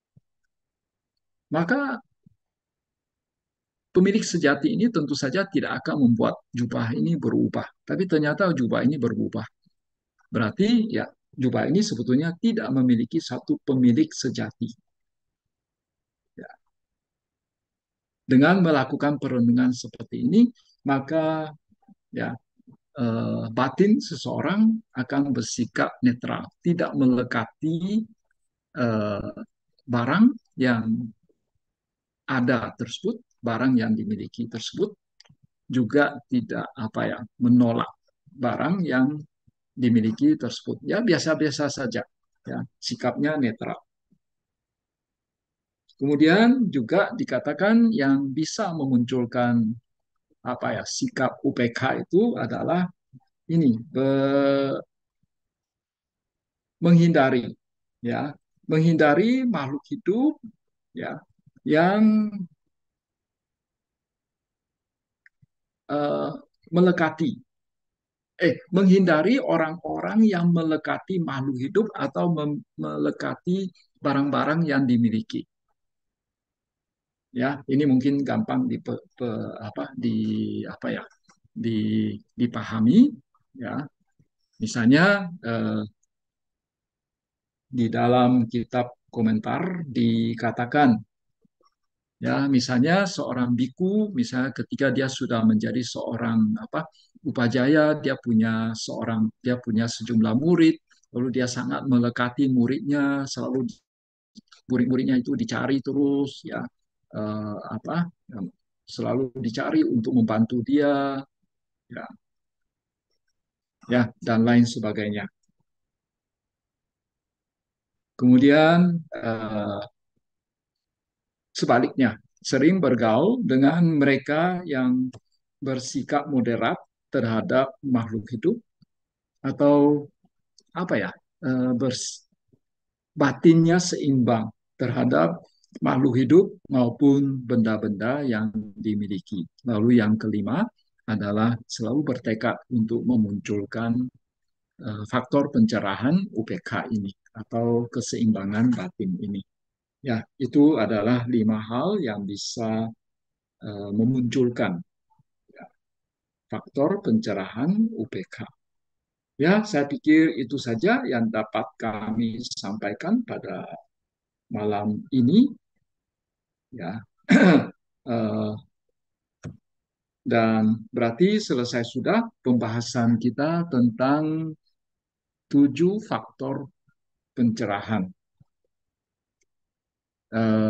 maka pemilik sejati ini tentu saja tidak akan membuat jubah ini berubah. Tapi ternyata jubah ini berubah. Berarti ya, jubah ini sebetulnya tidak memiliki satu pemilik sejati. Ya. Dengan melakukan perenungan seperti ini, maka ya, eh, batin seseorang akan bersikap netral, tidak melekati eh, barang yang ada tersebut, barang yang dimiliki tersebut, juga tidak apa ya, menolak barang yang dimiliki tersebut. Ya, biasa-biasa saja, ya, sikapnya netral. Kemudian juga dikatakan yang bisa memunculkan apa ya, sikap U P K itu adalah ini, be- menghindari, ya, menghindari makhluk hidup, ya, yang uh, melekati, eh menghindari orang-orang yang melekati makhluk hidup atau melekati barang-barang yang dimiliki. Ya, ini mungkin gampang di apa di apa ya, di, dipahami, ya. Misalnya eh, di dalam kitab komentar dikatakan, ya, misalnya seorang biku, misalnya ketika dia sudah menjadi seorang apa, upajaya, dia punya seorang dia punya sejumlah murid, lalu dia sangat melekati muridnya, selalu murid-muridnya itu dicari terus, ya, eh, apa, selalu dicari untuk membantu dia, ya, ya, dan lain sebagainya. Kemudian eh, sebaliknya, sering bergaul dengan mereka yang bersikap moderat terhadap makhluk hidup, atau apa ya, eh, bers- batinnya seimbang terhadap makhluk hidup maupun benda-benda yang dimiliki. Lalu yang kelima adalah selalu bertekad untuk memunculkan eh, faktor pencerahan U P K ini atau keseimbangan batin ini. Ya, itu adalah lima hal yang bisa eh, memunculkan, ya, faktor pencerahan U P K. Ya, saya pikir itu saja yang dapat kami sampaikan pada malam ini. Ya, Eh, dan berarti selesai sudah pembahasan kita tentang tujuh faktor pencerahan. Eh,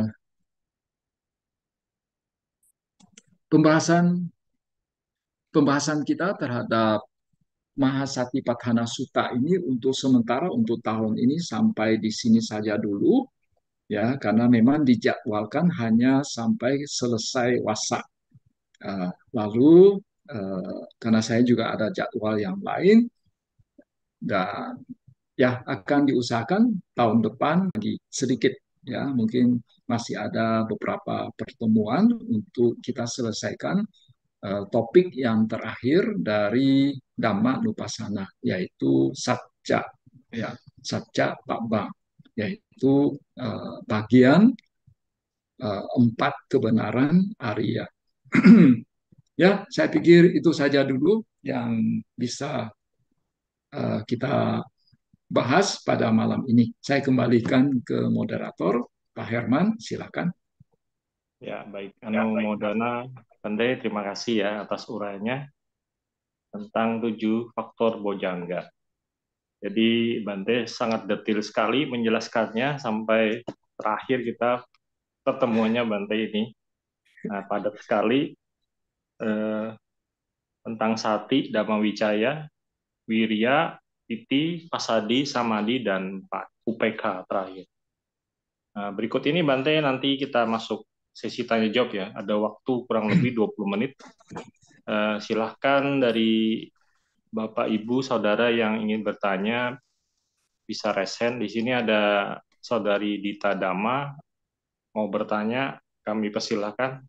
pembahasan pembahasan kita terhadap Mahasatipatthana Sutta ini untuk sementara untuk tahun ini sampai di sini saja dulu, ya, karena memang dijadwalkan hanya sampai selesai wasa. Uh, lalu eh, karena saya juga ada jadwal yang lain dan ya akan diusahakan tahun depan lagi sedikit ya mungkin masih ada beberapa pertemuan untuk kita selesaikan eh, topik yang terakhir dari Dhamma Nupassana yaitu Satya ya Satya Pabbang yaitu eh, bagian eh, empat kebenaran Arya. Ya, saya pikir itu saja dulu yang bisa eh, kita bahas pada malam ini. Saya kembalikan ke moderator, Pak Herman, silakan. Ya, baik. Anu Modana, Pandai, terima kasih ya atas uraiannya tentang tujuh faktor bojangga. Jadi Bante sangat detail sekali menjelaskannya sampai terakhir kita pertemuannya Bante ini. Nah, padat sekali eh, tentang sati, dhamma wicaya, wirya, titi, pasadi, samadi, dan U P K terakhir. Nah, berikut ini Bante nanti kita masuk sesi tanya jawab ya. Ada waktu kurang lebih dua puluh menit. Eh, silahkan dari Bapak, Ibu, Saudara yang ingin bertanya bisa resen. Di sini ada Saudari Dita Dama mau bertanya, kami persilahkan.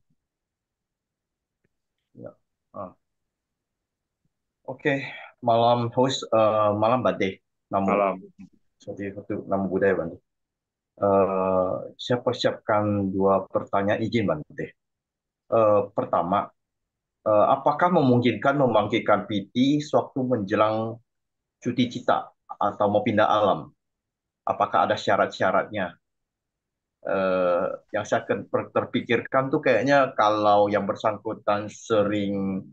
Ya. Ah. Oke, malam host, eh, malam Bante. Namo, Malam. seperti itu Namo Buddhaya Bante. Eh, saya persiapkan dua pertanyaan izin Bante. Eh, pertama, eh, apakah memungkinkan membangkitkan piti sewaktu menjelang cuti cita atau mau pindah alam? Apakah ada syarat-syaratnya? Eh, yang saya terpikirkan tuh kayaknya kalau yang bersangkutan sering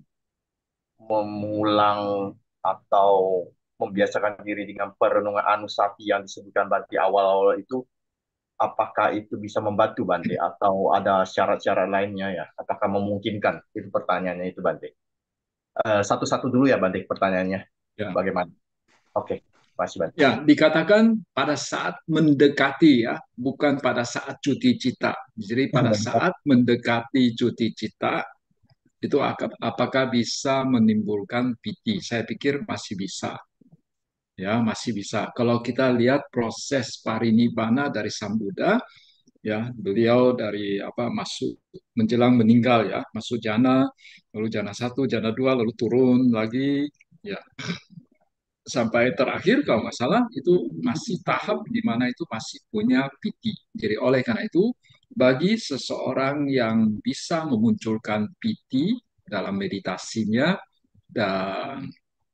mengulang atau membiasakan diri dengan perenungan anusati yang disebutkan Bante awal-awal itu, apakah itu bisa membantu Bante atau ada syarat-syarat lainnya ya? Apakah memungkinkan? Itu pertanyaannya itu Bante. Eh, satu-satu dulu ya Bante pertanyaannya. Ya. Bagaimana? Oke, masih Bante. Ya, dikatakan pada saat mendekati ya, bukan pada saat cuti cita. Jadi pada saat mendekati cuti cita itu apakah bisa menimbulkan piti? Saya pikir masih bisa. Ya, masih bisa. Kalau kita lihat proses parinibbana dari Sang Buddha, ya, beliau dari apa masuk menjelang meninggal ya, masuk jana, lalu jana satu, jana dua, lalu turun lagi, ya, sampai terakhir kalau nggak salah itu masih tahap di mana itu masih punya piti. Jadi oleh karena itu, bagi seseorang yang bisa memunculkan piti dalam meditasinya dan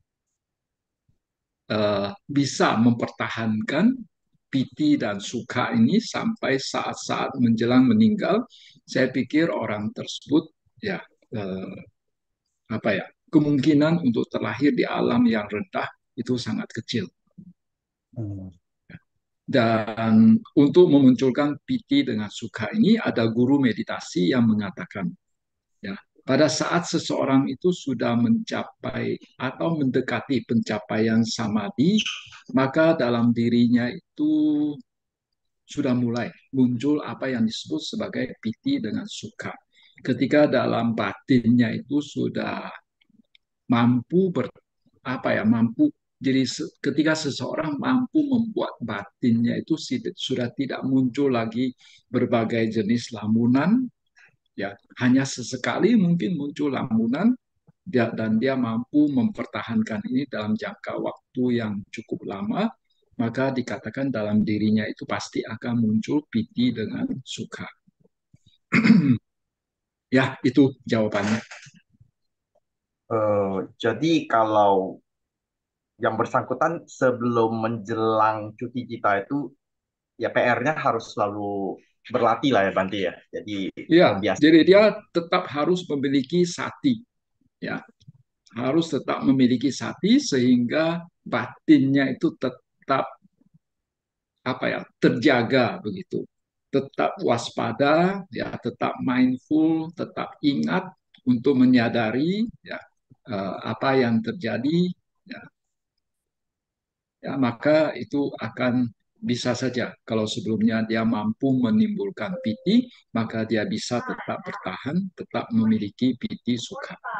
uh, bisa mempertahankan piti dan suka ini sampai saat-saat menjelang meninggal, saya pikir orang tersebut ya uh, apa ya kemungkinan untuk terlahir di alam yang rendah itu sangat kecil. Hmm. Dan untuk memunculkan piti dengan suka ini ada guru meditasi yang mengatakan ya pada saat seseorang itu sudah mencapai atau mendekati pencapaian samadhi, maka dalam dirinya itu sudah mulai muncul apa yang disebut sebagai piti dengan suka. Ketika dalam batinnya itu sudah mampu ber, apa ya mampu jadi ketika seseorang mampu membuat batinnya itu sudah tidak muncul lagi berbagai jenis lamunan ya hanya sesekali mungkin muncul lamunan dia, dan dia mampu mempertahankan ini dalam jangka waktu yang cukup lama, maka dikatakan dalam dirinya itu pasti akan muncul piti dengan suka. Ya, itu jawabannya. Uh, jadi kalau yang bersangkutan sebelum menjelang cuti kita itu ya P R-nya harus selalu berlatih lah ya Bante ya. Jadi Ya, jadi membiasakan. dia tetap harus memiliki sati, ya, harus tetap memiliki sati sehingga batinnya itu tetap apa ya terjaga begitu, tetap waspada, ya, tetap mindful, tetap ingat untuk menyadari ya eh, apa yang terjadi, ya, ya maka itu akan bisa saja kalau sebelumnya dia mampu menimbulkan piti, maka dia bisa tetap bertahan, tetap memiliki piti suka.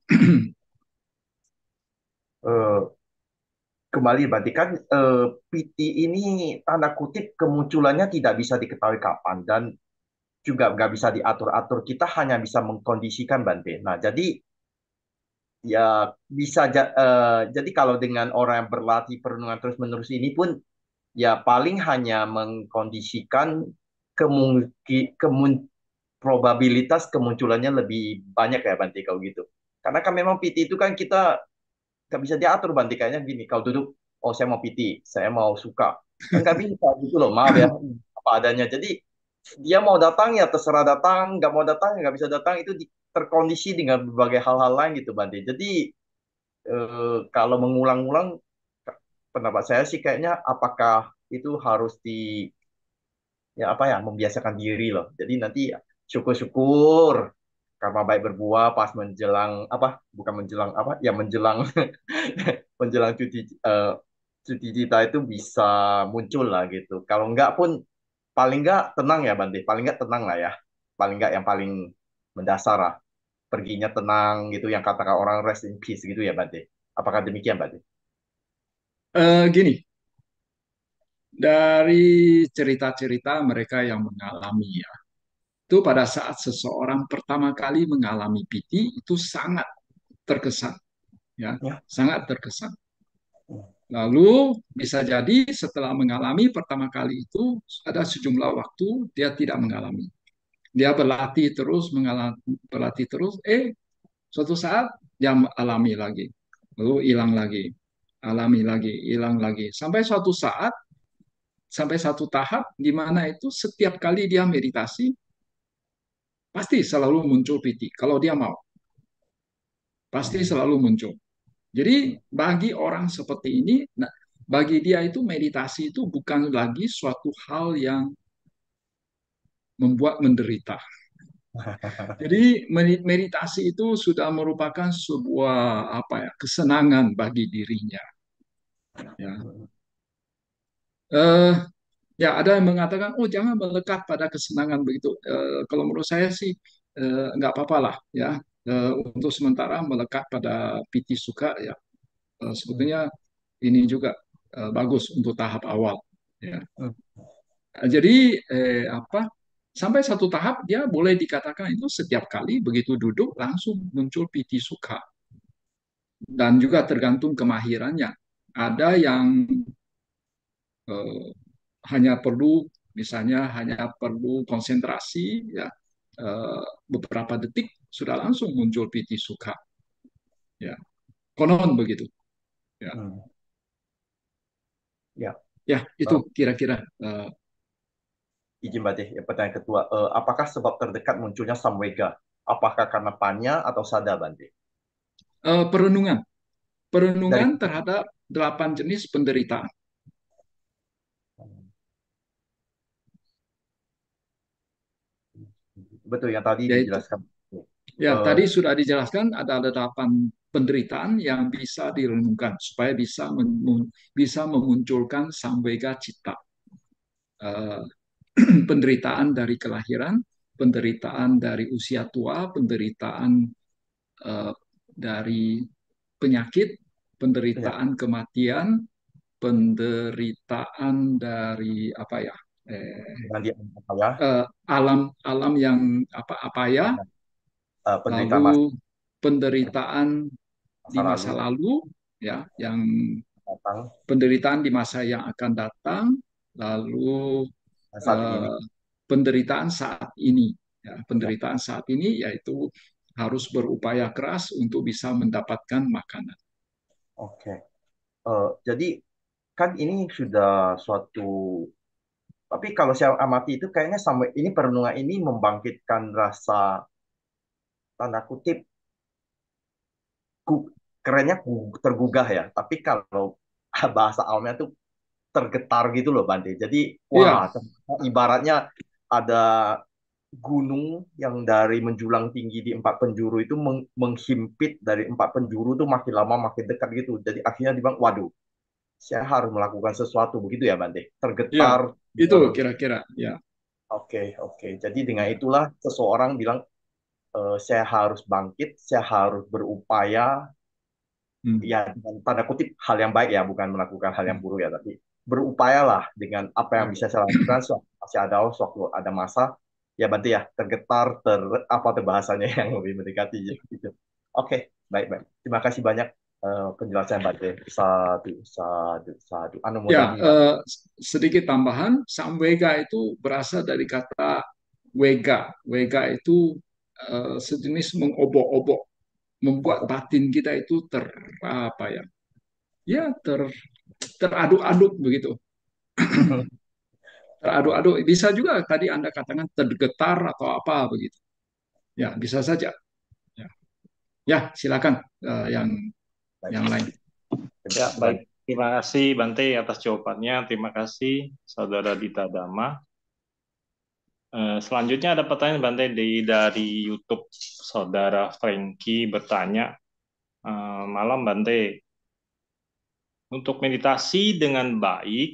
Eh, Kembali berarti kan eh, P T ini tanda kutip kemunculannya tidak bisa diketahui kapan dan juga nggak bisa diatur-atur. Kita hanya bisa mengkondisikan Bante. Nah, jadi ya bisa ja- eh, jadi kalau dengan orang yang berlatih perenungan terus-menerus ini pun ya paling hanya mengkondisikan kemungkin kemun probabilitas kemunculannya lebih banyak ya Bante kalau gitu. Karena kan memang P T itu kan kita nggak bisa diatur Bante kayaknya gini. Kalau duduk, oh saya mau P T, saya mau suka, kan nggak bisa gitu loh. Maaf ya, apa adanya. Jadi dia mau datang ya terserah datang, nggak mau datang ya nggak bisa datang itu di- terkondisi dengan berbagai hal-hal lain gitu Bante. Jadi eh, kalau mengulang-ulang pendapat saya sih kayaknya apakah itu harus di ya apa ya membiasakan diri loh. Jadi nanti syukur-syukur karma baik berbuah pas menjelang apa bukan menjelang apa ya menjelang menjelang cuti eh, cuti cita itu bisa muncul lah gitu. Kalau enggak pun paling enggak tenang ya Bante, paling enggak tenang lah ya. Paling enggak yang paling mendasar lah. Perginya tenang gitu yang katakan orang rest in peace gitu ya Bante. Apakah demikian Bante? Eh, gini, dari cerita-cerita mereka yang mengalami ya, itu pada saat seseorang pertama kali mengalami P T itu sangat terkesan, ya, Ya. sangat terkesan. Lalu bisa jadi setelah mengalami pertama kali itu ada sejumlah waktu dia tidak mengalami. Dia berlatih terus, mengalami, berlatih terus, eh suatu saat dia alami lagi, lalu hilang lagi, alami lagi, hilang lagi, sampai suatu saat, sampai satu tahap di mana itu setiap kali dia meditasi pasti selalu muncul P T. Kalau dia mau, pasti Hmm. selalu muncul. Jadi bagi orang seperti ini, nah, bagi dia itu meditasi itu bukan lagi suatu hal yang membuat menderita. Jadi meditasi itu sudah merupakan sebuah apa ya kesenangan bagi dirinya. Ya, eh, ya ada yang mengatakan, oh jangan melekat pada kesenangan begitu. Eh, kalau menurut saya sih eh, nggak apa-apa lah ya. Eh, untuk sementara melekat pada piti suka ya. Eh, sebetulnya ini juga eh, bagus untuk tahap awal. Ya. Hmm. Jadi eh, apa? Sampai satu tahap dia boleh dikatakan itu setiap kali begitu duduk langsung muncul piti suka dan juga tergantung kemahirannya. Ada yang eh, hanya perlu misalnya hanya perlu konsentrasi ya eh, beberapa detik sudah langsung muncul piti suka ya konon begitu ya Hmm. Ya. ya itu Eh, kira-kira eh, izin Bante, ya, pertanyaan kedua, Eh, apakah sebab terdekat munculnya samwega? Apakah karena panya atau sada Bante? eh, perenungan Dari perenungan terhadap delapan jenis penderitaan betul yang tadi yaitu dijelaskan. ya Eh, tadi sudah dijelaskan ada delapan penderitaan yang bisa direnungkan supaya bisa men- bisa memunculkan samvega citta. Eh, penderitaan dari kelahiran, penderitaan dari usia tua, penderitaan eh, dari penyakit, ya, penderitaan kematian, penderitaan dari apa ya? Eh, dengan dia ya, eh, alam alam yang apa apa ya, eh, penderitaan masa, lalu penderitaan masa di lalu masa lalu ya, yang datang penderitaan di masa yang akan datang, lalu dan saat ini. eh, penderitaan saat ini. Ya, penderitaan saat ini yaitu harus berupaya keras untuk bisa mendapatkan makanan. Oke. Eh, jadi kan ini sudah suatu, tapi kalau saya amati itu kayaknya sampai ini perenungan ini membangkitkan rasa tanda kutip ku- kerennya ku- tergugah ya. Tapi kalau bahasa awamnya tuh tergetar gitu loh Bante. Jadi wah Iya, ibaratnya ada gunung yang dari menjulang tinggi di empat penjuru itu meng- menghimpit dari empat penjuru tuh makin lama makin dekat gitu. Jadi akhirnya dibilang, waduh, saya harus melakukan sesuatu begitu ya Bante. iya, Tergetar. itu eh, kira-kira. Ya, Oke, oke. Jadi dengan itulah seseorang bilang, eh, saya harus bangkit, saya harus berupaya, Hmm. ya dengan tanda kutip hal yang baik ya, bukan melakukan hal yang Hmm. buruk ya, tapi berupayalah dengan apa yang Ya. bisa saya lakukan. So, masih ada waktu, ada masa, ya bantu ya, tergetar, ter apa tuh bahasanya yang lebih mendekati gitu. Oke, baik baik. Terima kasih banyak eh, penjelasan Bante. Satu, satu, satu. Anu Ya, mudahi Bante. eh, sedikit tambahan, samvega itu berasal dari kata wega. Wega itu eh, sejenis mengobok-obok, membuat Oh, batin kita itu ter apa ya? Ya, ter teraduk-aduk begitu. oh. Teraduk-aduk. Bisa juga tadi Anda katakan tergetar atau apa begitu. Ya, bisa saja. Ya, ya silakan eh, yang Baik. yang lain. Ya, Terima baik. kasih. Terima kasih Bante atas jawabannya. Terima kasih Saudara Dita Dama. Eh, selanjutnya ada pertanyaan Bante dari, dari YouTube. Saudara Frankie bertanya, eh, malam Bante, untuk meditasi dengan baik,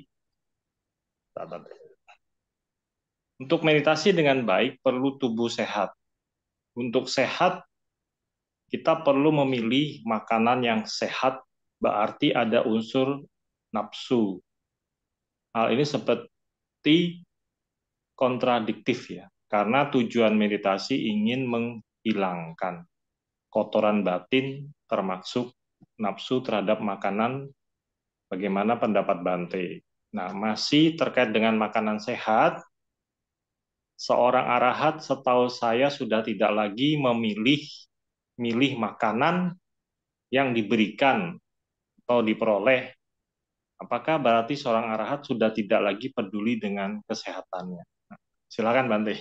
untuk meditasi dengan baik perlu tubuh sehat. Untuk sehat, kita perlu memilih makanan yang sehat, berarti ada unsur nafsu. Hal ini seperti kontradiktif ya, karena tujuan meditasi ingin menghilangkan kotoran batin termasuk nafsu terhadap makanan. Bagaimana pendapat Bante? Nah, masih terkait dengan makanan sehat, seorang arahat setahu saya sudah tidak lagi memilih milih makanan yang diberikan atau diperoleh. Apakah berarti seorang arahat sudah tidak lagi peduli dengan kesehatannya? Silakan Bante.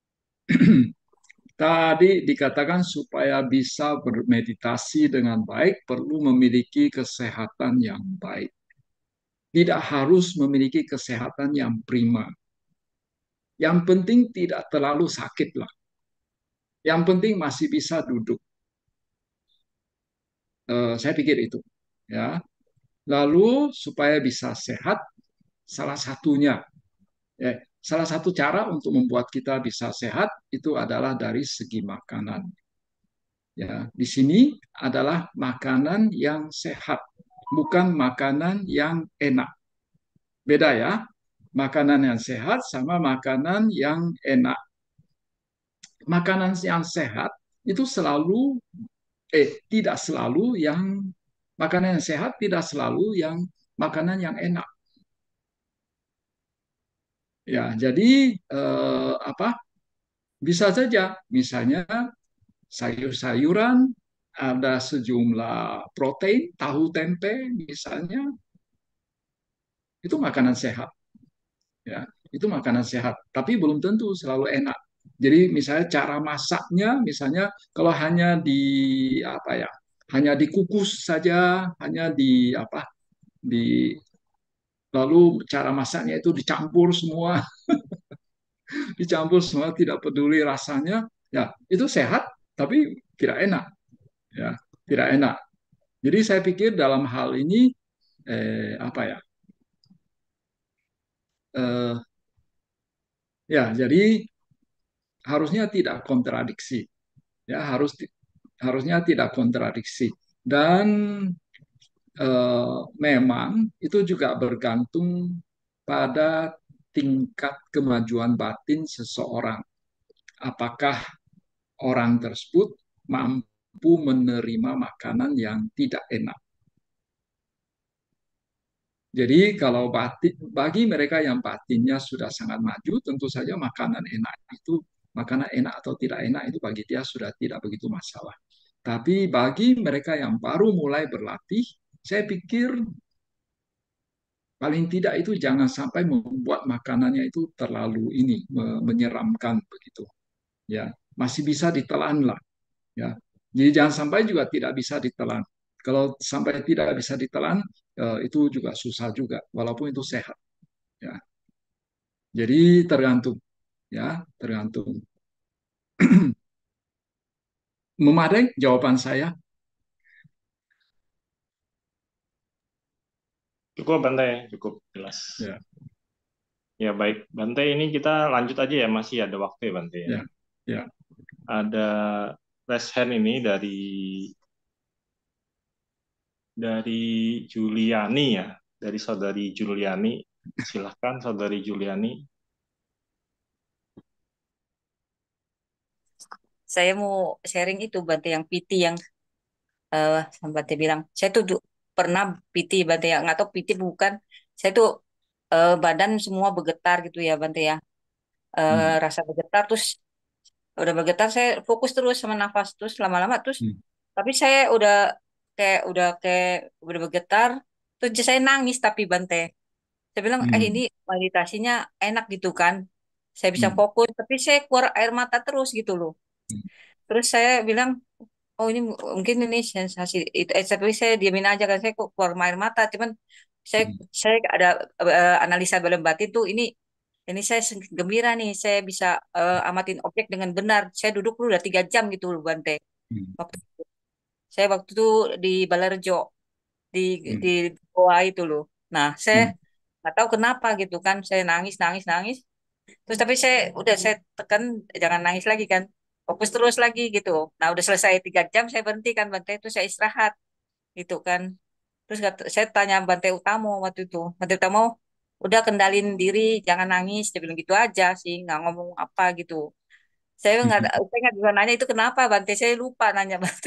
Tadi dikatakan supaya bisa bermeditasi dengan baik perlu memiliki kesehatan yang baik. Tidak harus memiliki kesehatan yang prima. Yang penting tidak terlalu sakit lah. Yang penting masih bisa duduk. Eh, saya pikir itu. Ya. Lalu supaya bisa sehat, salah satunya, ya, salah satu cara untuk membuat kita bisa sehat itu adalah dari segi makanan. Ya, di sini adalah makanan yang sehat, bukan makanan yang enak. Beda ya, makanan yang sehat sama makanan yang enak. Makanan yang sehat itu selalu, eh, tidak selalu yang, makanan yang sehat tidak selalu yang makanan yang enak. Ya, jadi eh, apa? Bisa saja, misalnya sayur-sayuran, ada sejumlah protein, tahu tempe misalnya, itu makanan sehat, ya itu makanan sehat tapi belum tentu selalu enak. Jadi misalnya cara masaknya, misalnya kalau hanya di apa ya, hanya dikukus saja, hanya di apa, di lalu cara masaknya itu dicampur semua, dicampur semua tidak peduli rasanya, ya itu sehat tapi tidak enak, ya tidak enak. Jadi saya pikir dalam hal ini eh, apa ya, eh, ya jadi harusnya tidak kontradiksi, ya harus harusnya tidak kontradiksi dan eh, memang itu juga bergantung pada tingkat kemajuan batin seseorang, apakah orang tersebut mampu menerima makanan yang tidak enak. Jadi kalau batin, bagi mereka yang batinnya sudah sangat maju, tentu saja makanan enak itu, makanan enak atau tidak enak itu bagi dia sudah tidak begitu masalah. Tapi bagi mereka yang baru mulai berlatih, saya pikir paling tidak itu jangan sampai membuat makanannya itu terlalu ini menyeramkan begitu. Ya, masih bisa ditelan lah. Ya, jadi jangan sampai juga tidak bisa ditelan. Kalau sampai tidak bisa ditelan, eh, itu juga susah juga, walaupun itu sehat. Ya, jadi tergantung, ya, tergantung. Memadai jawaban saya. Cukup Bante, cukup jelas. Ya, Ya baik, Bante ini kita lanjut aja ya, masih ada waktu ya Bante ya. ya, ya. ada raise hand ini dari dari Juliani ya, dari saudari Juliani. Silahkan saudari Juliani. Saya mau sharing itu Bante yang P T yang eh Bante bilang. Saya tuh du- pernah P T Bante ya, nggak tahu P T bukan. Saya tuh eh, badan semua bergetar gitu ya Bante ya. Eh, Hmm. rasa bergetar terus udah bergetar saya fokus terus sama nafas terus lama-lama terus Hmm. tapi saya udah kayak udah kayak udah bergetar terus saya nangis tapi Bante. Saya bilang eh ini Hmm. meditasinya enak gitu kan. Saya bisa Hmm. fokus tapi saya keluar air mata terus gitu loh. Hmm. Terus saya bilang, oh ini mu- mungkin ini sensasi itu. Eh, tapi saya diamin aja kan saya kok keluar air mata. Cuman saya Hmm. saya ada eh, analisa dalam batin tuh ini ini saya seng- gembira nih. Saya bisa eh, amatin objek dengan benar. Saya duduk dulu udah tiga jam gitu loh Bante. Hmm. Waktu saya waktu itu di Balarejo di di Hmm. Goa itu loh. Nah saya Hmm. nggak tahu kenapa gitu kan. Saya nangis nangis nangis. Terus tapi saya udah saya tekan jangan nangis lagi kan. Fokus terus lagi gitu. Nah udah selesai tiga jam saya berhenti kan Bante itu saya istirahat gitu kan. Terus kata- saya tanya Bante Utamo waktu itu. Bante Utamo udah kendalin diri jangan nangis. Dia bilang gitu aja sih nggak ngomong apa gitu. Saya nggak saya nggak bisa nanya itu kenapa Bante. Saya lupa nanya Bante.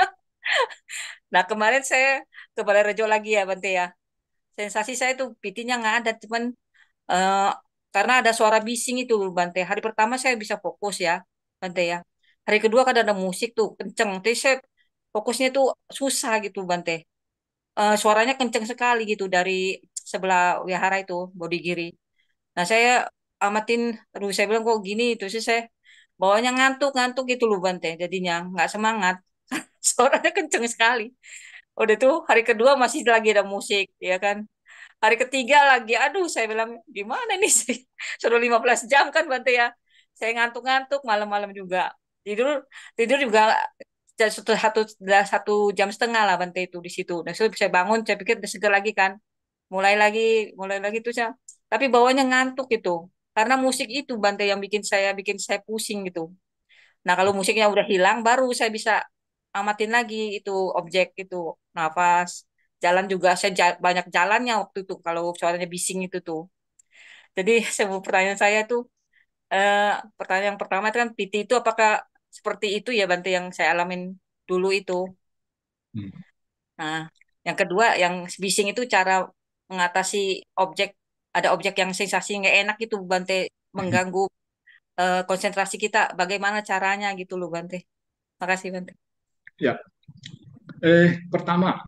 Nah kemarin saya ke Balai lagi ya Bante ya. Sensasi saya tuh P T-nya nggak ada cuman eh, karena ada suara bising itu Bante. Hari pertama saya bisa fokus ya, Bante ya. Hari kedua kan ada musik tuh kenceng. Tapi saya fokusnya tuh susah gitu Bante. Eh, suaranya kenceng sekali gitu dari sebelah wihara itu Bodigiri. Nah saya amatin, aduh saya bilang kok gini itu sih saya bawanya ngantuk-ngantuk gitu loh Bante. Jadinya nggak semangat. Suaranya kenceng sekali. Udah tuh hari kedua masih lagi ada musik ya kan. Hari ketiga lagi, aduh saya bilang gimana nih sih? Suruh lima belas jam kan Bante ya. Saya ngantuk-ngantuk malam-malam juga. Tidur tidur juga ja- satu, satu, satu jam setengah lah Bante itu di situ. Nah, saya saya bangun, saya pikir udah seger lagi kan. Mulai lagi, mulai lagi tuh saya. Tapi bawahnya ngantuk gitu. Karena musik itu Bante yang bikin saya bikin saya pusing gitu. Nah, kalau musiknya udah hilang, baru saya bisa amatin lagi itu objek itu nafas. Jalan juga saya ja- banyak jalannya waktu itu kalau suaranya bising itu tuh. Jadi semua pertanyaan saya tuh eh, pertanyaan yang pertama itu kan P T itu apakah seperti itu ya Bante yang saya alamin dulu itu. Hmm. Nah, yang kedua yang bising itu cara mengatasi objek ada objek yang sensasi nggak enak itu Bante mengganggu eh, konsentrasi kita. Bagaimana caranya gitu loh Bante. Makasih Bante. Ya, eh, pertama,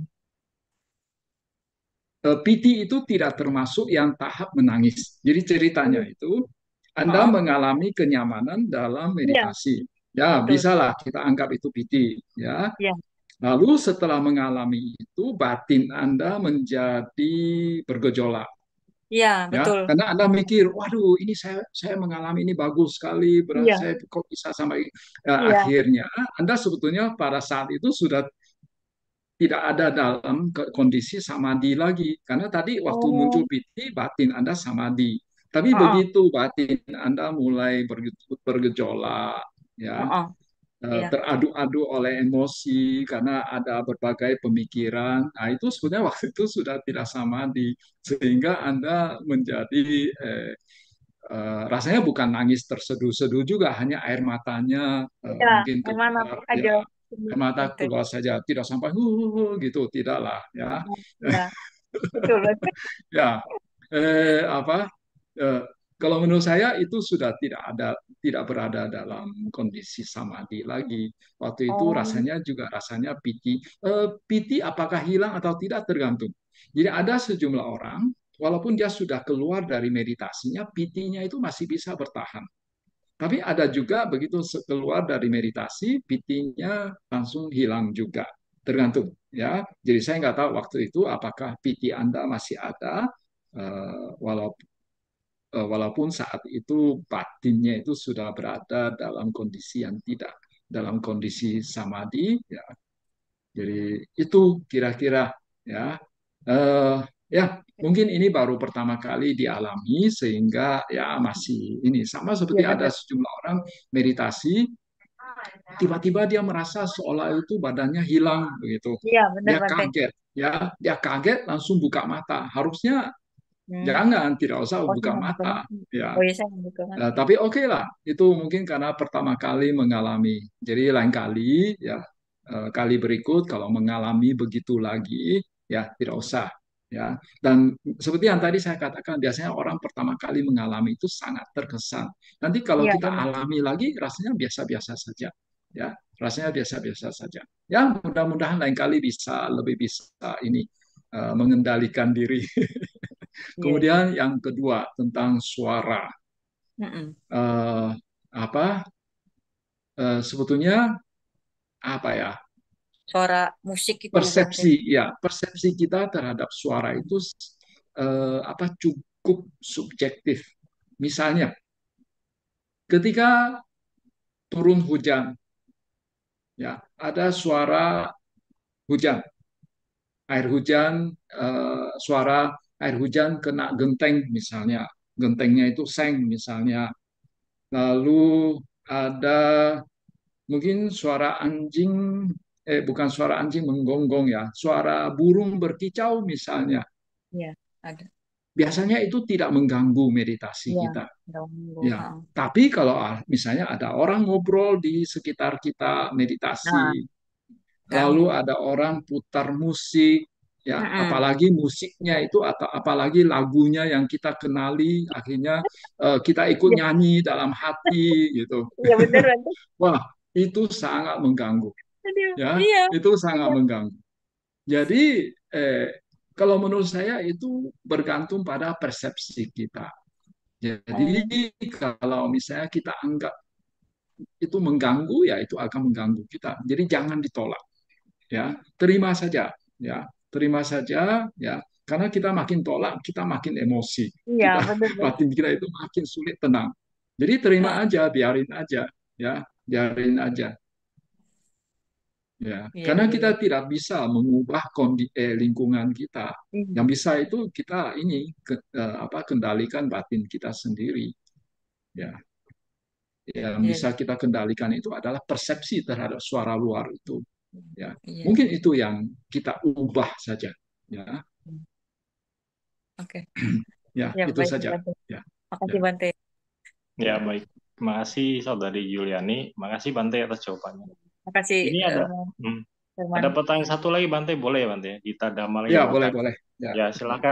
eh, P T itu tidak termasuk yang tahap menangis. Jadi ceritanya itu, Anda Oh, mengalami kenyamanan dalam iya, meditasi. Ya, betul. bisalah kita anggap itu P T. Ya, Iya, lalu setelah mengalami itu, batin Anda menjadi bergejolak. iya, Ya, betul. karena Anda mikir, waduh, ini saya saya mengalami ini bagus sekali, berat Iya, saya kok bisa sampai eh, iya. akhirnya Anda sebetulnya pada saat itu sudah tidak ada dalam kondisi samadhi lagi. Karena tadi waktu Oh, muncul piti, batin Anda samadhi. Tapi oh, begitu batin Anda mulai bergejolak, oh, ya, oh, eh, iya. teradu-adu oleh emosi karena ada berbagai pemikiran. Nah, itu sebenarnya waktu itu sudah tidak samadhi, sehingga Anda menjadi eh, eh, rasanya bukan nangis terseduh-seduh juga, hanya air matanya eh, Iya, mungkin gimana keluar, aja. ya air mata Betul. keluar saja, tidak sampai huh gitu, tidaklah ya. Iya, betul. Betul. Ya, eh, apa? eh, Kalau menurut saya itu sudah tidak ada, tidak berada dalam kondisi samadhi lagi. Waktu itu Oh, rasanya juga rasanya piti. Eh, piti apakah hilang atau tidak tergantung. Jadi ada sejumlah orang, walaupun dia sudah keluar dari meditasinya, pitinya itu masih bisa bertahan. Tapi ada juga begitu keluar dari meditasi, pitinya langsung hilang juga. Tergantung ya. Jadi saya nggak tahu waktu itu apakah piti Anda masih ada, eh, walaupun eh, walaupun saat itu batinnya itu sudah berada dalam kondisi yang tidak dalam kondisi samadhi. Ya. Jadi itu kira-kira ya. Eh, ya mungkin ini baru pertama kali dialami sehingga ya masih ini sama iya seperti ada benar. sejumlah orang meditasi tiba-tiba dia merasa seolah itu badannya hilang begitu. Iya, benar Dia Bante. kaget, ya, dia kaget langsung buka mata. Harusnya Hmm. jangan, tidak usah Oh, buka saya buka mata, mata. ya. Oh iya, saya buka Eh, mata. tapi oke lah, itu mungkin karena pertama kali mengalami. Jadi lain kali, ya, eh, kali berikut kalau mengalami begitu lagi, ya tidak usah. Ya, dan seperti yang tadi saya katakan, biasanya orang pertama kali mengalami itu sangat terkesan. Nanti kalau Iya, kita benar. alami lagi, rasanya biasa-biasa saja. Ya, rasanya biasa-biasa saja. Ya, mudah-mudahan lain kali bisa lebih bisa ini eh, mengendalikan diri. Iya, iya. Kemudian yang kedua tentang suara. Mm-mm. Eh, apa eh, sebetulnya apa ya, Suara musik itu Bante. persepsi ya persepsi kita terhadap suara itu eh, apa cukup subjektif. Misalnya ketika turun hujan, ya ada suara hujan, air hujan, eh, suara air hujan kena genteng misalnya, gentengnya itu seng misalnya. Lalu ada mungkin suara anjing, eh bukan suara anjing menggonggong ya, suara burung berkicau misalnya. Iya, ada. Biasanya itu tidak mengganggu meditasi Iya, kita. ganggu. Ya, Ha. tapi kalau ah, misalnya ada orang ngobrol di sekitar kita Nah, meditasi, lalu ganggu. ada orang putar musik, ya, Mm-mm. apalagi musiknya itu atau apalagi lagunya yang kita kenali, akhirnya eh, kita ikut Iya, nyanyi dalam hati gitu. iya benar Bante. Wah, itu sangat mengganggu. Aduh, Ya, iya, itu sangat benar. mengganggu. Jadi eh, kalau menurut saya itu bergantung pada persepsi kita. Jadi Oh, kalau misalnya kita anggap itu mengganggu, ya itu akan mengganggu kita. Jadi jangan ditolak, ya, terima saja, ya, terima saja, ya. Karena kita makin tolak, kita makin emosi, iya, kita benar Bante. batin kita itu makin sulit tenang. Jadi terima Ha. aja, biarin aja, ya, biarin aja. Ya, Iya, karena iya, kita iya. tidak bisa mengubah kondi, eh, lingkungan kita. Yang Hmm. bisa itu kita ini ke, eh, apa kendalikan batin kita sendiri. Ya, yang Iya, bisa kita kendalikan itu adalah persepsi terhadap suara luar itu. Ya, iya, mungkin iya. itu yang kita ubah saja. Ya, Hmm. Oke, ya ya itu baik saja. Bante. Ya, ya. Makasih Bante. Ya, baik. Terima kasih Saudari Juliani. Terima kasih Bante atas jawabannya. Makasih Ini ada eh, hmm, Firman. ada pertanyaan satu lagi Bante, boleh ya Bante? Dita Damal yang Ya, mau boleh tanya. boleh. Ya. Ya, silakan.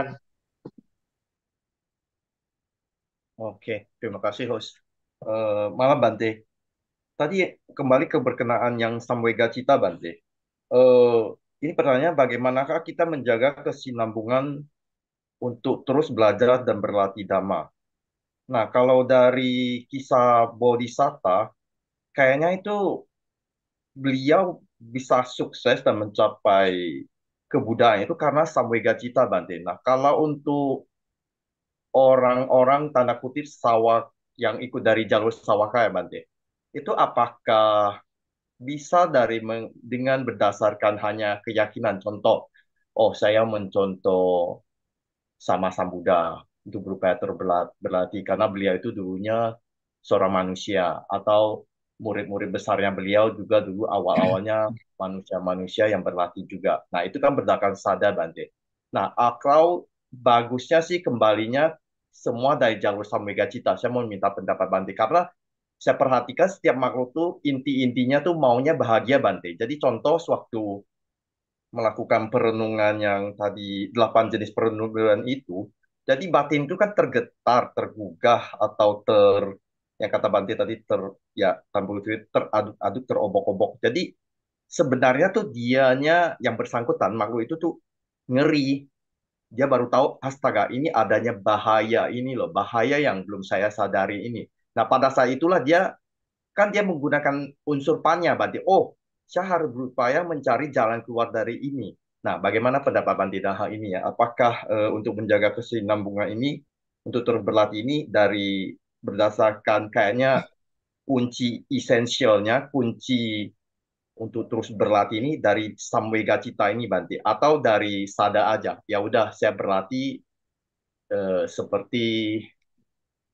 Oke, terima kasih host. Eh, malam Bante. Tadi kembali ke berkenaan yang Samwega Cita Bante. Eh, ini pertanyaannya bagaimanakah kita menjaga kesinambungan untuk terus belajar dan berlatih Dhamma? Nah, kalau dari kisah Bodhisatta, kayaknya itu beliau bisa sukses dan mencapai kebudayaan itu karena Samwega Cita Bante. Nah, kalau untuk orang-orang tanda kutip sawah yang ikut dari jalur sawaka ya Bante, itu apakah bisa dari men- dengan berdasarkan hanya keyakinan? Contoh, oh saya mencontoh sama Sang Buddha untuk berupaya terbelat- berlatih karena beliau itu dulunya seorang manusia atau murid-murid besarnya beliau juga dulu awal-awalnya manusia-manusia yang berlatih juga. Nah, itu kan berdasarkan sadar Bante. Nah, akal bagusnya sih kembalinya semua dari jalur Samvega Cita. Saya mau minta pendapat Bante karena saya perhatikan setiap makhluk tuh inti-intinya tuh maunya bahagia Bante. Jadi contoh sewaktu melakukan perenungan yang tadi delapan jenis perenungan itu, jadi batin itu kan tergetar, tergugah atau ter yang kata Bante tadi ter ya tanpa itu teraduk-aduk, terobok-obok. Jadi sebenarnya tuh dianya yang bersangkutan makhluk itu tuh ngeri. Dia baru tahu astaga ini adanya bahaya ini loh, bahaya yang belum saya sadari ini. Nah, pada saat itulah dia kan dia menggunakan unsur pannya berarti oh saya harus berupaya mencari jalan keluar dari ini. Nah, bagaimana pendapat Bante hal ini ya? Apakah eh, untuk menjaga kesinambungan ini, untuk terus berlatih ini dari berdasarkan kayaknya kunci esensialnya, kunci untuk terus berlatih ini dari Samwega Cita ini Bante, atau dari sada aja? Ya udah saya berlatih eh, seperti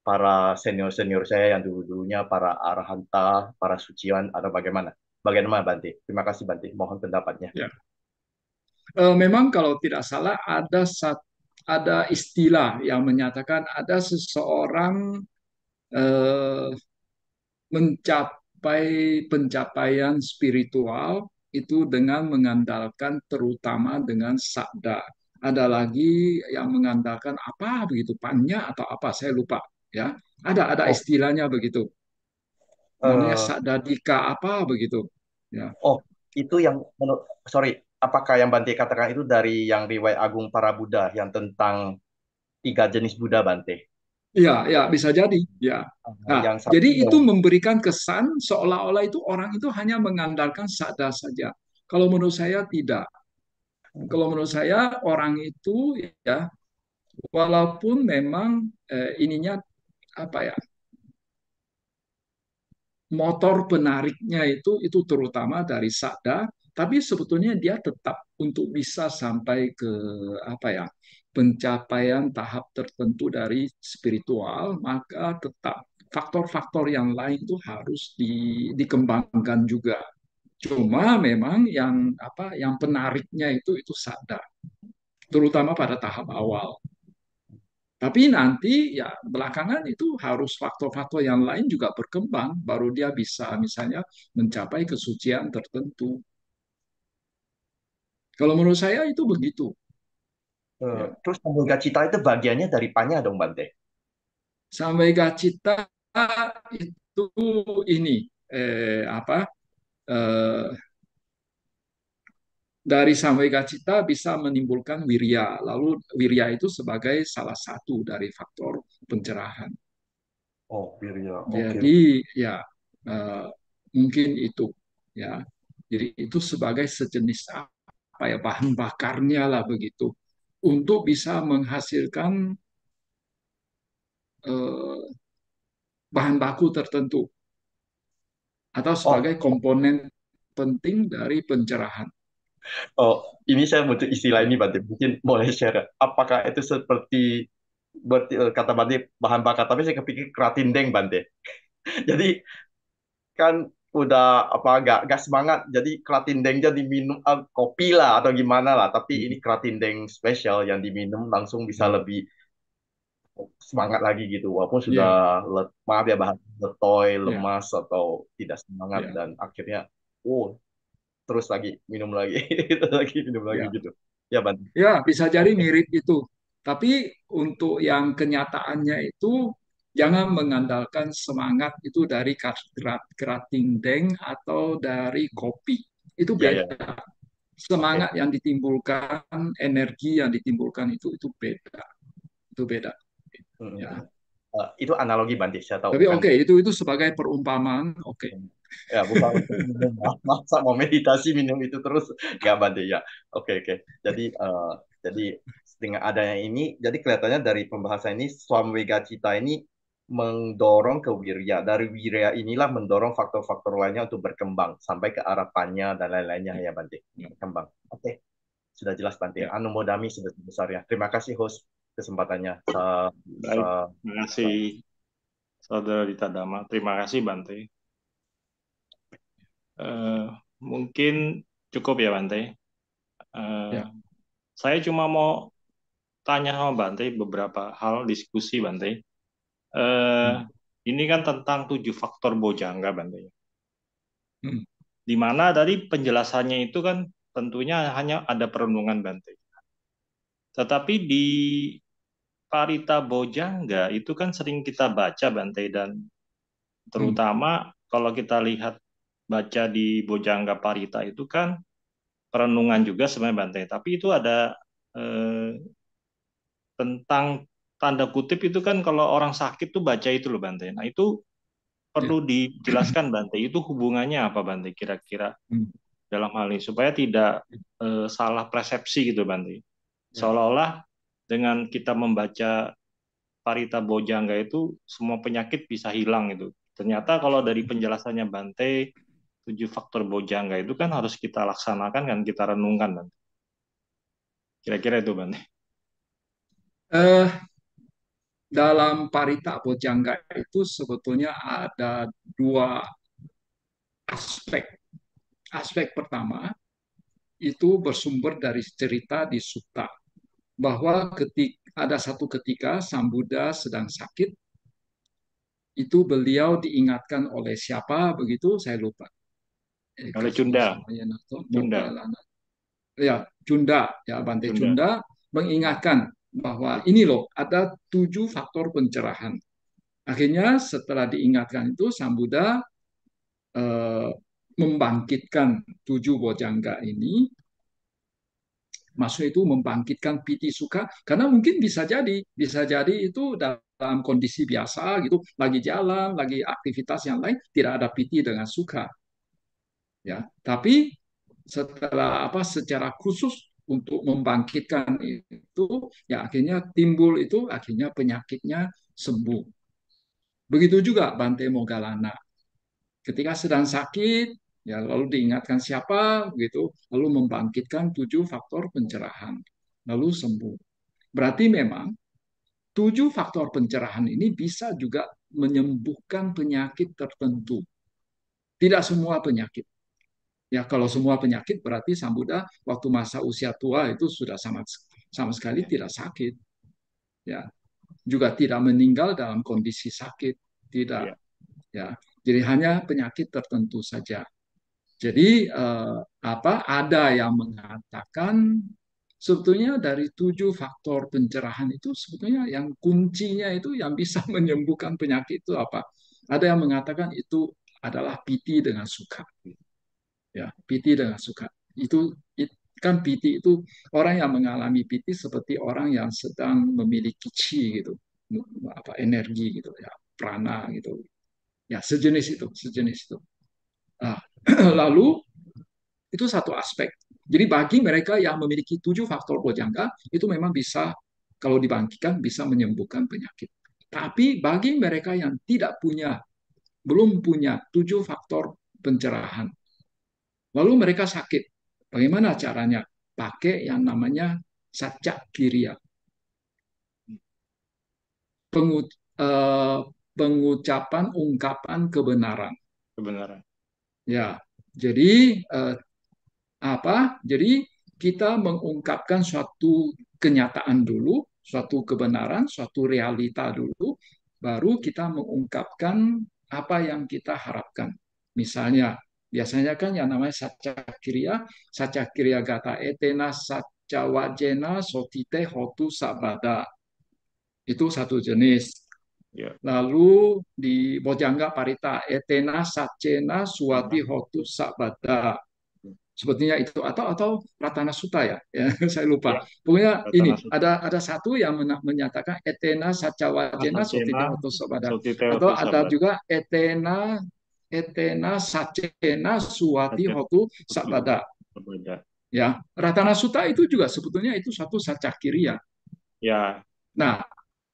para senior-senior saya yang dulu-dulunya para arahanta, para sucian, atau bagaimana? Bagaimana Bante? Terima kasih Bante. Mohon pendapatnya. Ya. Eh, memang kalau tidak salah ada sat- ada istilah yang menyatakan ada seseorang eh, mencapai pencapaian spiritual itu dengan mengandalkan terutama dengan sabda. Ada lagi yang mengandalkan apa begitu, panya atau apa saya lupa ya. Ada ada Oh, istilahnya begitu. Namanya eh, sadadika apa begitu. Ya. oh, itu yang menurut, sorry, apakah yang Bante katakan itu dari yang riwayat Agung para Buddha yang tentang tiga jenis Buddha Bante? Iya, ya bisa jadi. Ya. Ah, Nah, yang jadi satu itu yang memberikan kesan seolah-olah itu orang itu hanya mengandalkan sadar saja. Kalau menurut saya tidak. Kalau menurut saya orang itu ya walaupun memang eh, ininya apa ya motor penariknya itu itu terutama dari sada, tapi sebetulnya dia tetap untuk bisa sampai ke apa ya pencapaian tahap tertentu dari spiritual, maka tetap faktor-faktor yang lain itu harus di, dikembangkan juga. Cuma memang yang apa yang penariknya itu itu sada, terutama pada tahap awal. Tapi nanti ya belakangan itu harus faktor-faktor yang lain juga berkembang, baru dia bisa misalnya mencapai kesucian tertentu. Kalau menurut saya itu begitu. eh, Ya. terus Samudra Cita itu bagiannya dari Panya dong Bante. Sampai Gacita itu ini eh, apa eh, dari sampai Gacita bisa menimbulkan wirya. Lalu wirya itu sebagai salah satu dari faktor pencerahan. Oh, Wirya. Oke. Jadi ya eh, mungkin itu ya. Jadi itu sebagai sejenis apa ya bahan bakarnya lah begitu untuk bisa menghasilkan eh, bahan baku tertentu atau Oh, sebagai komponen penting dari pencerahan. oh, ini saya butuh istilah ini Bante. Mungkin boleh share. Apakah itu seperti berarti eh, kata Bante bahan bakar, tapi saya kepikir keratindeng Bante. Jadi kan udah apa gak, gak semangat jadi keratindengnya diminum ah, kopi lah atau gimana lah, tapi ini keratindeng spesial yang diminum langsung bisa Ya, lebih semangat lagi gitu walaupun ya, sudah let, maaf ya bahasa letoy ya, lemas atau tidak semangat ya, dan akhirnya oh terus lagi minum lagi itu lagi minum lagi ya. gitu ya Ban. Ya, bisa jadi Oke. mirip itu. Tapi untuk yang kenyataannya itu jangan mengandalkan semangat itu dari keratindeng atau dari kopi. Itu Ya ya beda. oke. Semangat yang ditimbulkan, energi yang ditimbulkan itu itu beda. Itu beda. Mm, mm, Ya. mm. Eh, itu analogi Bante saya tahu Tapi bukan. oke, itu itu sebagai perumpamaan. Oke. Ya, bukan untuk minum. Masa mau meditasi minum itu terus? Gak Bante ya. Oke, oke. Jadi, eh, jadi dengan adanya ini, jadi kelihatannya dari pembahasan ini, Swamwega Cita ini mendorong ke wirya. Dari wirya inilah mendorong faktor-faktor lainnya untuk berkembang sampai ke arah panya dan lain-lainnya ya Bante. Ya. Berkembang. Oke, sudah jelas Bante. Ya. Anumodami sudah besarnya. Terima kasih host kesempatannya. Sa, sa, Baik, terima sa. kasih Saudara Dita Dama. Terima kasih Bante. Eh, mungkin cukup ya Bante. Eh, Ya. saya cuma mau tanya sama Bante beberapa hal diskusi Bante. Eh, Hmm. ini kan tentang tujuh faktor bojangga Bante. Hmm. Di mana dari penjelasannya itu kan tentunya hanya ada perenungan Bante. Tetapi di Parita Bojangga itu kan sering kita baca Bante dan Hmm. terutama kalau kita lihat baca di Bojangga Parita itu kan perenungan juga sebenarnya Bante. Tapi itu ada eh, tentang tanda kutip itu kan kalau orang sakit tuh baca itu loh Bante. Nah itu Ya. perlu dijelaskan Bante. Itu hubungannya apa Bante kira-kira Hmm. dalam hal ini supaya tidak eh, salah persepsi gitu Bante. Ya. Seolah-olah dengan kita membaca Parita Bojangga itu semua penyakit bisa hilang itu. Ternyata kalau dari penjelasannya Bante, tujuh faktor Bojangga itu kan harus kita laksanakan kan, kita renungkan Bante. Kira-kira itu Bante. Eh, dalam Parita Bojjhanga itu sebetulnya ada dua aspek. Aspek pertama itu bersumber dari cerita di Sutta, bahwa ketika ada satu ketika Sang Buddha sedang sakit, itu beliau diingatkan oleh siapa begitu, saya lupa. Eh, Oleh Cunda, Cunda, ya Cunda, ya Bante Cunda. Cunda mengingatkan bahwa ini loh ada tujuh faktor pencerahan. Akhirnya setelah diingatkan itu Sang Buddha eh, membangkitkan tujuh bojangga ini, maksud itu membangkitkan piti suka, karena mungkin bisa jadi bisa jadi itu dalam kondisi biasa gitu, lagi jalan, lagi aktivitas yang lain, tidak ada piti dengan suka, ya. Tapi setelah apa secara khusus untuk membangkitkan itu, ya akhirnya timbul itu, akhirnya penyakitnya sembuh. Begitu juga Bante Moggallana, ketika sedang sakit, ya lalu diingatkan siapa gitu, lalu membangkitkan tujuh faktor pencerahan, lalu sembuh. Berarti memang tujuh faktor pencerahan ini bisa juga menyembuhkan penyakit tertentu. Tidak semua penyakit. Ya, kalau semua penyakit berarti Sang Buddha waktu masa usia tua itu sudah sama sama sekali tidak sakit. Ya, juga tidak meninggal dalam kondisi sakit, tidak. Ya, jadi hanya penyakit tertentu saja. Jadi eh, apa? Ada yang mengatakan sebetulnya dari tujuh faktor pencerahan itu sebetulnya yang kuncinya itu yang bisa menyembuhkan penyakit itu apa? Ada yang mengatakan itu adalah piti dengan suka. Ya, piti dengan suka. Itu kan piti itu orang yang mengalami piti seperti orang yang sedang memiliki chi gitu, apa energi gitu ya, prana gitu. Ya, sejenis itu, sejenis itu. Nah, lalu itu satu aspek. Jadi bagi mereka yang memiliki tujuh faktor bojangga itu memang bisa kalau dibangkitkan bisa menyembuhkan penyakit. Tapi bagi mereka yang tidak punya, belum punya tujuh faktor pencerahan, lalu mereka sakit, bagaimana caranya? Pakai yang namanya sacak kiriya, pengu, eh, pengucapan ungkapan kebenaran. Kebenaran. Ya, jadi eh, apa? Jadi kita mengungkapkan suatu kenyataan dulu, suatu kebenaran, suatu realita dulu, baru kita mengungkapkan apa yang kita harapkan. Misalnya, biasanya kan yang namanya saca kriya, saca kriya gata etena saca wajena sotite hotu sabada. Itu satu jenis. Ya. Lalu di Bojangga Parita etena sacena suati hotu sabada. Sepertinya itu atau atau Ratana Sutta ya, ya saya lupa. Ya. Pokoknya Ratana ini Sutta. ada ada satu yang menyatakan etena sacawajena sotite hotu sabada, Sotite atau hotu ada sabada. juga etena etena sacena suati hotu sabada. Ya, Ratana Sutta itu juga sebetulnya itu satu sacakiriya. Ya. Nah,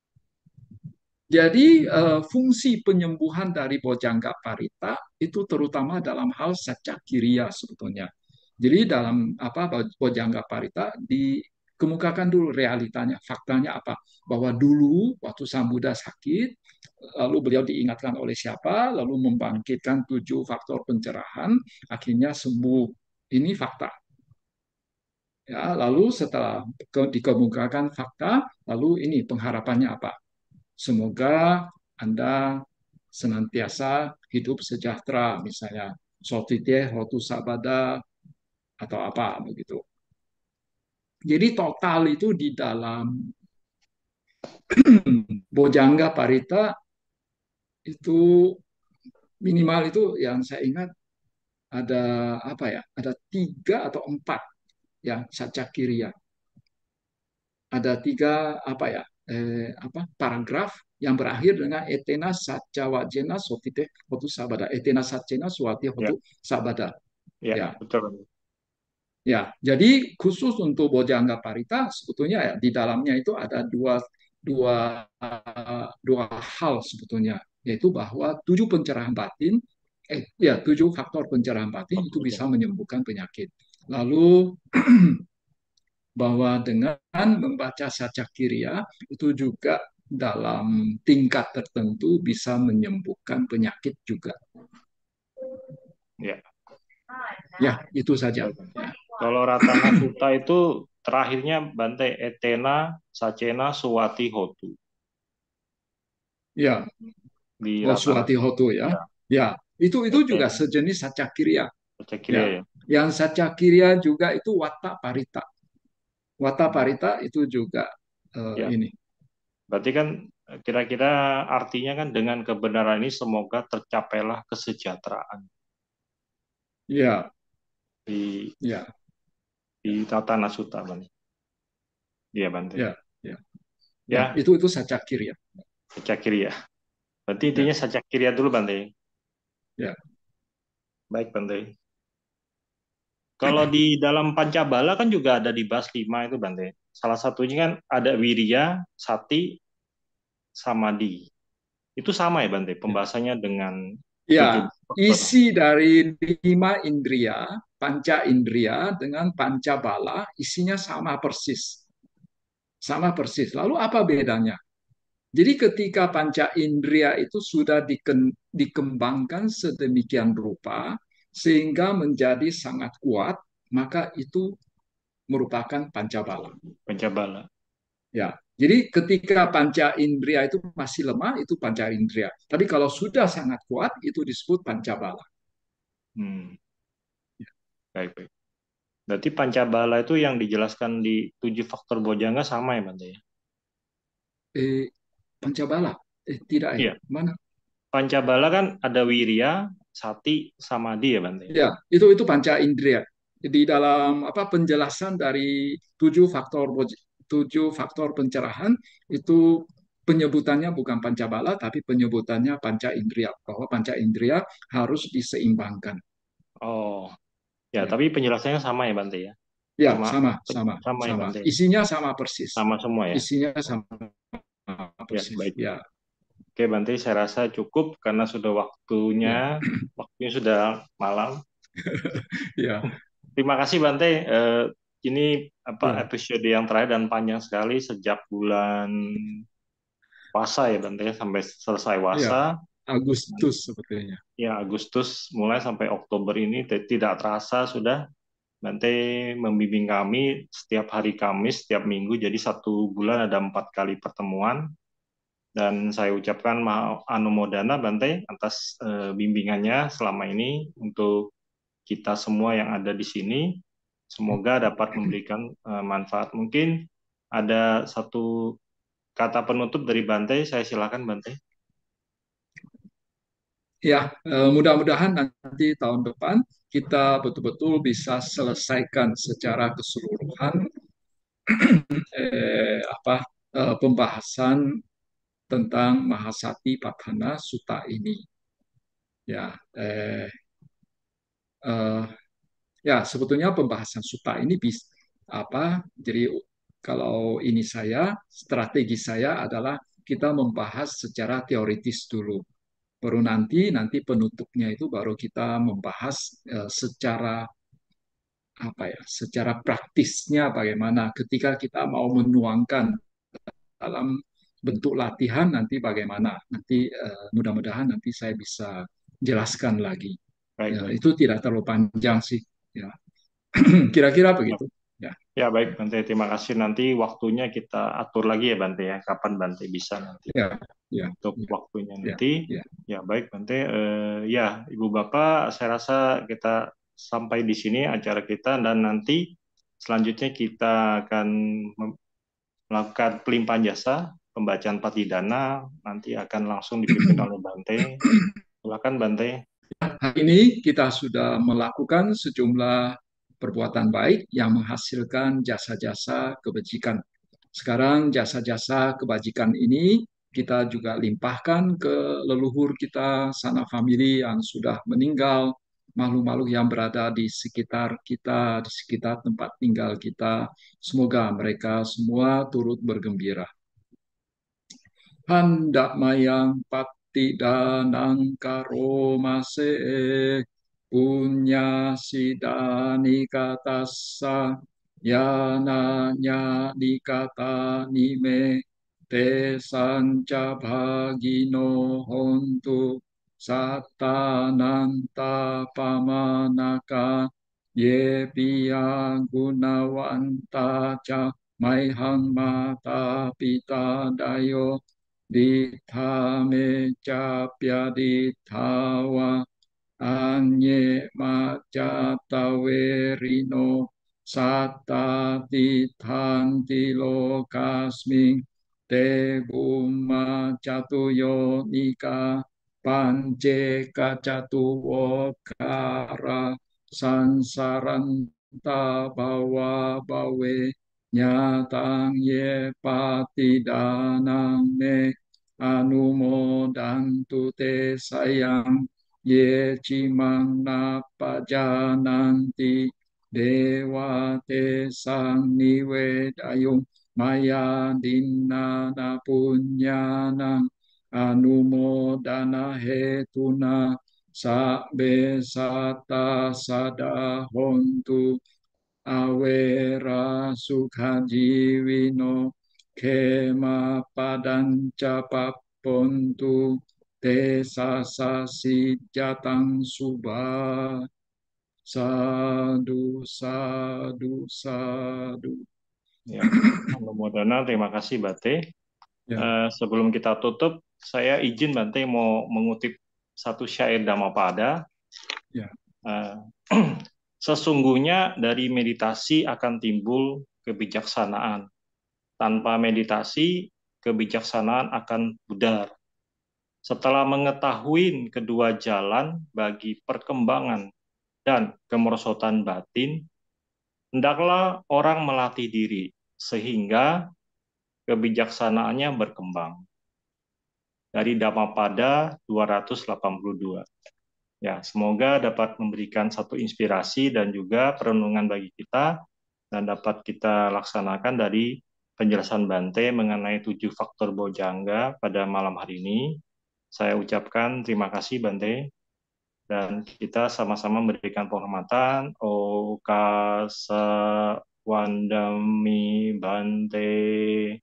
jadi uh, fungsi penyembuhan dari Bojangga Parita itu terutama dalam hal sacakiriya sebetulnya. Jadi dalam apa Bojangga Parita dikemukakan dulu realitanya, faktanya apa? Bahwa dulu waktu Sang Buddha sakit, lalu beliau diingatkan oleh siapa, lalu membangkitkan tujuh faktor pencerahan, akhirnya sembuh. Ini fakta. Ya, lalu setelah dikemukakan fakta, lalu ini pengharapannya apa? Semoga Anda senantiasa hidup sejahtera, misalnya sotite hotu sabada atau apa begitu. Jadi total itu di dalam Bojangga Parita itu minimal itu yang saya ingat ada apa ya? Ada tiga atau empat yang sacakiriya. Ada tiga apa ya? Eh, apa paragraf yang berakhir dengan etena saca wajena sotite hotu sabada, etena sacena suati hotu Ya. sabada. Ya, Ya, betul. ya. Jadi khusus untuk Bojangga Parita sebetulnya ya di dalamnya itu ada dua dua dua hal sebetulnya, yaitu bahwa tujuh pencerahan batin, eh ya tujuh faktor pencerahan batin itu bisa menyembuhkan penyakit. Lalu bahwa dengan membaca sacakiriya itu juga dalam tingkat tertentu bisa menyembuhkan penyakit juga. Ya. Ya, itu saja. Baik. Ya. Kalau Ratana Sutta itu terakhirnya Bante Etena Sacena Suwati Hotu Ya, di oh, Ratana Suwati Hoto ya. ya, Ya, itu itu juga Etena sejenis Sacakirya. Cakria Ya, ya. yang Sacakirya juga itu Watta Parita. Watta Hmm. Parita itu juga eh, Ya. ini. Berarti kan kira-kira artinya kan dengan kebenaran ini semoga tercapailah kesejahteraan Ya, di ya, di Ratana Sutta, Bante. Iya, Bante. ya, ya, ya. Ya, Itu itu Sacakirya. Cakria. Berarti Ya, intinya Sacakria dulu, Bante. ya. Baik, Bante. Kalau di dalam Pancabala kan juga ada dibahas lima itu, Bante. Salah satunya kan ada Wirya, Sati, Samadhi. Itu sama ya, Bante, pembahasannya dengan tujuh Ya, faktor. isi dari lima indria, panca indria dengan panca bala, isinya sama persis. Sama persis. Lalu apa bedanya? Jadi ketika panca indria itu sudah diken- dikembangkan sedemikian rupa, sehingga menjadi sangat kuat, maka itu merupakan panca bala. Pancabala. Ya, jadi ketika panca indria itu masih lemah, itu panca indria. Tapi kalau sudah sangat kuat, itu disebut panca bala. Hmm, baik, baik. Berarti Pancabala itu yang dijelaskan di tujuh faktor bojangga sama ya, Bante? Eh, panca bala? Eh, tidak ya? Iya. Mana? Pancabala kan ada Wirya, Sati, Samadhi ya, Bante? Ya, itu itu panca indria. Di dalam apa penjelasan dari tujuh faktor boj- tujuh faktor pencerahan itu penyebutannya bukan panca bala tapi penyebutannya panca indria bahwa panca indria harus diseimbangkan. Oh, ya, Ya, tapi penjelasannya sama ya, Bante ya? ya Cuma sama sama sama ya, sama. Bante? Isinya sama persis. Sama semua ya? Isinya sama Ya, persis. baik. Ya, Oke, Bante, saya rasa cukup karena sudah ya, waktunya, waktunya sudah malam. ya, Terima kasih, Bante. Eh, ini apa ya, episode yang terakhir dan panjang sekali sejak bulan puasa ya, Bante, sampai selesai ya. puasa. Agustus sebetulnya. Ya, Agustus mulai sampai Oktober ini tidak terasa sudah Bante membimbing kami setiap hari Kamis, setiap minggu, jadi satu bulan ada empat kali pertemuan. Dan saya ucapkan ma- anumodana Bante atas eh, bimbingannya selama ini untuk kita semua yang ada di sini. Semoga dapat memberikan eh, manfaat. Mungkin ada satu kata penutup dari Bante, saya silakan Bante. Ya, eh, mudah-mudahan nanti tahun depan kita betul-betul bisa selesaikan secara keseluruhan eh, apa eh, pembahasan tentang Mahasati Padhana Sutta ini. Ya, eh, eh, ya sebetulnya pembahasan sutta ini bisa apa? Jadi kalau ini saya strategi saya adalah kita membahas secara teoritis dulu. Baru nanti nanti penutupnya itu baru kita membahas eh, secara apa ya, secara praktisnya bagaimana ketika kita mau menuangkan dalam bentuk latihan nanti bagaimana. Nanti eh, mudah-mudahan nanti saya bisa jelaskan lagi. Baik, Ya, baik. itu tidak terlalu panjang sih. Ya, kira-kira begitu. Ya, Ya, baik Bante, terima kasih. Nanti waktunya kita atur lagi ya Bante ya. Kapan Bante bisa nanti ya, ya, untuk ya, waktunya ya, nanti. ya. Ya, baik Bante. Eh, ya, Ibu Bapak, saya rasa kita sampai di sini acara kita dan nanti selanjutnya kita akan mem- melakukan pelimpahan jasa, pembacaan patidana, nanti akan langsung dipimpin oleh Bante. Silakan Bante. Hari ini kita sudah melakukan sejumlah perbuatan baik yang menghasilkan jasa-jasa kebajikan. Sekarang jasa-jasa kebajikan ini kita juga limpahkan ke leluhur kita, sanak famili yang sudah meninggal, makhluk-makhluk yang berada di sekitar kita, di sekitar tempat tinggal kita. Semoga mereka semua turut bergembira. Hendak mayang pati danang karomase punya sidani katasa yana nya dikata nime te sanca bhagino hontu sattananta pamanaka ye piya gunawanta ca maihang mata pita dayo dittha me capya ditthawa anye macata verino satta tithanti lokasming te bumma catuyo nika pance kacatu wokara sansaranta bawa bawe nyatang ye patidanang me anumodantu te sayang ye cimang napajananti dewa te sang niwedayung maya dinana punyanang anumodana hetuna sabbe sata sada hontu awera sukhajiwino kema padanca papontu te sasasi jatang subha sadu sadu sadu. Ya, Anumodana, terima kasih Bante. Ya. Eh, sebelum kita tutup, saya izin Bante mau mengutip satu syair Dhammapada. Ya. Eh, Sesungguhnya dari meditasi akan timbul kebijaksanaan. Tanpa meditasi, kebijaksanaan akan pudar. Setelah mengetahui kedua jalan bagi perkembangan dan kemerosotan batin, hendaklah orang melatih diri sehingga kebijaksanaannya berkembang. Dari Dhammapada dua ratus delapan puluh dua. Ya, semoga dapat memberikan satu inspirasi dan juga perenungan bagi kita dan dapat kita laksanakan dari penjelasan Bante mengenai tujuh faktor bojjhanga pada malam hari ini. Saya ucapkan terima kasih Bante dan kita sama-sama memberikan penghormatan. Okasa Wandami Bante.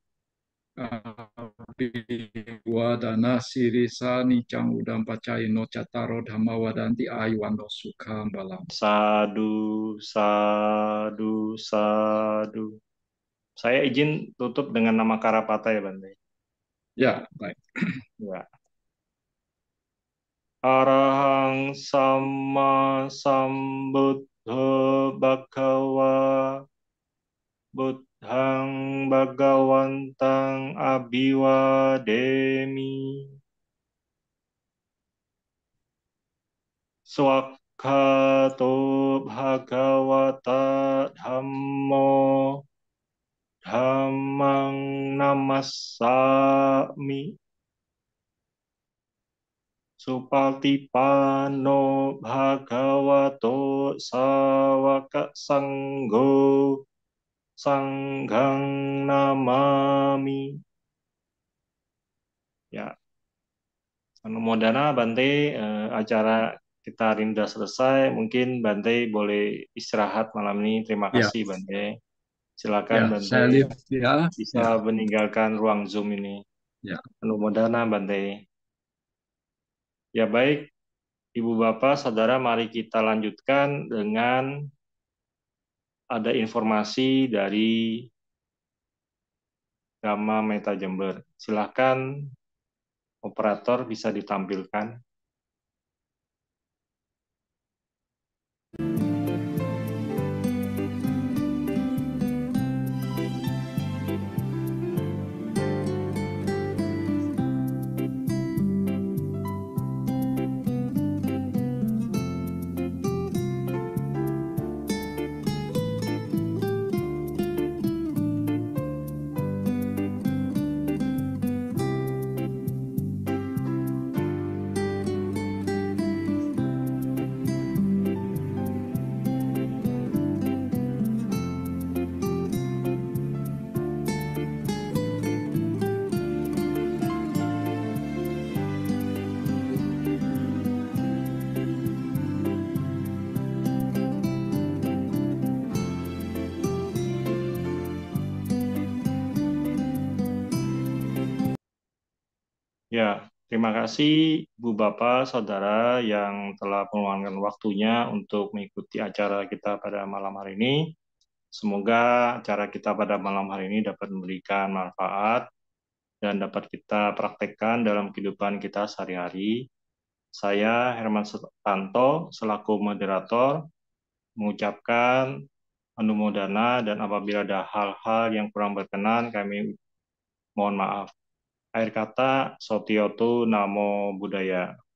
Wadana sirisa nicang udam pacaino cataro dhamma wadanti ayuwano sukha balam. Sadu, sadu, sadu. Saya izin tutup dengan nama Karapata ya Bante. Ya, baik. Ya. Arahang sama sambuddha bhagava buddhang bhagawantang abhiwademi. Swakhato bhagavata dhammo dhammang namassami. Supatipano bhagavato sawaka sanggo sanghang namami. Ya, Anumodana Bante, eh, acara kita hari ini sudah selesai. Mungkin Bante boleh istirahat malam ini. Terima Ya. kasih Bante. Silakan Ya, Bante saya lihat ya. bisa Ya. meninggalkan ruang Zoom ini. Ya. Anumodana Bante. Ya baik, Ibu Bapak, Saudara, mari kita lanjutkan dengan ada informasi dari Dhamma Meta Jember. Silakan operator bisa ditampilkan. Ya, terima kasih Bu Bapak, Saudara yang telah meluangkan waktunya untuk mengikuti acara kita pada malam hari ini. Semoga acara kita pada malam hari ini dapat memberikan manfaat dan dapat kita praktekkan dalam kehidupan kita sehari-hari. Saya Herman Sutanto selaku moderator mengucapkan anumodana dan apabila ada hal-hal yang kurang berkenan kami mohon maaf. Akhir kata, Sotiotu Namo Buddhaya.